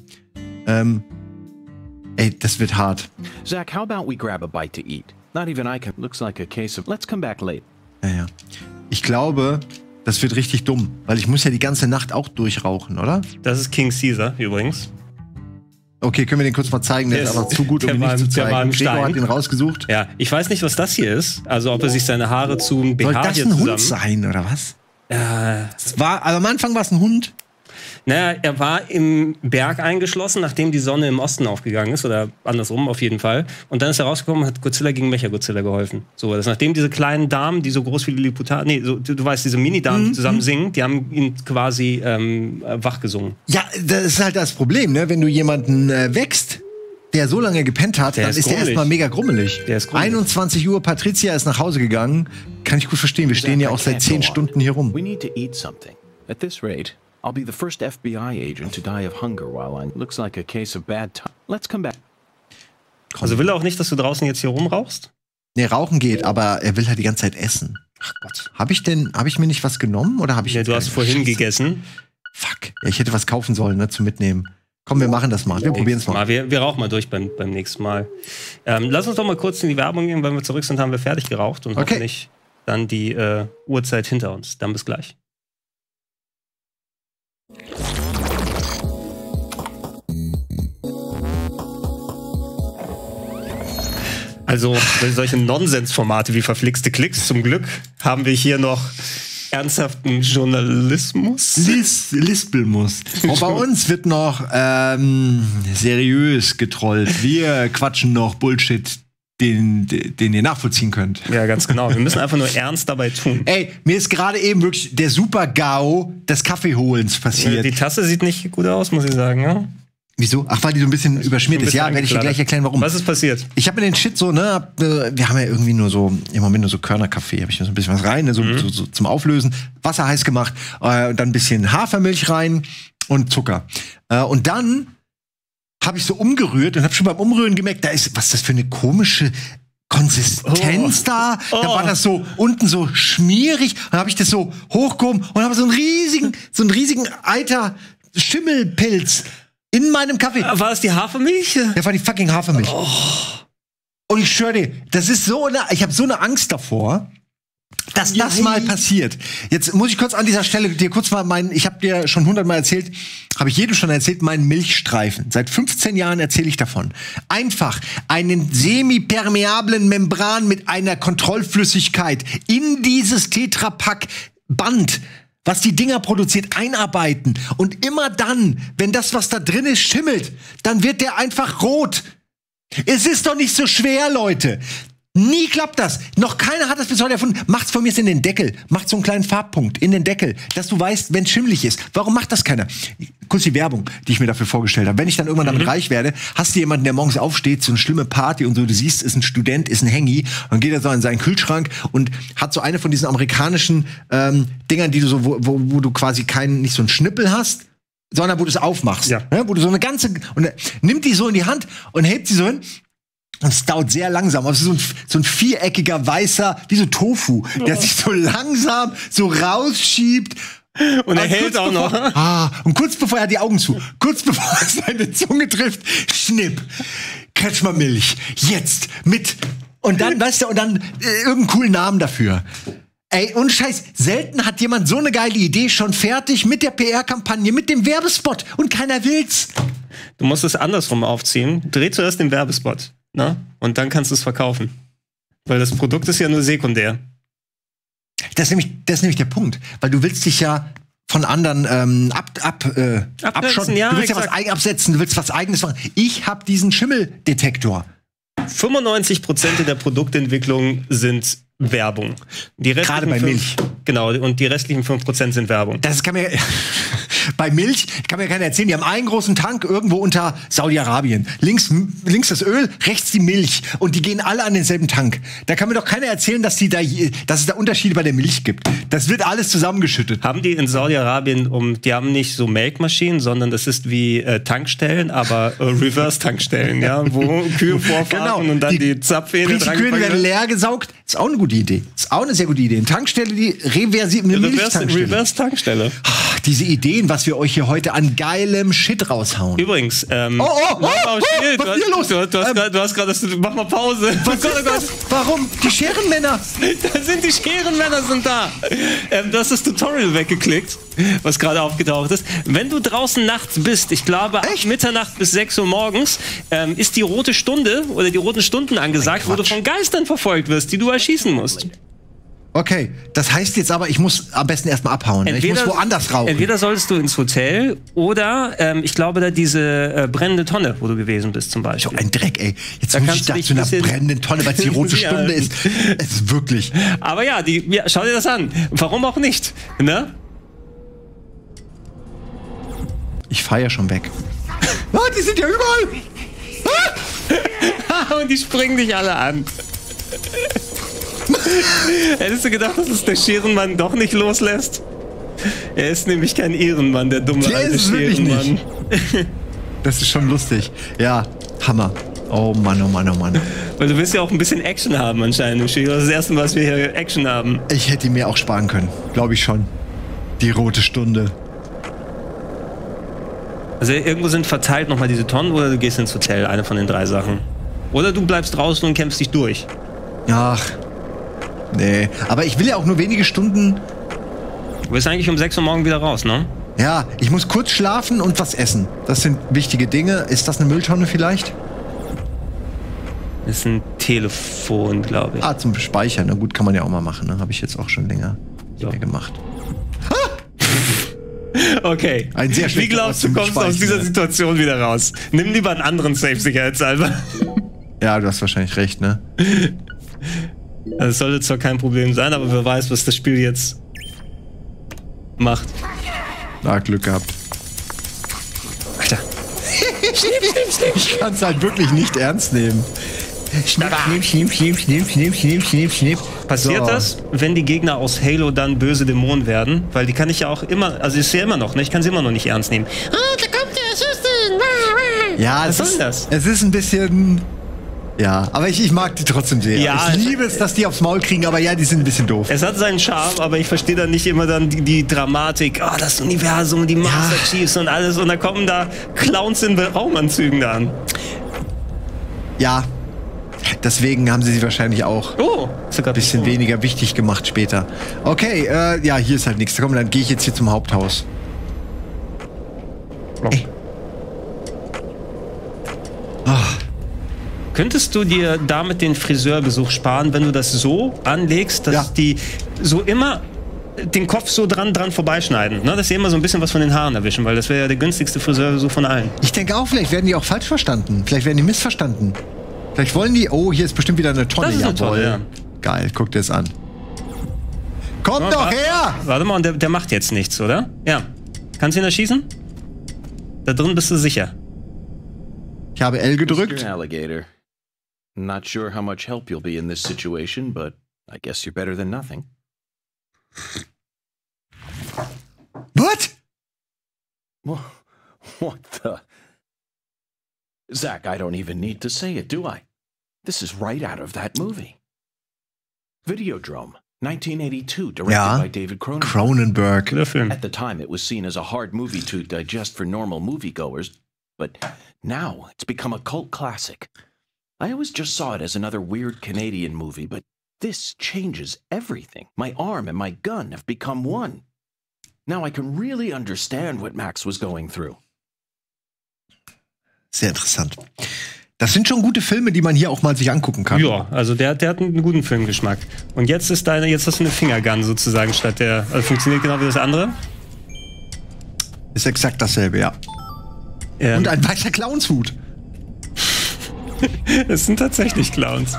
Das wird hart. Zach, how about we grab a bite to eat? Not even I can. Looks like a case of. Let's come back late. Ja. Ich glaube, das wird richtig dumm, weil ich muss ja die ganze Nacht auch durchrauchen, oder? Das ist King Caesar übrigens. Okay, können wir den kurz mal zeigen? Der ist aber zu gut, um ihn nicht zu zeigen. Gregor hat ihn rausgesucht. Ja, ich weiß nicht, was das hier ist. Also ob er sich seine Haare zum BH Soll das hier ein zusammen... Hund sein, oder was? Also am Anfang war es ein Hund. Naja, er war im Berg eingeschlossen, nachdem die Sonne im Osten aufgegangen ist, oder andersrum auf jeden Fall. Und dann ist er rausgekommen und hat Godzilla gegen Mechagodzilla geholfen. So, das nachdem diese kleinen Damen, die so groß wie Lilliputaner, du weißt, diese Mini-Damen, die zusammen singen, die haben ihn quasi wachgesungen. Ja, das ist halt das Problem, ne? Wenn du jemanden wächst, der so lange gepennt hat, dann ist der erstmal mega grummelig. 21 Uhr, Patricia ist nach Hause gegangen. Kann ich gut verstehen, wir stehen ja auch seit 10 Stunden hier rum. We need to eat something. At this rate, I'll be the first FBI agent to die of hunger while I... Looks like a case of bad time. Let's come back. Also will er auch nicht, dass du draußen jetzt hier rumrauchst? Nee, rauchen geht, aber er will halt die ganze Zeit essen. Ach Gott. Hab ich mir nicht was genommen oder habe ich... Ja, du hast vorhin gegessen. Fuck. Ja, ich hätte was kaufen sollen, ne, zum Mitnehmen. Komm, wir machen das mal. Wir probieren es mal. Wir rauchen mal durch beim nächsten Mal. Lass uns doch mal kurz in die Werbung gehen. Wenn wir zurück sind, haben wir fertig geraucht und hoffentlich dann die Uhrzeit hinter uns. Dann bis gleich. Also solche Nonsensformate wie verflixte Klicks, zum Glück haben wir hier noch ernsthaften Journalismus. Lispelmus. Bei uns wird noch seriös getrollt. Wir quatschen noch Bullshit, den ihr nachvollziehen könnt. Ja, ganz genau. Wir müssen einfach nur ernst dabei tun. Ey, mir ist gerade eben wirklich der Super-GAU des Kaffeeholens passiert. Die Tasse sieht nicht gut aus, muss ich sagen, ja? Wieso? Ach, weil die so ein bisschen überschmiert ist. Ja, werde ich dir gleich erklären, warum. Was ist passiert? Ich habe mir den Shit so, ne, wir haben ja irgendwie nur so, im Moment nur so Körnerkaffee, habe ich mir so ein bisschen was rein, ne, so zum Auflösen, Wasser heiß gemacht, dann ein bisschen Hafermilch rein und Zucker. Und dann habe ich so umgerührt und habe schon beim Umrühren gemerkt, was ist das für eine komische Konsistenz da? Da war das so unten so schmierig. Dann habe ich das so hochgehoben und habe so einen riesigen alter Schimmelpilz in meinem Kaffee. War es die Hafermilch? Ja, war die fucking Hafermilch. Und ich schwöre dir, ich habe so eine Angst davor, dass das mal passiert. Jetzt muss ich kurz an dieser Stelle dir kurz mal ich habe dir schon 100-mal erzählt, habe ich jedem schon erzählt, meinen Milchstreifen. Seit 15 Jahren erzähle ich davon. Einfach einen semipermeablen Membran mit einer Kontrollflüssigkeit in dieses Tetrapack-Band, was die Dinger produziert, einarbeiten. Und immer dann, wenn das, was da drin ist, schimmelt, dann wird der einfach rot. Es ist doch nicht so schwer, Leute. Nie klappt das. Noch keiner hat das bis heute erfunden. Macht's von mir in den Deckel. Macht so einen kleinen Farbpunkt in den Deckel, dass du weißt, wenn es schimmelig ist. Warum macht das keiner? Kurz die Werbung, die ich mir dafür vorgestellt habe. Wenn ich dann irgendwann damit reich werde, hast du jemanden, der morgens aufsteht, so eine schlimme Party und so, du siehst, ist ein Student, ist ein Hengi, und geht er so in seinen Kühlschrank und hat so eine von diesen amerikanischen Dingern, die du so, wo du quasi nicht so einen Schnippel hast, sondern wo du es aufmachst. Ja. Ne? Wo du so eine ganze, und nimmt die so in die Hand und hebt sie so hin. Und es dauert sehr langsam. Aber es ist so ein viereckiger, weißer, wie so Tofu, der sich so langsam so rausschiebt. Und er hält auch noch. Und kurz bevor er hat die Augen zu, kurz bevor er seine Zunge trifft, schnipp, Kretschmermilch, jetzt, mit. Und dann, weißt du, irgendeinen coolen Namen dafür. Ey, ohne Scheiß, selten hat jemand so eine geile Idee schon fertig mit der PR-Kampagne, mit dem Werbespot. Und keiner will's. Du musst es andersrum aufziehen. Dreh zuerst den Werbespot. Na? Und dann kannst du es verkaufen. Weil das Produkt ist ja nur sekundär. Das ist nämlich der Punkt. Weil du willst dich ja von anderen abschotten. Ja, du willst ja was absetzen, du willst was Eigenes machen. Ich habe diesen Schimmeldetektor. 95% der Produktentwicklung sind Werbung. Gerade bei Milch. Genau, und die restlichen 5% sind Werbung. Das kann mir bei Milch kann mir keiner erzählen. Die haben einen großen Tank irgendwo unter Saudi-Arabien. Links das Öl, rechts die Milch. Und die gehen alle an denselben Tank. Da kann mir doch keiner erzählen, dass es da Unterschiede bei der Milch gibt. Das wird alles zusammengeschüttet. Haben die in Saudi-Arabien, die haben nicht so Melkmaschinen, sondern das ist wie Tankstellen, aber Reverse-Tankstellen, ja, wo Kühe vorfahren und dann die Zapfhähne dran. Die Kühe werden leer gesaugt. Ist auch eine gute Idee. Ist auch eine sehr gute Idee. Eine Tankstelle, die Reverse-Tankstelle. Diese Ideen, was wir euch hier heute an geilem Shit raushauen. Übrigens, was ist hier los? Du hast gerade, mach mal Pause. Warum? Die Scherenmänner. Die Scherenmänner sind da. Du hast das Tutorial weggeklickt, was gerade aufgetaucht ist. Wenn du draußen nachts bist, ich glaube ab Mitternacht bis 6 Uhr morgens, ist die rote Stunde oder die roten Stunden angesagt, wo du von Geistern verfolgt wirst, die du erschießen musst. Okay, das heißt jetzt aber, ich muss am besten erstmal abhauen. Ich muss woanders rauchen. Entweder solltest du ins Hotel oder, ich glaube, da diese brennende Tonne, wo du gewesen bist zum Beispiel. So ein Dreck, ey. Jetzt muss ich da zu einer brennenden Tonne, weil es die rote Stunde ist. Es ist wirklich. Aber ja, schau dir das an. Warum auch nicht? Ne? Ich fahr ja schon weg. Die sind ja überall. Und die springen dich alle an. Hättest du gedacht, dass es der Scherenmann doch nicht loslässt? Er ist nämlich kein Ehrenmann, der dumme alte Scherenmann. Das ist schon lustig. Ja, Hammer. Oh Mann, oh Mann, oh Mann. Weil du willst ja auch ein bisschen Action haben anscheinend. Das ist das erste Mal, dass wir hier Action haben. Ich hätte mir auch sparen können. Glaube ich schon. Die rote Stunde. Also irgendwo sind verteilt nochmal diese Tonnen oder du gehst ins Hotel. Eine von den 3 Sachen. Oder du bleibst draußen und kämpfst dich durch. Ach. Nee, aber ich will ja auch nur wenige Stunden. Du bist eigentlich um 6 Uhr morgen wieder raus, ne? Ja, ich muss kurz schlafen und was essen. Das sind wichtige Dinge. Ist das eine Mülltonne vielleicht? Das ist ein Telefon, glaube ich. Zum Speichern. Na gut, kann man ja auch mal machen. Ne? Habe ich jetzt auch schon länger gemacht. Okay. Wie glaubst du, kommst du aus dieser Situation wieder raus? Nimm lieber einen anderen Safe-Sicherheitshalber. Ja, du hast wahrscheinlich recht, ne? Das sollte zwar kein Problem sein, aber wer weiß, was das Spiel jetzt macht. Glück gehabt. Alter. Ich kann es halt wirklich nicht ernst nehmen. Schnipp. Passiert das, wenn die Gegner aus Halo dann böse Dämonen werden? Weil die kann ich ja auch immer, also ich sehe immer noch, ne? Ich kann sie immer noch nicht ernst nehmen. Da kommt der Assistent. Ja, was soll denn das? Es ist ein bisschen... Ja, aber ich mag die trotzdem sehr. Ja, ich liebe es, dass die aufs Maul kriegen, aber ja, die sind ein bisschen doof. Es hat seinen Charme, aber ich verstehe dann nicht immer dann die Dramatik. Das Universum, die Master Chiefs und alles. Und da kommen da Clowns in Raumanzügen da an. Ja, deswegen haben sie wahrscheinlich auch ein bisschen weniger wichtig gemacht später. Okay, hier ist halt nichts. Komm, dann gehe ich jetzt hier zum Haupthaus. Ey. Könntest du dir damit den Friseurbesuch sparen, wenn du das so anlegst, dass die so immer den Kopf so dran vorbeischneiden, ne? Dass sie immer so ein bisschen was von den Haaren erwischen, weil das wäre ja der günstigste Friseurbesuch von allen. Ich denke auch, vielleicht werden die auch falsch verstanden. Vielleicht werden die missverstanden. Vielleicht wollen die. Oh, hier ist bestimmt wieder eine Tonne. Das ist eine Tonne, ja. Geil, guck dir das an. Komm doch her! Warte mal, und der macht jetzt nichts, oder? Ja. Kannst du ihn erschießen? Da drin bist du sicher. Ich habe L gedrückt. Mr. Alligator. Not sure how much help you'll be in this situation, but I guess you're better than nothing. What? What the? Zach, I don't even need to say it, do I? This is right out of that movie. Videodrome, 1982, directed by David Cronenberg. Cronenberg. At the time, it was seen as a hard movie to digest for normal moviegoers, but now it's become a cult classic. I always just saw it as another weird Canadian movie, but this changes everything. My arm and my gun have become one. Now I can really understand what Max was going through. Sehr interessant. Das sind schon gute Filme, die man hier auch mal sich angucken kann. Ja, also der hat einen guten Filmgeschmack. Und jetzt hast du eine Fingergun sozusagen statt der. Also funktioniert genau wie das andere. Ist exakt dasselbe, ja. Und ein weißer Clownshut. Es sind tatsächlich Clowns.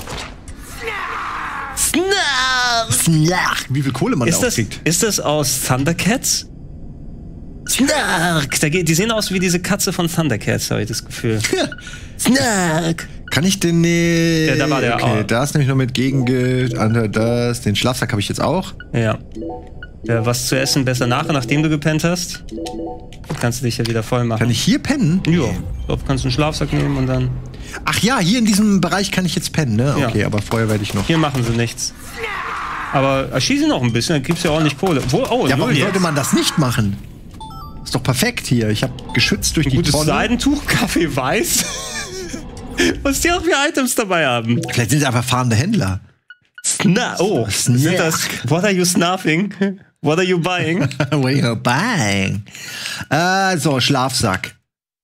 Snark! Wie viel Kohle man da kriegt. Ist das aus Thundercats? Snark! Die sehen aus wie diese Katze von Thundercats, habe ich das Gefühl. Snark! Kann ich den nicht? Ja, da war der auch. Da ist nämlich noch mit das. Den Schlafsack habe ich jetzt auch. Ja. Was zu essen besser nachdem du gepennt hast. Kannst du dich ja wieder voll machen. Kann ich hier pennen? Ja. Ich glaube, du kannst einen Schlafsack nehmen und dann. Ach ja, hier in diesem Bereich kann ich jetzt pennen, ne? Okay, ja. Aber vorher werde ich noch. Hier machen sie nichts. Aber erschieße noch ein bisschen, dann gibt's ja ordentlich Kohle. Warum sollte man das nicht machen? Ist doch perfekt hier. Ich habe geschützt durch die Tonne. Gutes Seidentuch, Kaffee weiß. Was die auch für Items dabei haben. Vielleicht sind es einfach fahrende Händler. Sind das? What are you snuffing? What are you buying? What are you buying? So, Schlafsack.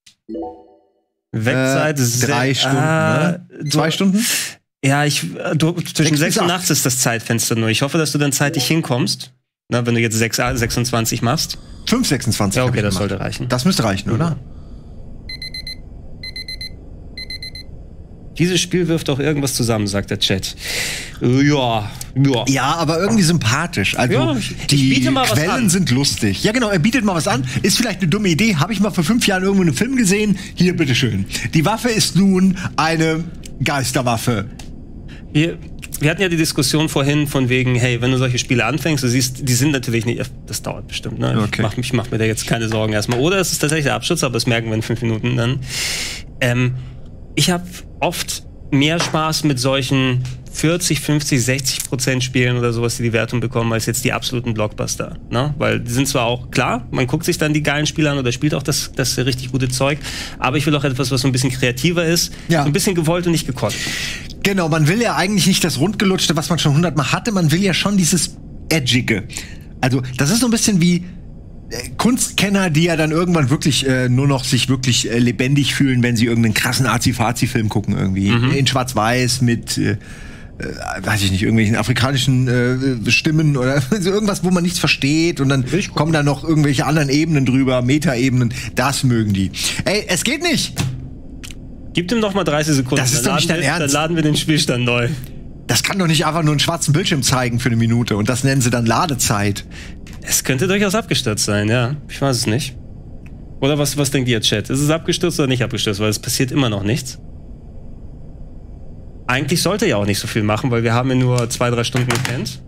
Wegzeit 3 Stunden, ne? 2 Stunden? Ja, zwischen 6 und 8 ist das Zeitfenster nur. Ich hoffe, dass du dann zeitig hinkommst. Na, wenn du jetzt 6:26 machst. 5:26. Ja, okay, das sollte reichen. Das müsste reichen, oder? Dieses Spiel wirft auch irgendwas zusammen, sagt der Chat. Ja. Ja, aber irgendwie sympathisch. Also ja, die Quellen sind lustig. Ja, genau, er bietet mal was an. Ist vielleicht eine dumme Idee. Habe ich mal vor 5 Jahren irgendwo einen Film gesehen. Hier, bitteschön. Die Waffe ist nun eine Geisterwaffe. Wir hatten ja die Diskussion vorhin von wegen, hey, wenn du solche Spiele anfängst, du siehst, die sind natürlich nicht, das dauert bestimmt, ne? Okay. Ich mach mir da jetzt keine Sorgen erstmal. Oder es ist tatsächlich der Absturz, aber das merken wir in 5 Minuten dann. Ich habe oft mehr Spaß mit solchen 40, 50, 60% Spielen oder sowas, die die Wertung bekommen, als jetzt die absoluten Blockbuster. Ne? Weil die sind zwar auch, klar, man guckt sich dann die geilen Spiele an oder spielt auch das richtig gute Zeug, aber ich will auch etwas, was so ein bisschen kreativer ist, ja. So ein bisschen gewollt und nicht gekonnt. Genau, man will ja eigentlich nicht das Rundgelutschte, was man schon 100-mal hatte, man will ja schon dieses Edgige. Also, das ist so ein bisschen wie Kunstkenner, die ja dann irgendwann wirklich nur noch sich wirklich lebendig fühlen, wenn sie irgendeinen krassen Azi-Fazi-Film gucken irgendwie. In Schwarz-Weiß mit weiß ich nicht, irgendwelchen afrikanischen Stimmen oder so irgendwas, wo man nichts versteht und dann kommen da noch irgendwelche anderen Ebenen drüber, Metaebenen. Das mögen die. Ey, es geht nicht! Gib ihm doch mal 30 Sekunden. Das ist doch nicht dein Ernst. Dann laden wir den Spielstand neu. Das kann doch nicht einfach nur einen schwarzen Bildschirm zeigen für 1 Minute und das nennen sie dann Ladezeit. Es könnte durchaus abgestürzt sein, ja. Ich weiß es nicht. Oder was denkt ihr, Chat? Ist es abgestürzt oder nicht abgestürzt? Weil es passiert immer noch nichts. Eigentlich sollte er ja auch nicht so viel machen, weil wir haben ja nur 2-3 Stunden gepennt.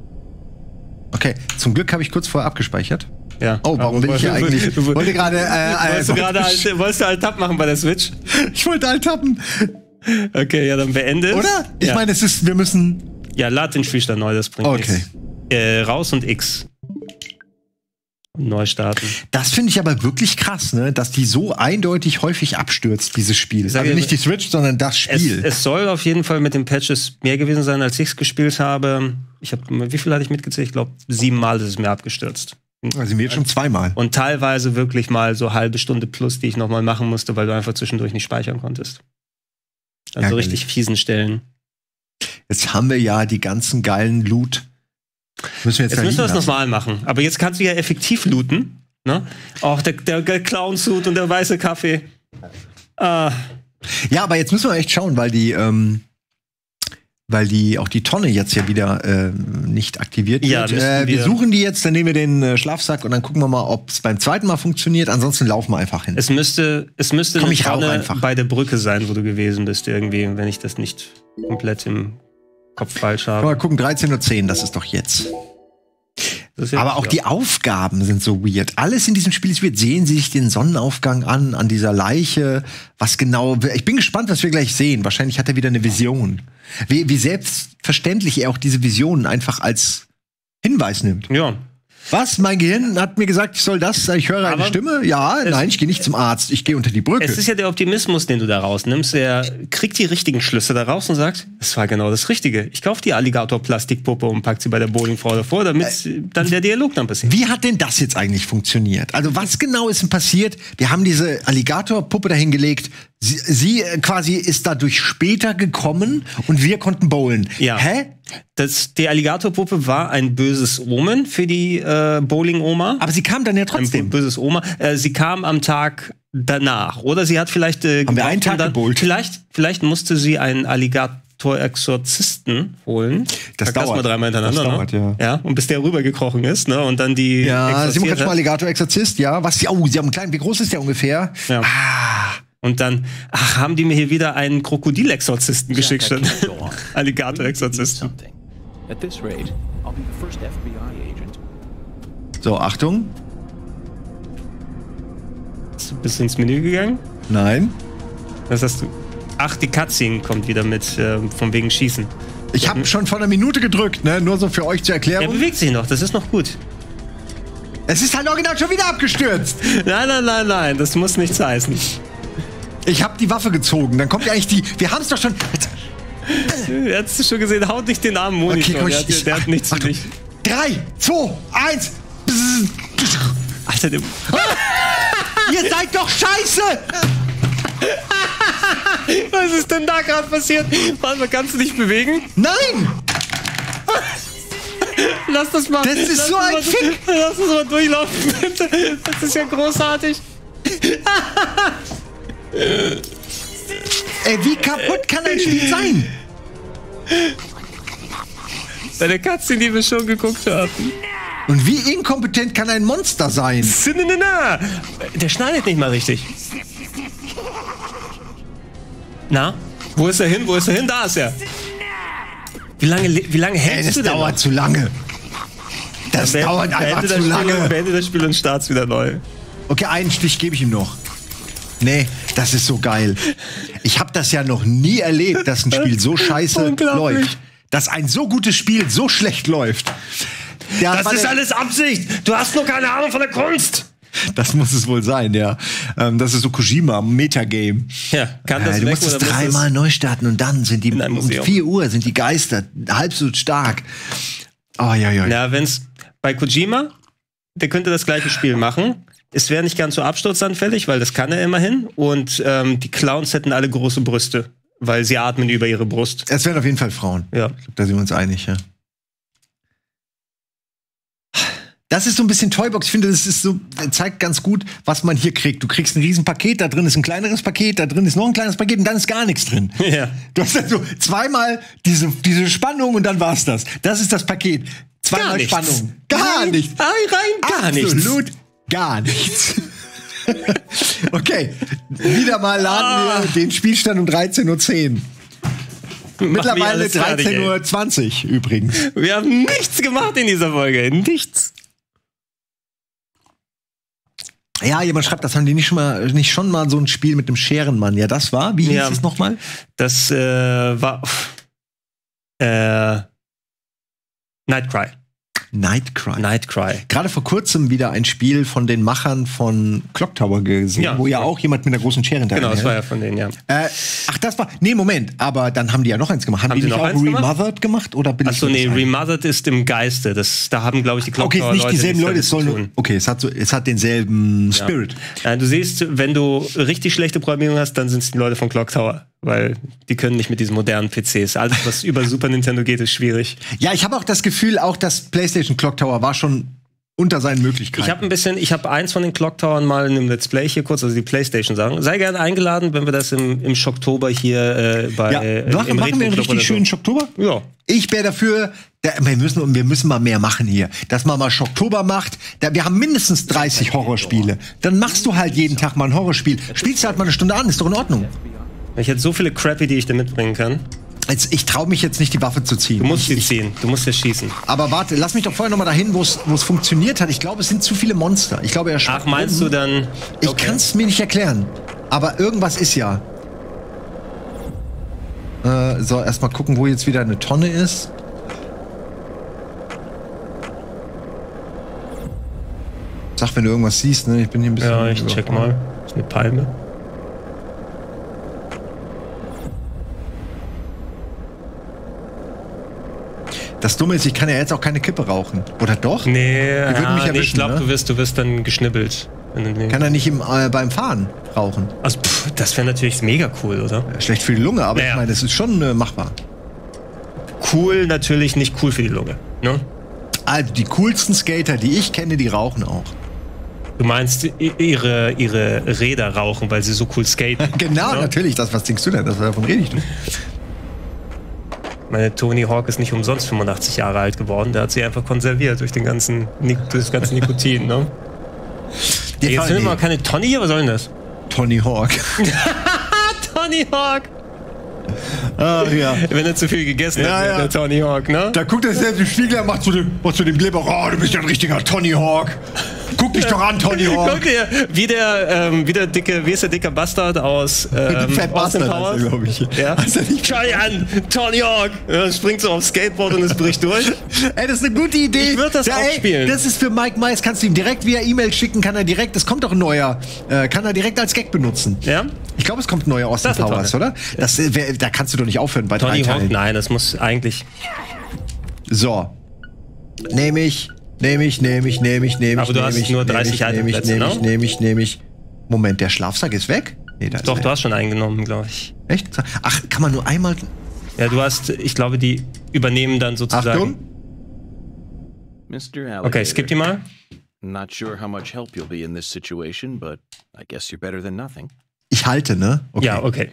Okay, zum Glück habe ich kurz vorher abgespeichert. Ja. Oh, warum bin ich hier eigentlich? Wollte gerade wolltest du Alt-Tab machen bei der Switch? Ich wollte Alt-Tappen. Okay, ja, dann beendet. Oder? Ich meine, wir müssen... Ja, lad den Spielstand neu, das bringt nichts. Raus und X. Und neu starten. Das finde ich aber wirklich krass, ne? Dass die so eindeutig häufig abstürzt, dieses Spiel. Also nicht die Switch, sondern das Spiel. Es soll auf jeden Fall mit den Patches mehr gewesen sein, als ich es gespielt habe. Wie viel hatte ich mitgezählt? Ich glaube, 7 Mal ist es mir abgestürzt. Also mir jetzt schon 2-mal. Und teilweise wirklich mal so halbe Stunde plus, die ich nochmal machen musste, weil du einfach zwischendurch nicht speichern konntest. Also so richtig fiesen Stellen. Jetzt haben wir ja die ganzen geilen Loot. Müssen wir müssen wir das nochmal machen. Aber jetzt kannst du ja effektiv looten. Ne? Auch der Clown-Suit und der weiße Kaffee. Ja, aber jetzt müssen wir echt schauen, weil die auch die Tonne jetzt ja wieder nicht aktiviert wird. Wir suchen die jetzt, dann nehmen wir den Schlafsack und dann gucken wir mal, ob es beim zweiten Mal funktioniert. Ansonsten laufen wir einfach hin. Es müsste eine Tonne bei der Brücke sein, wo du gewesen bist irgendwie, wenn ich das nicht komplett im Kopf falsch habe. Mal gucken, 13:10 Uhr, das ist doch jetzt. Aber auch die Aufgaben sind so weird. Alles in diesem Spiel ist weird. Sehen Sie sich den Sonnenaufgang an dieser Leiche. Was genau? Ich bin gespannt, was wir gleich sehen. Wahrscheinlich hat er wieder eine Vision. Wie selbstverständlich er auch diese Visionen einfach als Hinweis nimmt. Ja. Was? Mein Gehirn hat mir gesagt, ich soll das, ich höre eine Stimme. Ja, nein, ich gehe nicht zum Arzt, ich gehe unter die Brücke. Es ist ja der Optimismus, den du da rausnimmst. Er kriegt die richtigen Schlüsse daraus und sagt, das war genau das Richtige. Ich kaufe die Alligator-Plastikpuppe und pack sie bei der Bowlingfrau davor, damit dann der Dialog dann passiert. Wie hat denn das jetzt eigentlich funktioniert? Also was genau ist denn passiert? Wir haben diese Alligator-Puppe dahin gelegt. Sie quasi ist dadurch später gekommen und wir konnten bowlen. Ja. Hä? Die Alligatorpuppe war ein böses Omen für die Bowling-Oma. Aber sie kam dann ja trotzdem. Ein böses Oma. Sie kam am Tag danach. Oder sie hat vielleicht haben wir einen Tag gebowlt? Vielleicht musste sie einen Alligator-Exorzisten holen. Das dauert. Mal dreimal hintereinander. Das dauert, ne? Ja. Und bis der rübergekrochen ist. Ne? Und dann die Simon kann schon mal Alligator-Exorzist, ja. Sie haben einen kleinen, wie groß ist der ungefähr? Ja. Und dann, haben die mir hier wieder einen Krokodilexorzisten geschickt. Alligator-Exorzisten. So, Achtung. Bist du ins Menü gegangen? Nein. Was hast du? Ach, die Cutscene kommt wieder mit, von wegen Schießen. Ich habe schon vor einer Minute gedrückt, ne? Nur so für euch zur Erklärung. Er bewegt sich noch, das ist noch gut. Es ist halt original schon wieder abgestürzt. Nein, das muss nichts heißen. Ich habe die Waffe gezogen, dann kommt ja eigentlich wir haben es doch schon... Hast du schon gesehen, haut nicht den armen Monitor, okay, der hat nichts für dich. 3, 2, 1. Alter, ihr seid doch scheiße! Was ist denn da gerade passiert? Warte, kannst du dich bewegen? Nein! Lass das mal. Das ist so ein Fick! Lass uns mal durchlaufen, bitte. Das ist ja großartig. Ey, wie kaputt kann ein Spiel sein? Deine Katze, die wir schon geguckt haben. Und wie inkompetent kann ein Monster sein? Der schneidet nicht mal richtig. Na? Wo ist er hin? Da ist er. Wie lange hältst du denn? Das dauert zu lange. Das dauert einfach zu lange. Beende das Spiel und start's wieder neu. Okay, einen Stich gebe ich ihm noch. Nee, das ist so geil. Ich habe das ja noch nie erlebt, dass ein Spiel so scheiße läuft. Dass ein so gutes Spiel so schlecht läuft. Das ist alles Absicht. Du hast nur keine Ahnung von der Kunst. Das muss es wohl sein, ja. Das ist so Kojima, Metagame. Ja, kann das du musst es dreimal neu starten und dann sind die um 4 Uhr sind die Geister halb so stark. Oh, ja. Ja, wenn's bei Kojima, der könnte das gleiche Spiel machen. Es wäre nicht ganz so absturzanfällig, weil das kann er immerhin. Und die Clowns hätten alle große Brüste, weil sie atmen über ihre Brust. Es wären auf jeden Fall Frauen. Ja. Ich glaub, da sind wir uns einig, ja. Das ist so ein bisschen Toybox. Ich finde, das zeigt ganz gut, was man hier kriegt. Du kriegst ein Riesenpaket, da drin ist ein kleineres Paket, da drin ist noch ein kleines Paket und dann ist gar nichts drin. Ja. Du hast also zweimal diese Spannung und dann war's das. Das ist das Paket. Zweimal Spannung. Gar nichts. Gar nichts. Absolut gar nichts. Okay, wieder mal laden wir den Spielstand um 13:10 Uhr. Mittlerweile 13:20 Uhr übrigens. Wir haben nichts gemacht in dieser Folge. Nichts. Ja, jemand schreibt, das haben die nicht schon mal so ein Spiel mit dem Scherenmann. Ja, das war, wie hieß es nochmal? Das war Nightcry. Nightcry. Gerade vor kurzem wieder ein Spiel von den Machern von Clock Tower gesehen, wo ja auch jemand mit einer großen Schere hinterher. Genau, das war ja von denen, ja. Das war. Nee, Moment, aber dann haben die ja noch eins gemacht. Haben die nicht auch Remothered gemacht? Oder bin Achso, nee, Remothered ist im Geiste. Da haben, glaube ich, die Clock Tower Leute. Okay, nicht dieselben Leute, okay, es hat denselben Spirit. Ja, du siehst, wenn du richtig schlechte Programmierung hast, dann sind es die Leute von Clock Tower. Weil die können nicht mit diesen modernen PCs. Alles, was über Super Nintendo geht, ist schwierig. Ja, ich habe auch das Gefühl, auch das PlayStation Clock Tower war schon unter seinen Möglichkeiten. Ich habe eins von den Clock Towern mal in einem Let's Play hier kurz, also die PlayStation-Sachen. Sei gerne eingeladen, wenn wir das im Schocktober hier machen wir einen richtig schönen Schocktober? Ja. Ich wäre dafür, wir müssen mal mehr machen hier. Dass man mal Schocktober macht. Wir haben mindestens 30 Horrorspiele. Dann machst du halt jeden Tag mal ein Horrorspiel. Spielst du halt mal eine Stunde an, ist doch in Ordnung. Ich hätte so viele Crappy, die ich dir mitbringen kann. Ich traue mich jetzt nicht, die Waffe zu ziehen. Du musst sie ziehen, du musst ja schießen. Aber warte, lass mich doch vorher noch mal dahin, wo es funktioniert hat. Ich glaube, es sind zu viele Monster. Ich glaube, Ach, meinst du dann? Okay. Ich kann es mir nicht erklären. Aber irgendwas ist ja. So, erstmal gucken, wo jetzt wieder eine Tonne ist. Sag, wenn du irgendwas siehst, ne? Ich bin hier ein bisschen. Ja, ich check mal. Das ist eine Palme. Das Dumme ist, ich kann ja jetzt auch keine Kippe rauchen. Oder doch? Nee, die würden mich erwischen, ich glaube, ne? du wirst dann geschnibbelt. Kann er nicht beim Fahren rauchen? Also, das wäre natürlich mega cool, oder? Schlecht für die Lunge, aber ich meine, das ist schon machbar. Cool, natürlich nicht cool für die Lunge, ne? Also, die coolsten Skater, die ich kenne, die rauchen auch. Du meinst, ihre Räder rauchen, weil sie so cool skaten? Genau, ne? Natürlich. Was denkst du denn? Davon rede ich nicht. Meine Tony Hawk ist nicht umsonst 85 Jahre alt geworden. Der hat sie einfach konserviert durch das ganze Nikotin, ne? Jetzt sind wir mal keine Tony hier, was soll denn das? Tony Hawk. Tony Hawk. Ah, ja. Wenn er zu viel gegessen hat, der Tony Hawk, ne? Da guckt er selbst im Spiegel und macht zu dem Glibber, oh, du bist ja ein richtiger Tony Hawk. Guck dich doch an, Tony Hawk. Guck dir, wie der dicke Bastard aus Austin Powers, glaube ich. Ja? Schau dir an, Tony Hawk. Ja, springt so aufs Skateboard und es bricht durch. Ey, das ist eine gute Idee. Ich würde das auch spielen. Das ist für Mike Myers, kannst du ihm direkt via E-Mail schicken, das kommt doch ein neuer, kann er direkt als Gag benutzen. Ja? Ich glaube, es kommt ein neuer Austin Powers, oder? Da kannst du doch nicht aufhören bei Tony 3 Teilen. Hawk, nein, das muss eigentlich... So. Nehme ich. Aber du hast nur 30 Item-Plätze, ne? Nehme ich. Moment, der Schlafsack ist weg? Nee, doch, du hast schon eingenommen, glaube ich. Echt? Ach, kann man nur einmal... Ja, du hast, ich glaube, die übernehmen dann sozusagen... Achtung. Mr. Alligator. Okay, skip die mal. Not sure how much help you'll be in this situation, but I guess you're better than nothing. Ich halte, ne? Okay. Ja, okay.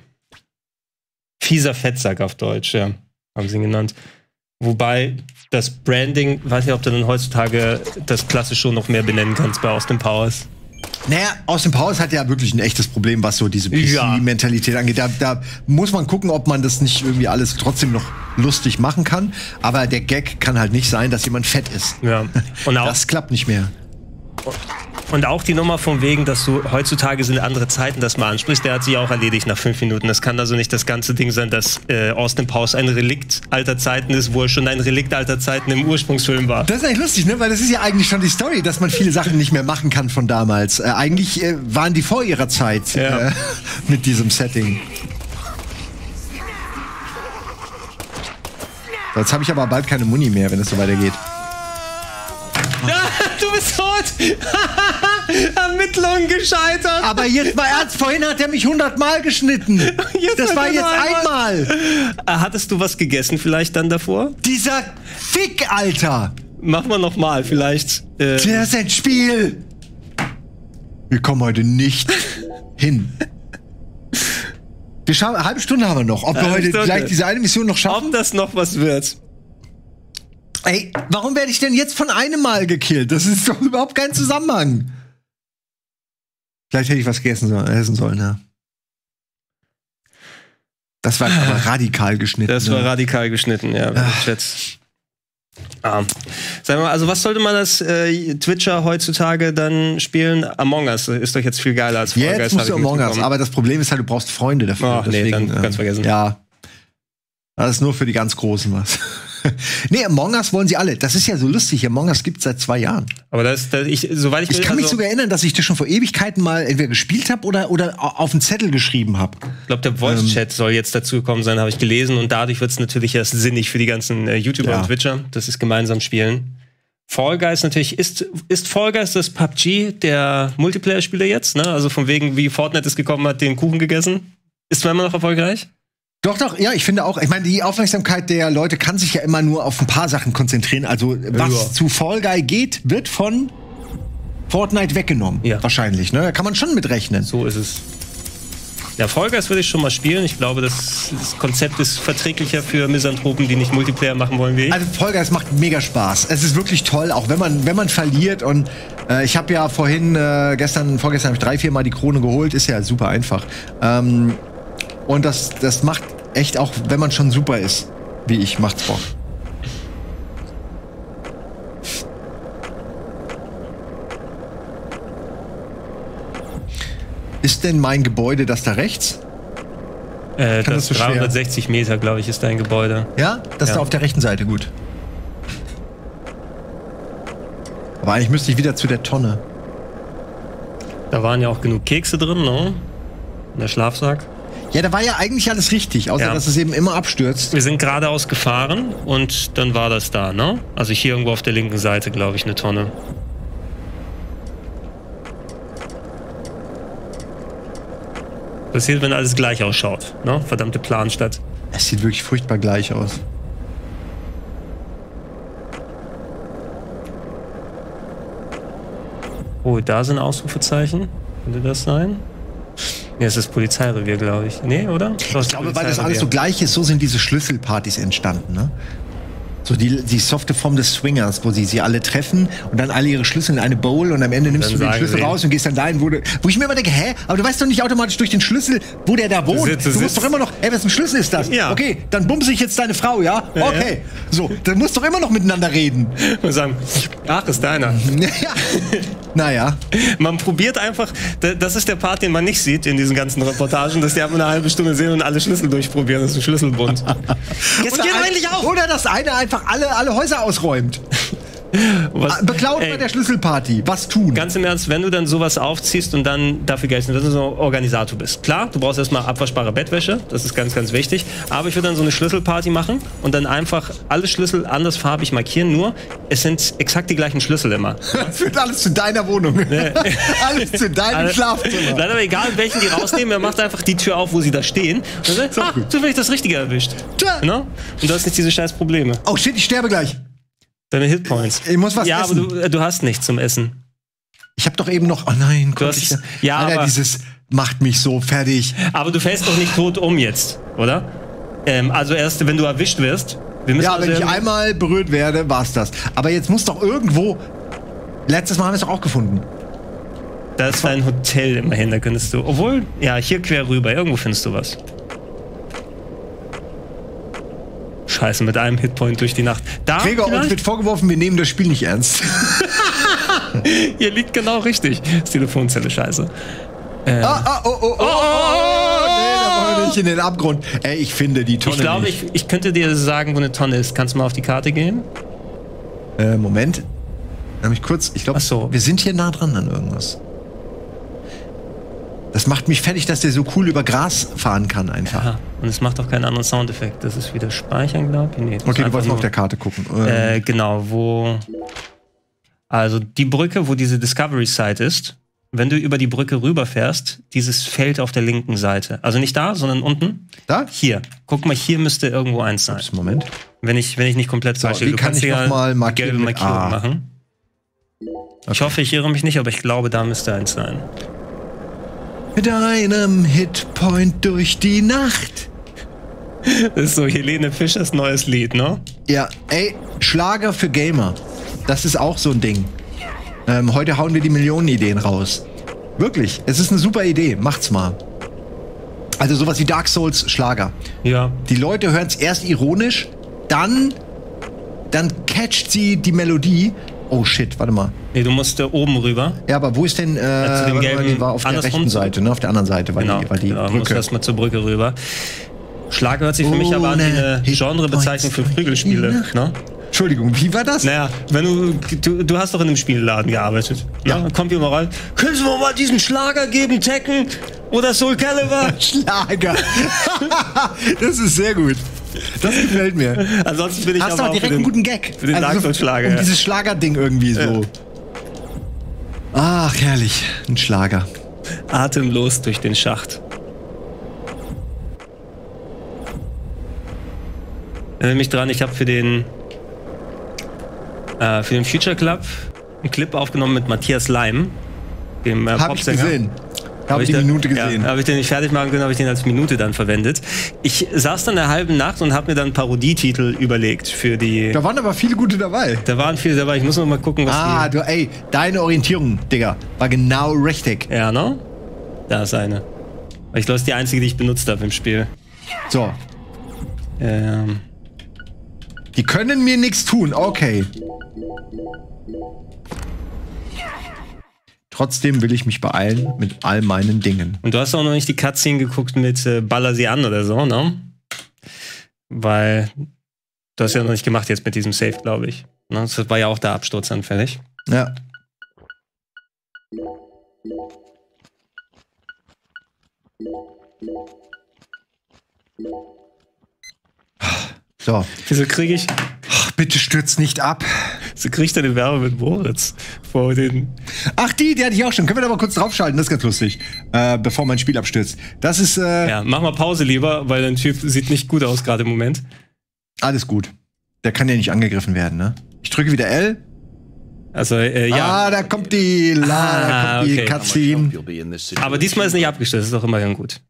Fieser Fettsack auf Deutsch, ja. Haben sie ihn genannt. Wobei das Branding, weiß nicht, ob du dann heutzutage das klassisch schon noch mehr benennen kannst bei Austin Powers. Naja, Austin Powers hat ja wirklich ein echtes Problem, was so diese PC-Mentalität angeht. Da muss man gucken, ob man das nicht irgendwie alles trotzdem noch lustig machen kann. Aber der Gag kann halt nicht sein, dass jemand fett ist. Ja. Und auch, das klappt nicht mehr. Und auch die Nummer von wegen, dass du heutzutage sind andere Zeiten, das mal ansprichst, der hat sich auch erledigt nach 5 Minuten. Das kann also nicht das ganze Ding sein, dass Austin Powers ein Relikt alter Zeiten ist, wo er schon ein Relikt alter Zeiten im Ursprungsfilm war. Das ist eigentlich lustig, ne? Weil das ist ja eigentlich schon die Story, dass man viele Sachen nicht mehr machen kann von damals. Eigentlich waren die vor ihrer Zeit mit diesem Setting. So, jetzt habe ich aber bald keine Muni mehr, wenn es so weitergeht. Du bist tot! Ermittlungen gescheitert! Aber jetzt mal ernst, vorhin hat er mich 100-mal geschnitten. Das war jetzt einmal. Hattest du was gegessen vielleicht dann davor? Dieser Fick, Alter! Machen wir noch mal, vielleicht. Das ist ein Spiel! Wir kommen heute nicht hin. Eine halbe Stunde haben wir noch. Ob wir heute gleich diese eine Mission noch schaffen? Ob das noch was wird. Ey, warum werde ich denn jetzt von einem Mal gekillt? Das ist doch überhaupt kein Zusammenhang. Vielleicht hätte ich was essen sollen, ja. Das war aber radikal geschnitten. Das war radikal geschnitten, ja. Sag mal, also was sollte man als Twitcher heutzutage dann spielen? Among Us ist doch jetzt viel geiler als Fall Guys. Jetzt musst du Among Us, aber das Problem ist halt, du brauchst Freunde dafür. Ach nee, dann ganz vergessen. Ja, das ist nur für die ganz Großen was. Nee, Among Us wollen sie alle. Das ist ja so lustig. Among Us gibt es seit 2 Jahren. Aber soweit ich kann mich sogar erinnern, dass ich das schon vor Ewigkeiten mal entweder gespielt habe oder auf einen Zettel geschrieben habe. Ich glaube, der Voice-Chat soll jetzt dazu gekommen sein, habe ich gelesen. Und dadurch wird es natürlich erst sinnig für die ganzen YouTuber und Twitcher, dass sie es gemeinsam spielen. Fall Guys natürlich. Ist Fall Guys das PUBG der Multiplayer-Spieler jetzt? Ne? Also von wegen, wie Fortnite es gekommen hat, den Kuchen gegessen? Ist man immer noch erfolgreich? Doch, ja, ich finde auch. Ich meine, die Aufmerksamkeit der Leute kann sich ja immer nur auf ein paar Sachen konzentrieren. Also, was zu Fall Guy geht, wird von Fortnite weggenommen. Ja. Wahrscheinlich, ne? Da kann man schon mit rechnen. So ist es. Ja, Fall Guys würde ich schon mal spielen. Ich glaube, das Konzept ist verträglicher für Misanthropen, die nicht Multiplayer machen wollen wie ich. Also Fall Guys macht mega Spaß. Es ist wirklich toll, auch wenn man verliert. Und ich habe ja vorgestern habe ich 3-4 Mal die Krone geholt. Ist ja super einfach. Und das macht echt, auch wenn man schon super ist, wie ich, macht's Bock. Ist denn mein Gebäude das da rechts? Das 360 Meter, glaube ich, ist dein Gebäude. Ja? Das ist da auf der rechten Seite, gut. Aber eigentlich müsste ich wieder zu der Tonne. Da waren ja auch genug Kekse drin, ne? In der Schlafsack. Ja, da war ja eigentlich alles richtig, außer dass es eben immer abstürzt. Wir sind geradeaus gefahren und dann war das da, ne? Also hier irgendwo auf der linken Seite, glaube ich, eine Tonne. Passiert, wenn alles gleich ausschaut, ne? Verdammte Planstadt. Es sieht wirklich furchtbar gleich aus. Oh, da sind Ausrufezeichen. Könnte das sein? Nee, es ist das Polizeirevier, glaube ich. Nee, oder? Ich glaube, weil das alles so gleich ist, so sind diese Schlüsselpartys entstanden, ne? So die softe Form des Swingers, wo sie alle treffen und dann alle ihre Schlüssel in eine Bowl und am Ende nimmst du den Schlüssel raus und gehst dann dahin, wo ich mir immer denke, hä? Aber du weißt doch nicht automatisch durch den Schlüssel, wo der da wohnt. Du musst doch immer noch, was für ein Schlüssel ist das? Ja. Okay, dann bumse ich jetzt deine Frau, ja? Okay. So, dann musst du doch immer noch miteinander reden. Und sagen, ach, ist deiner. Ja. Naja. Man probiert einfach, das ist der Part, den man nicht sieht in diesen ganzen Reportagen, dass die einfach eine halbe Stunde sehen und alle Schlüssel durchprobieren. Das ist ein Schlüsselbund. Eigentlich auch. Oder dass einer einfach alle Häuser ausräumt. Beklaut bei der Schlüsselparty. Was tun? Ganz im Ernst, wenn du dann sowas aufziehst und dann dafür Geld, dass du so ein Organisator bist. Klar, du brauchst erstmal abwaschbare Bettwäsche. Das ist ganz, ganz wichtig. Aber ich würde dann so eine Schlüsselparty machen und dann einfach alle Schlüssel andersfarbig markieren. Nur, es sind exakt die gleichen Schlüssel immer. Das wird alles zu deiner Wohnung. Nee. Alles zu deinem Schlafzimmer. Leider aber egal, welchen die rausnehmen. Er macht einfach die Tür auf, wo sie da stehen. Und dann sagt, so will ich das Richtige erwischt. No? Und du hast nicht diese scheiß Probleme. Oh shit, ich sterbe gleich. Deine Hitpoints. Ich muss was essen. Aber du hast nichts zum Essen. Ich hab doch eben noch. Oh nein, Gott. Aber dieses macht mich so fertig. Aber du fällst doch nicht tot um jetzt, oder? Also erst, wenn du erwischt wirst. Wenn ich einmal berührt werde, war's das. Aber jetzt muss doch irgendwo. Letztes Mal haben wir es doch auch gefunden. Da ist dein Hotel immerhin, da könntest du. Obwohl, ja, hier quer rüber, irgendwo findest du was. Scheiße, mit einem Hitpoint durch die Nacht. Gregor, uns wird vorgeworfen, wir nehmen das Spiel nicht ernst. Hier liegt genau richtig. Das Telefonzelle, scheiße. Nee, da wollen wir nicht in den Abgrund. Ey, ich finde die Tonne. Ich glaube, ich könnte dir sagen, wo eine Tonne ist. Kannst du mal auf die Karte gehen? Moment. Ich glaube, wir sind hier nah dran an irgendwas. Das macht mich fertig, dass der so cool über Gras fahren kann einfach. Ja, und es macht auch keinen anderen Soundeffekt. Das ist wieder Speichern, glaube ich. Nee, okay, du wolltest mal auf der Karte gucken. Genau, wo... Also die Brücke, wo diese Discovery-Site ist, wenn du über die Brücke rüberfährst, dieses Feld auf der linken Seite. Also nicht da, sondern unten. Da? Hier. Guck mal, hier müsste irgendwo eins sein. Moment. Wenn ich nicht komplett falsch liege. Du kannst ja mal gelbe Markierung machen. Okay. Ich hoffe, ich irre mich nicht, aber ich glaube, da müsste eins sein. Mit einem Hitpoint durch die Nacht. Das ist so Helene Fischers neues Lied, ne? Ja, ey, Schlager für Gamer. Das ist auch so ein Ding. Heute hauen wir die Millionenideen raus. Wirklich, es ist eine super Idee. Macht's mal. Also sowas wie Dark Souls Schlager. Ja. Die Leute hören es erst ironisch, dann catcht sie die Melodie. Oh shit, warte mal. Nee, du musst oben rüber. Ja, aber wo ist denn, zu dem gelben, die war auf der rechten Seite, ne? Auf der anderen Seite war die Brücke. Du musst erstmal zur Brücke rüber. Schlager hört sich für mich aber an wie eine Genrebezeichnung für Prügelspiele, ne? Entschuldigung, wie war das? Naja, wenn du hast doch in einem Spielladen gearbeitet. Ja. Ne? Kommt hier mal rein. Können Sie mir mal diesen Schlager geben, Tekken oder Soul Calibur? Schlager. Das ist sehr gut. Das gefällt mir. Ansonsten bin ich hast aber auch direkt einen guten Gag. Für den Dark Souls Schlager. Um dieses Schlagerding irgendwie so. Ach, herrlich. Ein Schlager. Atemlos durch den Schacht. Erinnere mich dran, ich habe für den Future Club einen Clip aufgenommen mit Matthias Leim, dem Hab ich Popsänger. gesehen. Habe ich die Minute gesehen. Ja, habe ich den nicht fertig machen können, habe ich den als Minute dann verwendet. Ich saß dann in der halben Nacht und habe mir dann Parodietitel überlegt für die... Da waren aber viele gute dabei. Da waren viele dabei, ich muss noch mal gucken, was deine Orientierung, Digga, war genau richtig. Ja, ne? Da ist eine. Ich glaube, das ist die einzige, die ich benutzt habe im Spiel. So. Die können mir nichts tun, okay. Trotzdem will ich mich beeilen mit all meinen Dingen. Und du hast auch noch nicht die Cutscene geguckt mit Baller sie an oder so, ne? Weil du hast ja noch nicht gemacht jetzt mit diesem Save, glaube ich. Ne? Das war ja auch der Absturz anfällig. Ja. So. Wieso kriege ich... Ach, bitte stürzt nicht ab. So kriege ich eine Werbe mit Moritz vor den... Ach, die hatte ich auch schon. Können wir da mal kurz draufschalten? Das ist ganz lustig. Bevor mein Spiel abstürzt. Das ist... Ja, mach mal Pause lieber, weil dein Typ sieht nicht gut aus gerade im Moment. Alles gut. Der kann ja nicht angegriffen werden, ne? Ich drücke wieder L. Also, ja. Da kommt die Cutscene. Aber diesmal ist nicht abgestürzt. Ist doch immerhin gut.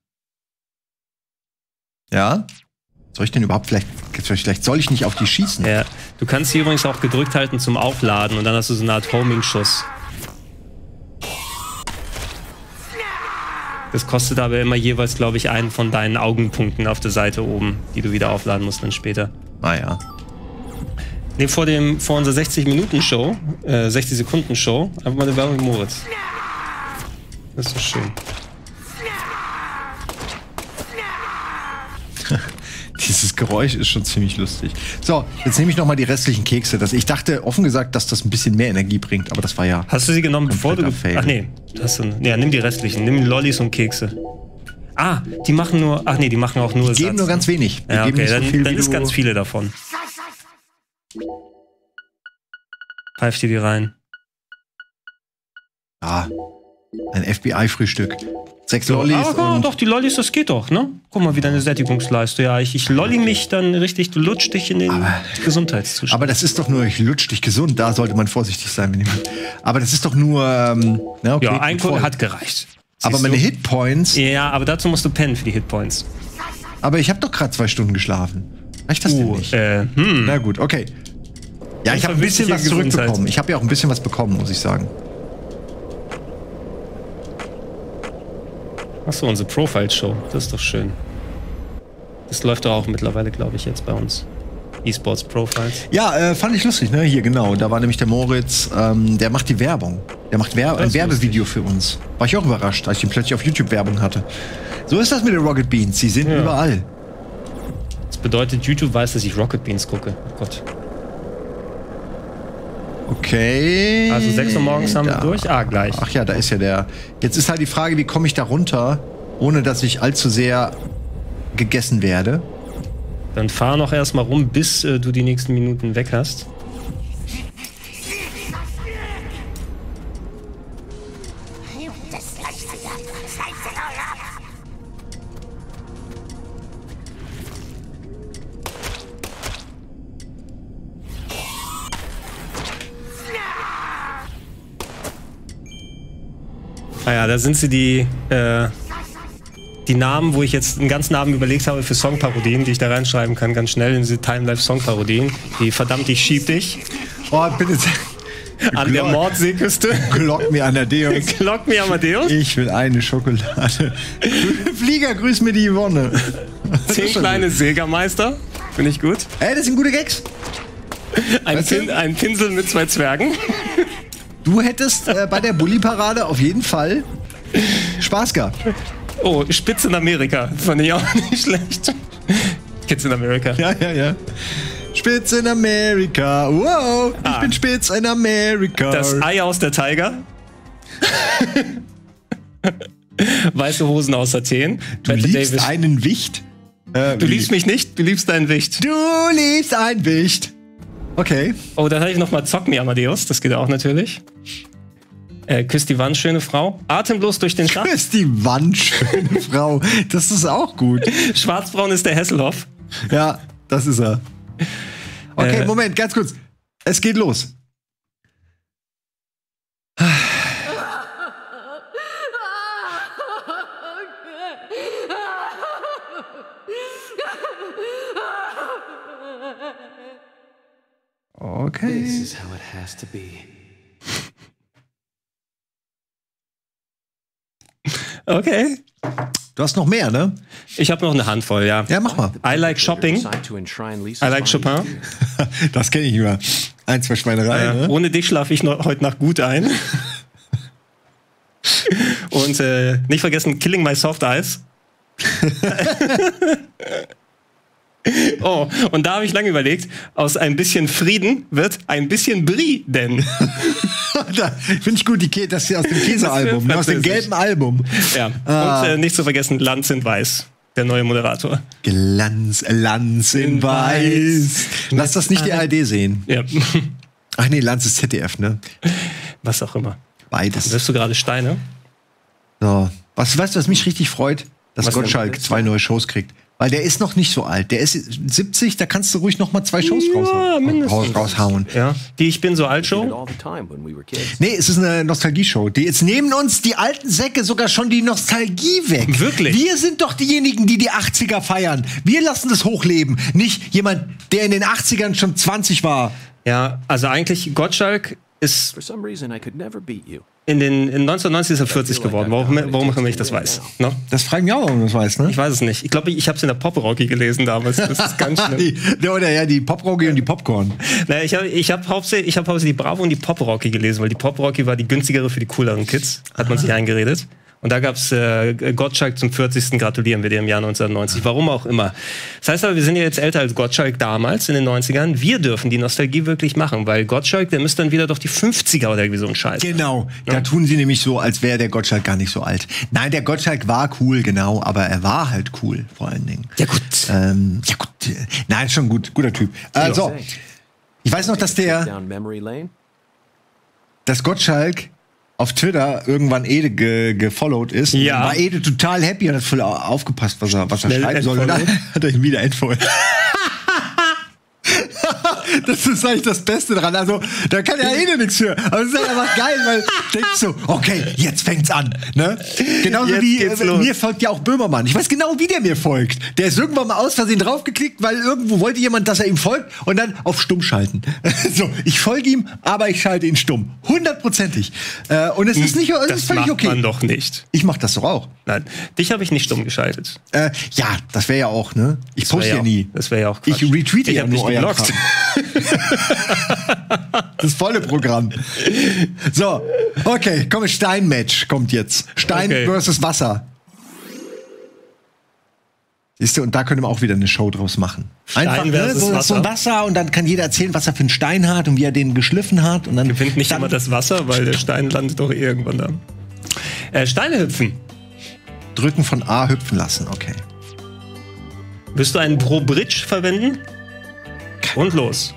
Ja? Soll ich denn überhaupt vielleicht soll ich nicht auf die schießen? Ja. Du kannst hier übrigens auch gedrückt halten zum Aufladen und dann hast du so eine Art Homing-Schuss. Das kostet aber immer jeweils, glaube ich, einen von deinen Augenpunkten auf der Seite oben, die du wieder aufladen musst dann später. Ah ja. Ne, vor unserer 60-Minuten-Show, 60-Sekunden-Show, einfach mal eine Werbung mit Moritz. Das ist so schön. Dieses Geräusch ist schon ziemlich lustig. So, jetzt nehme ich noch mal die restlichen Kekse. Ich dachte offen gesagt, dass das ein bisschen mehr Energie bringt, aber das war ja... Hast du sie genommen, bevor du... Fail. Ach nee, nimm die restlichen. Nimm Lollis und Kekse. Ah, die machen nur... Ach nee, die machen auch nur... Die geben nur ganz wenig. Ja, okay, geben nicht so viel, dann ist ganz viele davon. Pfeift dir die rein. Ah, ein FBI-Frühstück. 6 Lollis. Aber doch, die Lollis, das geht doch, ne? Guck mal, wie deine Sättigungsleiste. Ja, ich lolli mich dann richtig, du lutsch dich in den Gesundheitszustand. Aber das ist doch nur, ich lutsch dich gesund, da sollte man vorsichtig sein. Aber das ist doch nur, okay, ja, ein Kunde hat gereicht. Aber meine Hitpoints... Ja, aber dazu musst du pennen für die Hitpoints. Aber ich habe doch gerade 2 Stunden geschlafen. Reicht das denn nicht? Na gut, okay. Ja, ich habe ein bisschen was zurückbekommen. Ich habe ja auch ein bisschen was bekommen, muss ich sagen. Achso, unsere Profile-Show. Das ist doch schön. Das läuft doch auch mittlerweile, glaube ich, jetzt bei uns. E-Sports Profiles. Ja, fand ich lustig, ne? Hier, genau. Da war nämlich der Moritz, der macht die Werbung. Der macht ein Werbevideo für uns. War ich auch überrascht, als ich ihn plötzlich auf YouTube Werbung hatte. So ist das mit den Rocket Beans. Sie sind überall. Das bedeutet, YouTube weiß, dass ich Rocket Beans gucke. Oh Gott. Okay. Also 6 Uhr morgens haben wir durch? Ah, gleich. Ach ja, da ist ja der. Jetzt ist halt die Frage, wie komme ich da runter, ohne dass ich allzu sehr gegessen werde? Dann fahr noch erstmal rum, bis du die nächsten Minuten weg hast. Naja, da sind sie die Namen, wo ich jetzt einen ganzen Namen überlegt habe für Songparodien, die ich da reinschreiben kann, ganz schnell in diese Time-Life-Songparodien. Die verdammt, ich schieb dich. Oh, bitte. An der Mordseeküste. Glock mir Amadeus. Glock mir Amadeus. Ich will eine Schokolade. Flieger, grüß mir die Yvonne. 10 kleine Sägermeister. Finde ich gut. Ey, das sind gute Gags. Ein Pinsel mit 2 Zwergen. Du hättest bei der Bulli-Parade auf jeden Fall Spaß gehabt. Oh, Spitz in Amerika. Fand ich auch nicht schlecht. Kids in America. Ja. Spitz in Amerika. Wow, ich bin Spitz in Amerika. Das Ei aus der Tiger. Weiße Hosen aus Athen. Du liebst einen Wicht? Du liebst mich nicht, du liebst einen Wicht. Du liebst einen Wicht. Okay. Oh, dann habe ich noch mal Zock mir Amadeus. Das geht auch natürlich. Küsst die Wand, schöne Frau. Atemlos durch den Schacht. Küsst die Wand, schöne Frau. Das ist auch gut. Schwarzbraun ist der Hesselhoff. Ja. Das ist er. Okay, Moment, ganz kurz. Es geht los. Okay. This is how it has to be. Okay. Du hast noch mehr, ne? Ich habe noch eine Handvoll, ja. Ja, mach mal. I like shopping. I like Chopin. Das kenne ich immer. 1, 2 Schweinereien. Ne? Ohne dich schlafe ich heute Nacht gut ein. Und nicht vergessen, Killing My Soft Eyes. Oh, und da habe ich lange überlegt, aus ein bisschen Frieden wird ein bisschen Brie, denn. Finde ich gut, das ist aus dem Käsealbum, aus dem gelben Album. Ja, und nicht zu vergessen, Lanz in Weiß, der neue Moderator. Lanz in Weiß. Lass das nicht die ARD sehen. Ja. Ach nee, Lanz ist ZDF, ne? Was auch immer. Beides. Wirfst du gerade Steine? So. Weißt du, was mich richtig freut? Dass Gottschalk 2 neue Shows kriegt. Weil der ist noch nicht so alt. Der ist 70, da kannst du ruhig noch mal 2 Shows raushauen. Ja. Die Ich bin so alt Show? Nee, es ist eine Nostalgie-Show. Jetzt nehmen uns die alten Säcke sogar schon die Nostalgie weg. Wirklich? Wir sind doch diejenigen, die die 80er feiern. Wir lassen das hochleben. Nicht jemand, der in den 80ern schon 20 war. Ja, also eigentlich Gottschalk ist in 1990 ist er 40 geworden. Warum immer ich das weiß? No? Das fragen wir auch, warum du das weißt, ne? Ich weiß es nicht. Ich glaube, ich habe es in der Pop-Rocky gelesen damals. Das ist ganz schlimm. die Pop-Rocky und die Popcorn. Naja, ich hab hauptsächlich die Bravo und die Pop-Rocky gelesen, weil die Pop-Rocky war die günstigere für die cooleren Kids. Hat man sich eingeredet. Und da gab's Gottschalk zum 40. Gratulieren wir dir im Jahr 1990. Warum auch immer. Das heißt aber, wir sind ja jetzt älter als Gottschalk damals in den 90ern. Wir dürfen die Nostalgie wirklich machen, weil Gottschalk, der müsste dann wieder doch die 50er oder irgendwie so ein Scheiß. Genau. Ja. Da tun sie nämlich so, als wäre der Gottschalk gar nicht so alt. Nein, der Gottschalk war cool, genau, aber er war halt cool, vor allen Dingen. Ja gut. Nein, schon gut. Guter Typ. So. Ich weiß noch, dass Gottschalk auf Twitter irgendwann Ede gefollowt ist. Ja. War Ede total happy und hat voll aufgepasst, was er schreiben soll. Und dann hat er ihn wieder entfolgt. Das ist eigentlich das Beste dran. Also, da kann ja Ede nichts für. Aber es ist halt einfach geil, weil denkst so, okay, jetzt fängt's an. Ne? Genauso jetzt wie mir folgt ja auch Böhmermann. Ich weiß genau, wie der mir folgt. Der ist irgendwann mal aus Versehen draufgeklickt, weil irgendwo wollte jemand, dass er ihm folgt und dann auf stumm schalten. So, ich folge ihm, aber ich schalte ihn stumm. 100%ig. Und es ist nicht, es ist völlig okay. Das macht man doch nicht. Ich mach das doch auch. Nein, dich habe ich nicht stumm geschaltet. Ja, das wäre ja auch, ne? Ich poste ja nie. Das wäre ja auch Quatsch. Ich retweete ja nur euer Kram. Das volle Programm. So, okay, komm, Stein-Match kommt jetzt. Stein versus Wasser. Siehst du, und da können wir auch wieder eine Show draus machen. Einfach so ein Wasser und dann kann jeder erzählen, was er für einen Stein hat und wie er den geschliffen hat. Und dann gewinnt nicht immer das Wasser, weil der Stein landet doch irgendwann da. Steine hüpfen. Drücken von A hüpfen lassen, okay. Wirst du einen Pro Bridge verwenden? Und los.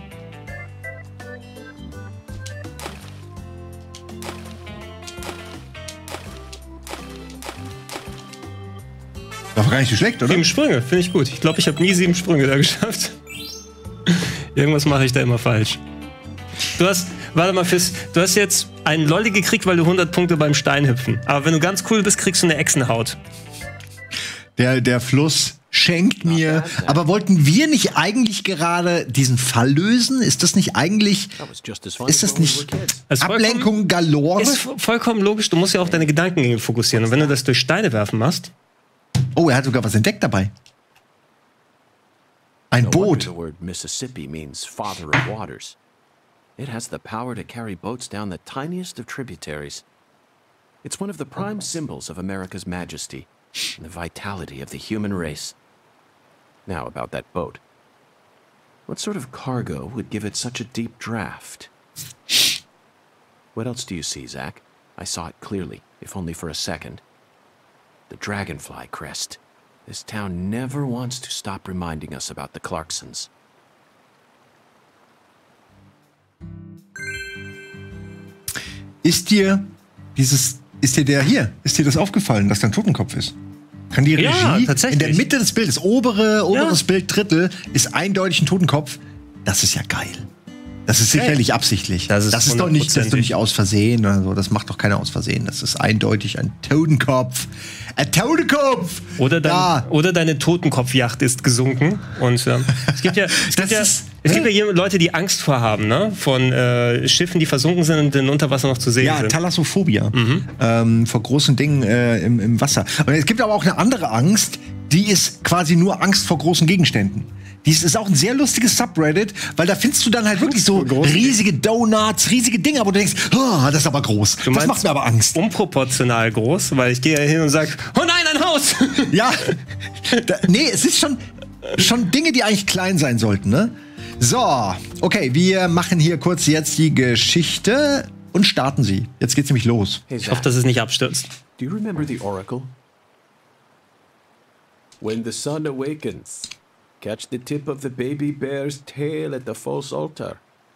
Das war gar nicht so schlecht, oder? 7 Sprünge, finde ich gut. Ich glaube, ich habe nie 7 Sprünge da geschafft. Irgendwas mache ich da immer falsch. Du hast jetzt einen Lolli gekriegt, weil du 100 Punkte beim Steinhüpfen. Aber wenn du ganz cool bist, kriegst du eine Echsenhaut. Der Fluss schenkt mir. Aber wollten wir nicht eigentlich gerade diesen Fall lösen? Ist das nicht eigentlich. Ist das nicht Ablenkung galore? Ist vollkommen logisch. Du musst ja auch deine Gedankengänge fokussieren. Und wenn du das durch Steine werfen machst. Oh, er hat sogar was entdeckt dabei. Ein Boot. The word Mississippi means father of waters. It has the power to carry boats down the tiniest of tributaries. It's one of the prime symbols of America's majesty and the vitality of the human race. Now about that boat. What sort of cargo would give it such a deep draft? What else do you see, Zach? I saw it clearly, if only for a second. The dragonfly crest. This town never wants to stop reminding us about the Clarksons. Ist dir das aufgefallen, dass da ein Totenkopf ist? Kann die Regie Ja, tatsächlich. in der Mitte des Bildes, oberes Bild, Drittel, ist eindeutig ein Totenkopf. Das ist ja geil. Das ist sicherlich absichtlich. Das ist doch nicht aus Versehen oder so. Das macht doch keiner aus Versehen. Das ist eindeutig ein Totenkopf. Ein Totenkopf! Oder deine Totenkopfjacht ist gesunken. Und es gibt ja Leute, die Angst vorhaben, ne? Von Schiffen, die versunken sind und unter Wasser noch zu sehen sind. Ja, Thalassophobia. Vor großen Dingen im Wasser. Und es gibt aber auch eine andere Angst, die ist quasi nur Angst vor großen Gegenständen. Dies ist auch ein sehr lustiges Subreddit, weil da findest du dann halt wirklich so riesige Donuts, riesige Dinger, wo du denkst, oh, das ist aber groß. Das macht mir aber Angst. Unproportional groß, weil ich gehe ja hin und sage, oh nein, ein Haus! Ja, nee, es ist schon Dinge, die eigentlich klein sein sollten, ne? So, okay, wir machen hier kurz jetzt die Geschichte und starten sie. Jetzt geht's nämlich los. Ich hoffe, dass es nicht abstürzt. Do you remember the oracle? When the sun awakens, catch the tip of the baby bear's tail at the false altar,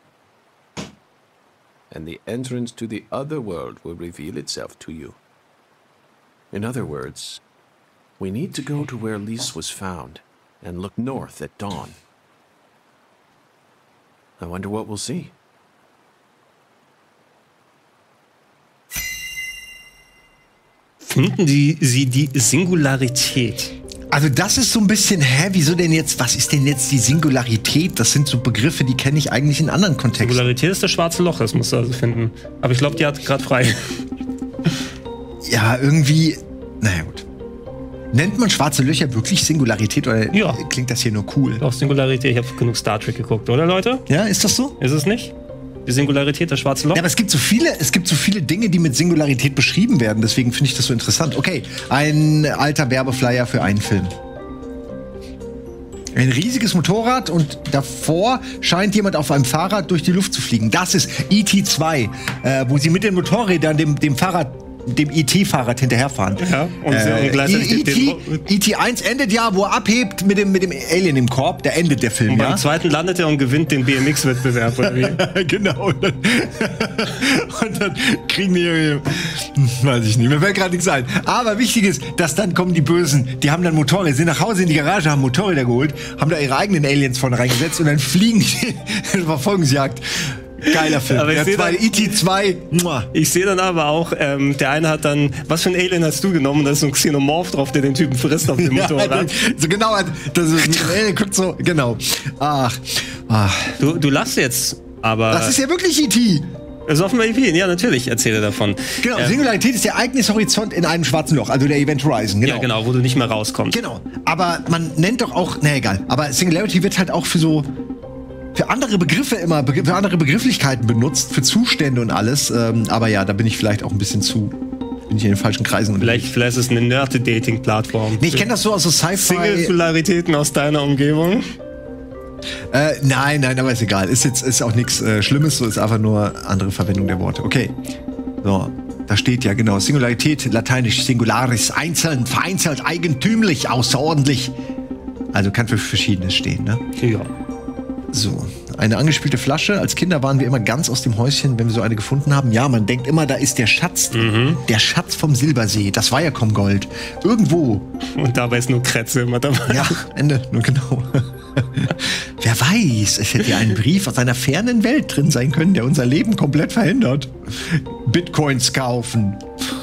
and the entrance to the other world will reveal itself to you. In other words, we need to go to where Lys was found and look north at dawn. I wonder what we'll see. Finden Sie die Singularität? Also das ist so ein bisschen, wieso denn jetzt, was ist denn jetzt die Singularität? Das sind so Begriffe, die kenne ich eigentlich in anderen Kontexten. Singularität ist das schwarze Loch, das musst du also finden. Aber ich glaube, die hat gerade frei. Ja, irgendwie, naja gut. Nennt man schwarze Löcher wirklich Singularität oder klingt das hier nur cool? Doch, Singularität, ich habe genug Star Trek geguckt, oder Leute? Ja, ist das so? Ist es nicht? Die Singularität, das schwarze Loch? Ja, aber es gibt so viele Dinge, die mit Singularität beschrieben werden. Deswegen finde ich das so interessant. Okay, ein alter Werbeflyer für einen Film. Ein riesiges Motorrad und davor scheint jemand auf einem Fahrrad durch die Luft zu fliegen. Das ist E.T. 2, wo sie mit den Motorrädern dem ET-Fahrrad hinterherfahren. Ja, und gleichzeitig ET 1 endet ja, wo er abhebt mit dem Alien im Korb, da endet der Film. Und beim zweiten landet er und gewinnt den BMX-Wettbewerb, oder wie? Genau. Und dann kriegen die, weiß ich nicht, mir fällt gerade nichts ein. Aber wichtig ist, dass dann kommen die Bösen, die haben dann Motorräder, sind nach Hause in die Garage, haben Motorräder geholt, haben da ihre eigenen Aliens vorne reingesetzt und dann fliegen die Verfolgungsjagd. Geiler Film. Aber E.T. 2. Ich sehe dann aber auch, der eine hat dann, was für ein Alien hast du genommen? Da ist so ein Xenomorph drauf, der den Typen frisst auf dem Motorrad. So genau, das ist, guckt so, genau. Ach. Du lachst jetzt, aber... Das ist ja wirklich E.T. Das ist offenbar E.T., ja, natürlich, erzähle davon. Genau, Singularität ist der Ereignishorizont in einem schwarzen Loch, also der Event Horizon, genau. Ja, genau, wo du nicht mehr rauskommst. Genau, aber man nennt doch auch, egal, aber Singularity wird halt auch für andere Begriffe für andere Begrifflichkeiten benutzt, für Zustände und alles. Aber ja, da bin ich vielleicht auch ein bisschen bin ich in den falschen Kreisen. Vielleicht ist es eine Nerd-Dating-Plattform. Nee, ich kenne das so aus so Sci-Fi. Singularitäten aus deiner Umgebung? Nein, aber ist egal. Ist auch nichts Schlimmes, so ist einfach nur andere Verwendung der Worte. Okay. So, da steht ja genau. Singularität, lateinisch singularis, einzeln, vereinzelt, eigentümlich, außerordentlich. Also kann für Verschiedenes stehen, ne? Ja. So, eine angespielte Flasche. Als Kinder waren wir immer ganz aus dem Häuschen, wenn wir so eine gefunden haben. Ja, man denkt immer, da ist der Schatz. Der Schatz vom Silbersee. Das war ja kaum Gold. Irgendwo. Und dabei ist nur Kretze immer dabei. Ja, Ende. Nur genau. Wer weiß, es hätte ja ein Brief aus einer fernen Welt drin sein können, der unser Leben komplett verändert. Bitcoins kaufen.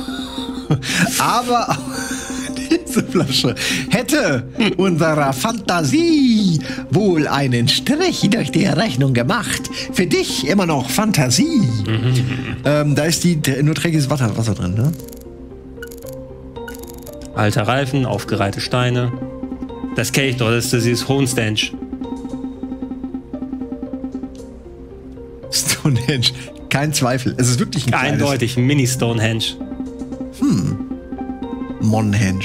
Aber diese Flasche hätte unserer Fantasie wohl einen Strich durch die Rechnung gemacht. Für dich immer noch Fantasie. Da ist nur dreckiges Wasser drin, ne? Alter Reifen, aufgereihte Steine. Das kenne ich doch, das ist dieses Stonehenge. Stonehenge, kein Zweifel. Es ist wirklich ein kleines. Eindeutig, Mini-Stonehenge. Monhenge.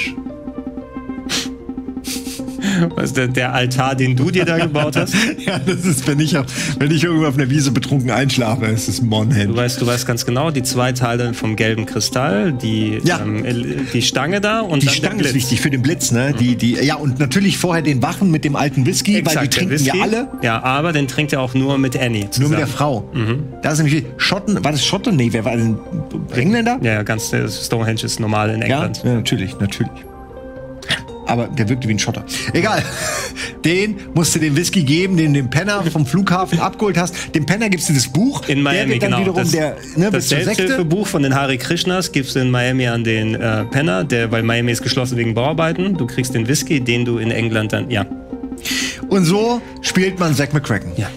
Was ist der Altar, den du dir da gebaut hast? Ja, das ist, wenn ich irgendwo auf einer Wiese betrunken einschlafe, ist es Monhenge. Du weißt ganz genau, die zwei Teile vom gelben Kristall, die Stange da und die dann Stange ist wichtig für den Blitz, ne? Ja, und natürlich vorher den Wachen mit dem alten Whisky, exakt, weil die trinken ja alle. Ja, aber den trinkt er auch nur mit Annie zusammen. Nur mit der Frau. Da ist nämlich Schotten, war das Schotten? Nee, wer war denn? Engländer? Ja, ganz Stonehenge ist normal in England. Ja, natürlich. Aber der wirkte wie ein Schotter. Egal. Den musst du den Whisky geben, den du den Penner vom Flughafen abgeholt hast. Dem Penner gibst du das Buch. In Miami, der wird dann wiederum das Selbsthilfebuch von den Hare Krishnas gibst du in Miami an den Penner, weil Miami ist geschlossen wegen Bauarbeiten. Du kriegst den Whisky, den du in England dann, ja. Und so spielt man Zack McCracken. Ja.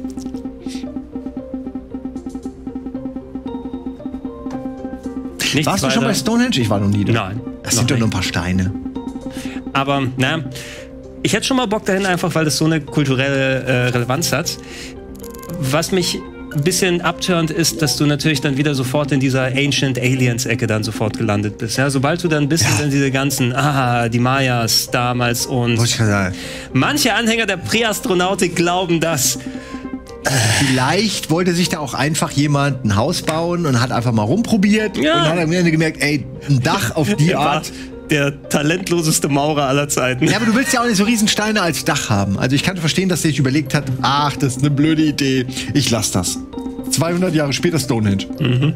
Warst du schon bei Stonehenge? Ich war noch nie da. Nein. Das sind doch nur ein paar Steine. Aber, ich hätte schon mal Bock dahin, einfach weil das so eine kulturelle Relevanz hat. Was mich ein bisschen abturnt, ist, dass du natürlich dann wieder sofort in dieser Ancient Aliens-Ecke dann sofort gelandet bist. Ja, sobald du dann ein bisschen in diese ganzen, die Mayas damals und manche Anhänger der Präastronautik glauben, dass vielleicht wollte sich da auch einfach jemand ein Haus bauen und hat einfach mal rumprobiert und hat am Ende gemerkt, ey, ein Dach auf die Art. Der talentloseste Maurer aller Zeiten. Ja, aber du willst ja auch nicht so Riesensteine als Dach haben. Also ich kann verstehen, dass der sich überlegt hat, ach, das ist eine blöde Idee. Ich lass das. 200 Jahre später Stonehenge. Mhm.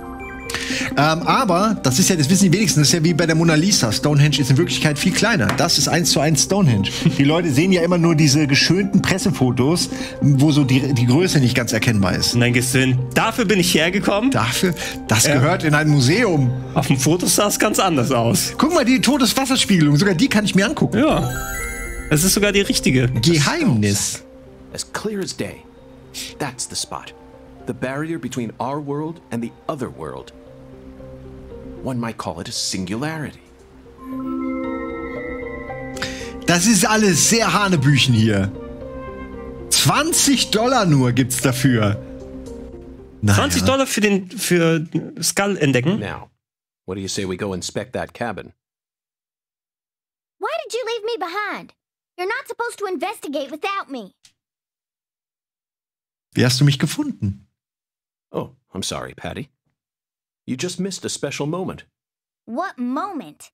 Aber, das ist ja, das wissen die wenigsten, das ist ja wie bei der Mona Lisa. Stonehenge ist in Wirklichkeit viel kleiner. Das ist 1:1 Stonehenge. Die Leute sehen ja immer nur diese geschönten Pressefotos, wo so die Größe nicht ganz erkennbar ist. Und dann gehst du hin, dafür bin ich hergekommen. Dafür? Das gehört in ein Museum. Auf dem Foto sah es ganz anders aus. Guck mal, die Todeswasserspiegelung, sogar die kann ich mir angucken. Ja, das ist sogar die richtige. Geheimnis. As clear as day. That's the spot. The barrier between our world and the other world. One might call it a singularity. Das ist alles sehr Hanebüchen hier. $20 nur gibt's dafür. Naja. $20 für Skull entdecken? Now, what do you say we go inspect that cabin? Why did you leave me behind? You're not supposed to investigate without me. Wie hast du mich gefunden? Oh, I'm sorry, Patty. You just missed a special moment. What moment?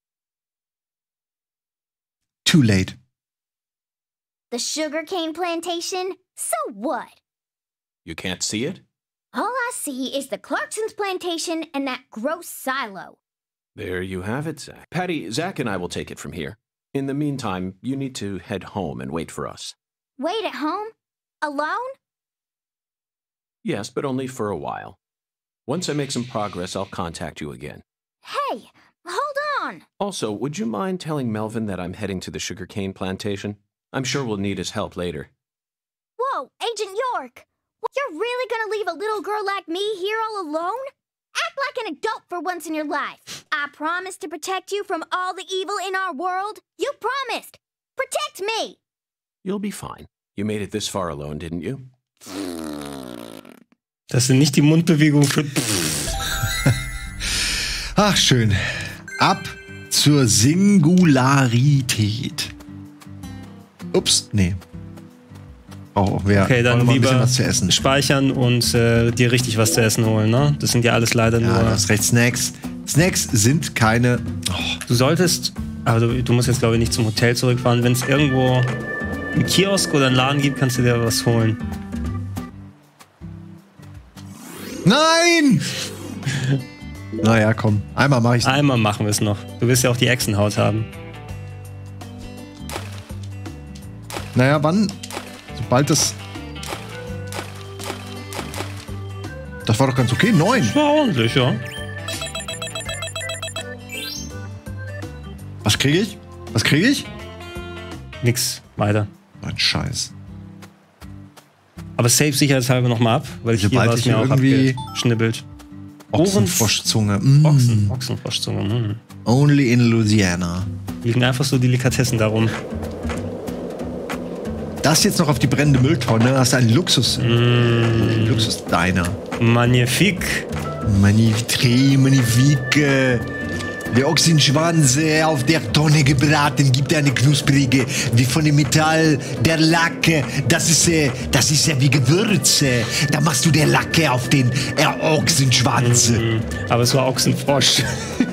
Too late. The sugarcane plantation? So what? You can't see it? All I see is the Clarkson's plantation and that gross silo. There you have it, Zach. Patty, Zach and I will take it from here. In the meantime, you need to head home and wait for us. Wait at home? Alone? Yes, but only for a while. Once I make some progress, I'll contact you again. Hey, hold on! Also, would you mind telling Melvin that I'm heading to the sugarcane plantation? I'm sure we'll need his help later. Whoa, Agent York! You're really gonna leave a little girl like me here all alone? Act like an adult for once in your life. I promised to protect you from all the evil in our world. You promised! Protect me! You'll be fine. You made it this far alone, didn't you? Das sind nicht die Mundbewegungen für... Ach, schön. Ab zur Singularität. Ups, nee. Okay, dann lieber was zu essen. Speichern und dir richtig was zu essen holen, ne? Das sind ja alles leider nur... Ja, du hast recht, Snacks. Snacks sind keine... Du solltest... Aber du musst jetzt, glaube ich, nicht zum Hotel zurückfahren. Wenn es irgendwo einen Kiosk oder einen Laden gibt, kannst du dir was holen. Nein! Naja, komm. Einmal mache ich es. Einmal machen wir es noch. Du willst ja auch die Echsenhaut haben. Naja, wann? Sobald das... Das war doch ganz okay. 9. Das war ordentlich, ja. Was kriege ich? Was kriege ich? Nix. Weiter. Ein Scheiß. Aber save sicherheitshalber noch mal ab, weil hier war es mir auch abgeschnibbelt. Ochsenfroschzunge. Ochsenfroschzunge. Only in Louisiana. Liegen einfach so Delikatessen darum. Das jetzt noch auf die brennende Mülltonne. Hast du einen Luxus-Diner. Magnifique. Magnifique. Der Ochsenschwanz auf der Tonne gebraten gibt eine knusprige, wie von dem Metall, der Lacke. Das ist ja wie Gewürze. Da machst du der Lacke auf den Ochsenschwanz. Aber es war Ochsenfrosch.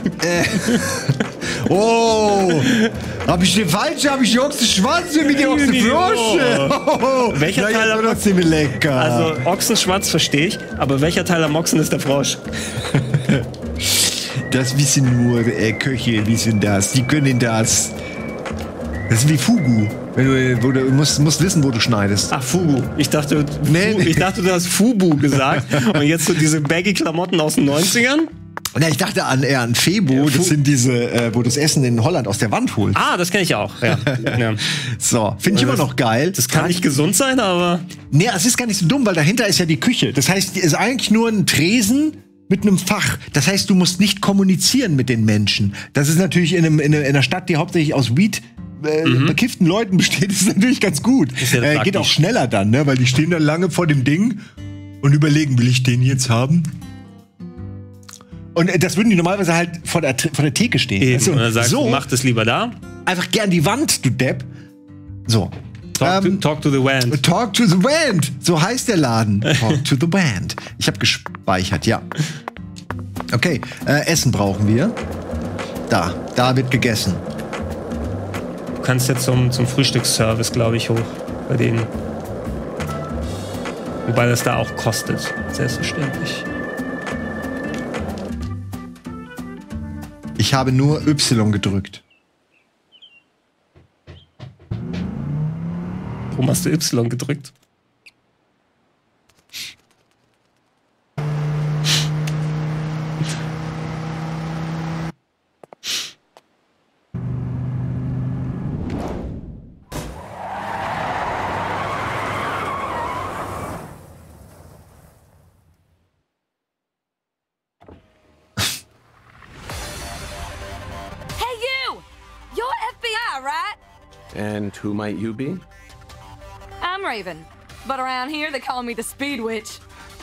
Oh, hab ich den falschen? Hab ich die Ochsenschwanz mit der Ochsenfrosch? Welcher Teil am ziemlich lecker. Also Ochsenschwanz verstehe ich, aber welcher Teil am Ochsen ist der Frosch? Das wissen nur Köche, wissen das. Die können das. Das ist wie Fugu. Du musst wissen, wo du schneidest. Ach, Fugu. Ich dachte, du hast Fubu gesagt. Und jetzt so diese Baggy-Klamotten aus den 90ern? Na, ich dachte eher an Febo. Das sind diese, wo du das Essen in Holland aus der Wand holst. Ah, das kenne ich auch. Ja. Ja. So, finde ich immer noch geil. Das kann nicht gesund sein, aber... Nee, es ist gar nicht so dumm, weil dahinter ist ja die Küche. Das heißt, es ist eigentlich nur ein Tresen mit einem Fach. Das heißt, du musst nicht kommunizieren mit den Menschen. Das ist natürlich in einer Stadt, die hauptsächlich aus Weed bekifften Leuten besteht, ist natürlich ganz gut. Ja geht auch schneller dann, ne? Weil die stehen dann lange vor dem Ding und überlegen, will ich den jetzt haben? Und das würden die normalerweise halt vor der Theke stehen. Weißt du? Und dann sagst du, mach das lieber da. Einfach gern die Wand, du Depp. So. Talk to the Wand. Talk to the Wand. So heißt der Laden. Talk to the Wand. Ich habe gespeichert, ja. Okay, Essen brauchen wir. Da wird gegessen. Du kannst jetzt zum Frühstücksservice, glaube ich, hoch bei denen. Wobei das da auch kostet, selbstverständlich. Ich habe nur Y gedrückt. Warum hast du Y gedrückt? And who might you be? I'm Raven, but around here they call me the Speed Witch.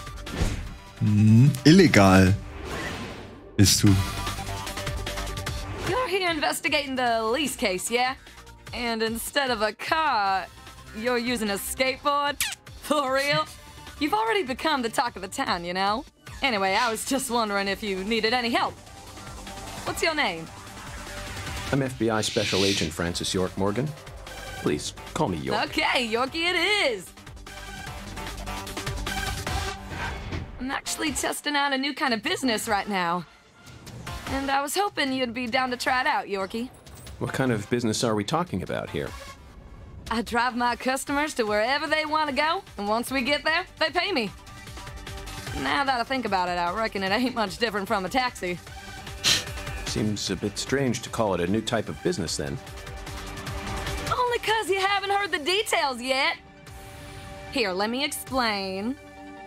Illegal bist du. You're here investigating the lease case, yeah? And instead of a car, you're using a skateboard? For real? You've already become the talk of the town, you know? Anyway, I was just wondering if you needed any help. What's your name? I'm FBI Special Agent Francis York Morgan. Please, call me York. Okay, Yorkie it is. I'm actually testing out a new kind of business right now. And I was hoping you'd be down to try it out, Yorkie. What kind of business are we talking about here? I drive my customers to wherever they want to go, and once we get there, they pay me. Now that I think about it, I reckon it ain't much different from a taxi. Seems a bit strange to call it a new type of business, then. Only 'cause you haven't heard the details yet. Here, let me explain.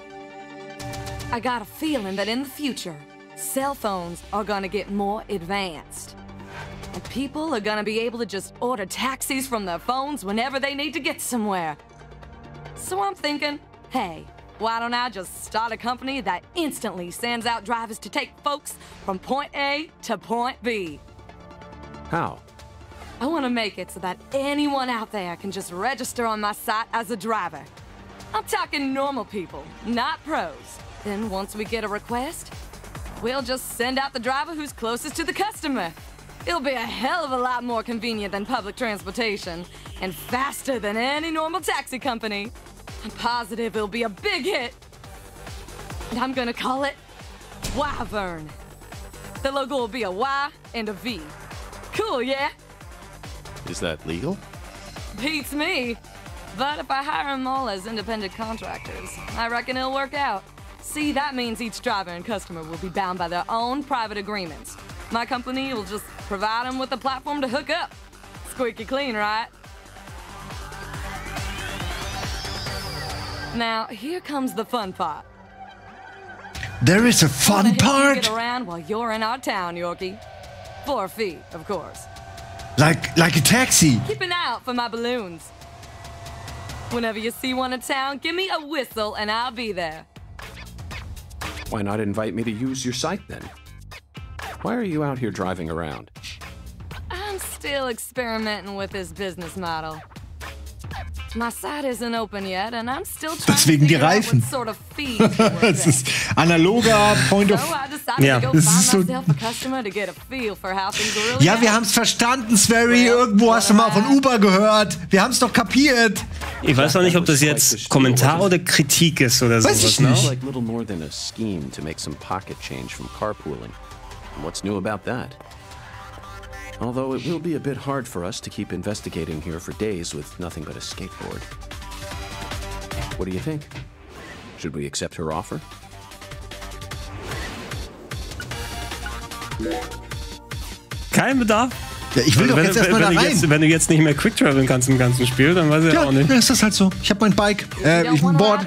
I got a feeling that in the future, cell phones are gonna get more advanced. And people are gonna be able to just order taxis from their phones whenever they need to get somewhere. So I'm thinking, hey, why don't I just start a company that instantly sends out drivers to take folks from point A to point B? How? I want to make it so that anyone out there can just register on my site as a driver. I'm talking normal people, not pros. Then once we get a request, we'll just send out the driver who's closest to the customer. It'll be a hell of a lot more convenient than public transportation and faster than any normal taxi company. I'm positive it'll be a big hit. And I'm gonna call it Wyvern. The logo will be a Y and a V. Cool, yeah? Is that legal? Beats me. But if I hire them all as independent contractors, I reckon it'll work out. See, that means each driver and customer will be bound by their own private agreements. My company will just provide them with a platform to hook up. Squeaky clean, right? Now, here comes the fun part. There is a fun part? Get around while you're in our town, Yorkie. For a fee, of course. Like a taxi. Keep an eye out for my balloons. Whenever you see one in town, give me a whistle and I'll be there. Why not invite me to use your site then? Why are you out here driving around? I'm still experimenting with this business model. My site isn't open yet and I'm still trying Deswegen die Reifen. Sort of Das ist analoger Point of... Ja, das ist so... Ja, wir haben es verstanden, Sverry. Irgendwo hast du mal von Uber gehört. Wir haben es doch kapiert. Ich weiß auch nicht, ob das jetzt Kommentar oder Kritik ist oder sowas. Weiß ich nicht. Like little more than a scheme to make some pocket change from carpooling. What's new about that? Although it will be a bit hard for us to keep investigating here for days with nothing but a skateboard. What do you think? Should we accept her offer? Kein Bedarf. Ja, ich will doch jetzt erstmal da rein. Wenn du jetzt nicht mehr Quick traveln kannst im ganzen Spiel, dann weiß ich auch nicht. Ja, ist das halt so. Ich habe mein Bike. Ich bin Board.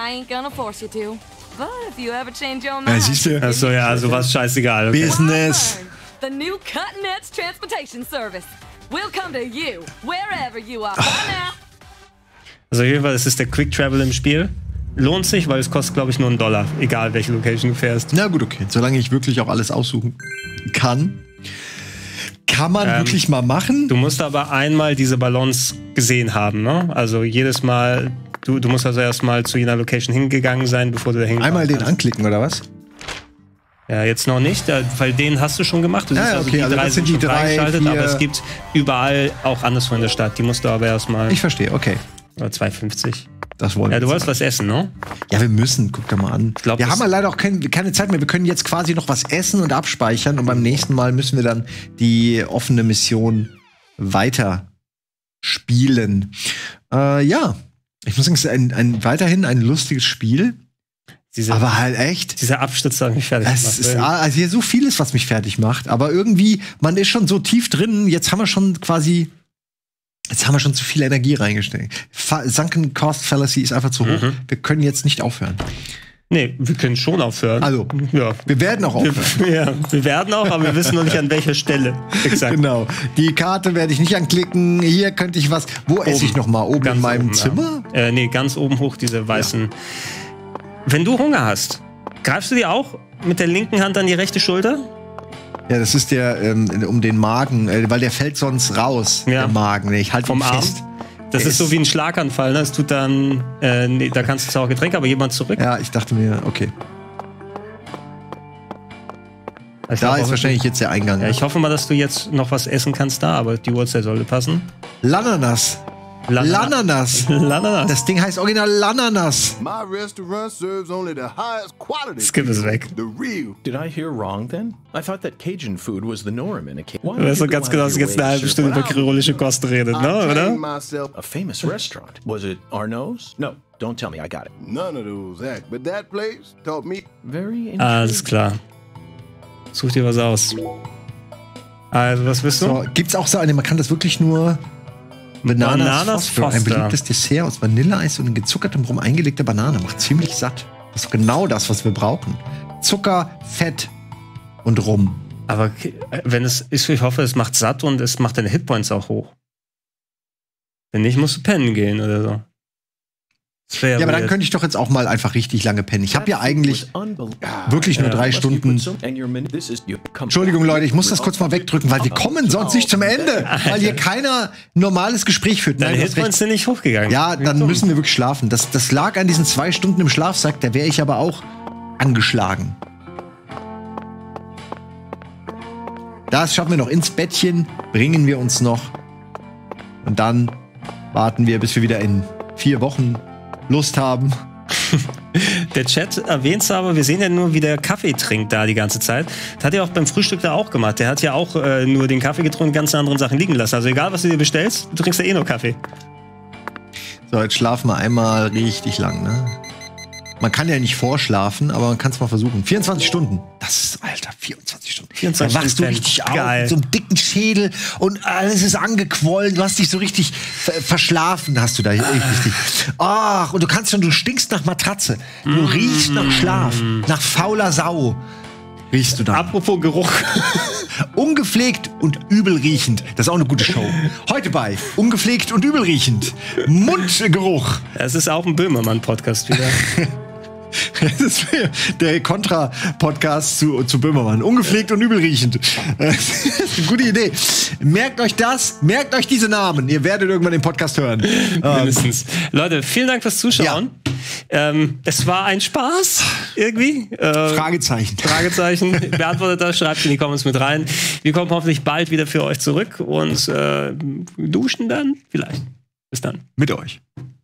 Ja, siehst du. Achso, ja, also was scheißegal. Okay. Business. The new cutting-edge transportation service. We'll come to you, wherever you are. Bye now. Also auf jeden Fall, es ist der Quick Travel im Spiel. Lohnt sich, weil es kostet, glaube ich, nur $1, egal welche Location du fährst. Na gut, okay. Solange ich wirklich auch alles aussuchen kann man wirklich mal machen. Du musst aber einmal diese Balance gesehen haben, ne? Also jedes Mal, du musst also erstmal zu jener Location hingegangen sein, bevor du da hingegangen Einmal den anklicken, oder was? Ja, jetzt noch nicht, weil den hast du schon gemacht. Du siehst also die drei sind schon freigeschaltet, aber es gibt überall auch anderswo in der Stadt. Die musst du aber erstmal. Ich verstehe, okay. Oder 2,50. Das wollen wir. Ja, du wolltest was essen, ne? Ja, wir müssen. Guck doch mal an. Wir haben ja leider auch keine Zeit mehr. Wir können jetzt quasi noch was essen und abspeichern. Und beim nächsten Mal müssen wir dann die offene Mission weiter spielen. Ja, ich muss sagen, weiterhin ein lustiges Spiel. Aber halt echt. Dieser Absturz hat mich fertig gemacht. Es ist also hier so vieles, was mich fertig macht. Aber irgendwie, man ist schon so tief drin. Jetzt haben wir schon zu viel Energie reingesteckt. Sunken Cost Fallacy ist einfach zu hoch. Wir können jetzt nicht aufhören. Nee, wir können schon aufhören. Also, ja. Wir werden auch aufhören. Wir werden auch, aber wir wissen noch nicht an welcher Stelle. Exakt. Genau. Die Karte werde ich nicht anklicken. Hier könnte ich was. Wo esse ich noch mal? Oben in meinem Zimmer? Ja. Nee, ganz oben hoch, diese weißen. Ja. Wenn du Hunger hast, greifst du dir auch mit der linken Hand an die rechte Schulter? Ja, das ist der um den Magen, weil der fällt sonst raus, der Magen. Ich halte ihn fest. Das ist so wie ein Schlaganfall, ne? Das tut dann, da kannst du zwar auch Getränke, aber jemand zurück. Ja, ich dachte mir, okay. Da ist wahrscheinlich jetzt der Eingang. Ja, ich hoffe mal, dass du jetzt noch was essen kannst da, aber die Uhrzeit sollte passen. Lananas. Lananas. Das Ding heißt original Lananas. My restaurant serves only the highest quality. Skip ist weg. The real. Did I hear wrong then? I thought that Cajun food was the norm in a Cajun. Du weißt doch ganz genau, dass ich jetzt eine halbe Stunde über kreolische Kost redet, ne, oder? A famous restaurant. Was it Arnaud's? No, don't tell me, I got it. None of those act, but that place taught me. Very interesting. Alles klar. Such dir was aus. Also, was willst du? So, gibt's auch so eine, man kann das wirklich nur Bananas Foster. Ein beliebtes Dessert aus Vanilleeis und in gezuckertem Rum eingelegter Banane. Macht ziemlich satt. Das ist genau das, was wir brauchen. Zucker, Fett und Rum. Aber wenn es ist, ich hoffe, es macht satt und es macht deine Hitpoints auch hoch. Wenn nicht, musst du pennen gehen oder so. Ja, aber dann könnte ich doch jetzt auch mal einfach richtig lange pennen. Ich habe ja eigentlich wirklich nur 3 Stunden. Entschuldigung, Leute, ich muss das kurz mal wegdrücken, weil wir kommen sonst nicht zum Ende. Weil hier keiner normales Gespräch führt. Deine Hitpoints sind nicht hochgegangen. Ja, dann müssen wir wirklich schlafen. Das lag an diesen 2 Stunden im Schlafsack, da wäre ich aber auch angeschlagen. Das schaffen wir noch ins Bettchen, bringen wir uns noch. Und dann warten wir, bis wir wieder in 4 Wochen Lust haben. Der Chat erwähnt's aber, wir sehen ja nur, wie der Kaffee trinkt da die ganze Zeit. Das hat er auch beim Frühstück da auch gemacht. Der hat ja auch nur den Kaffee getrunken und ganz anderen Sachen liegen lassen. Also egal, was du dir bestellst, du trinkst ja eh nur Kaffee. So, jetzt schlafen wir einmal richtig lang, ne? Man kann ja nicht vorschlafen, aber man kann es mal versuchen. 24 Stunden. Das ist, Alter, 24 Stunden. 24 da wachst du richtig auf mit so einem dicken Schädel und alles ist angequollen. Du hast dich so richtig verschlafen, hast du da richtig. Ach, und du stinkst nach Matratze. Du riechst nach Schlaf, nach fauler Sau. Riechst du da. Apropos Geruch. Ungepflegt und übelriechend. Das ist auch eine gute Show. Heute bei Ungepflegt und übelriechend. Mundgeruch. Es ist auch ein Böhmermann-Podcast wieder. Das ist der Kontra-Podcast zu Böhmermann. Ungepflegt und übelriechend. Das ist eine gute Idee. Merkt euch das, merkt euch diese Namen. Ihr werdet irgendwann den Podcast hören. Mindestens. Leute, vielen Dank fürs Zuschauen. Ja. Es war ein Spaß, irgendwie. Fragezeichen. Beantwortet das, schreibt in die Comments mit rein. Wir kommen hoffentlich bald wieder für euch zurück und duschen dann vielleicht. Bis dann. Mit euch.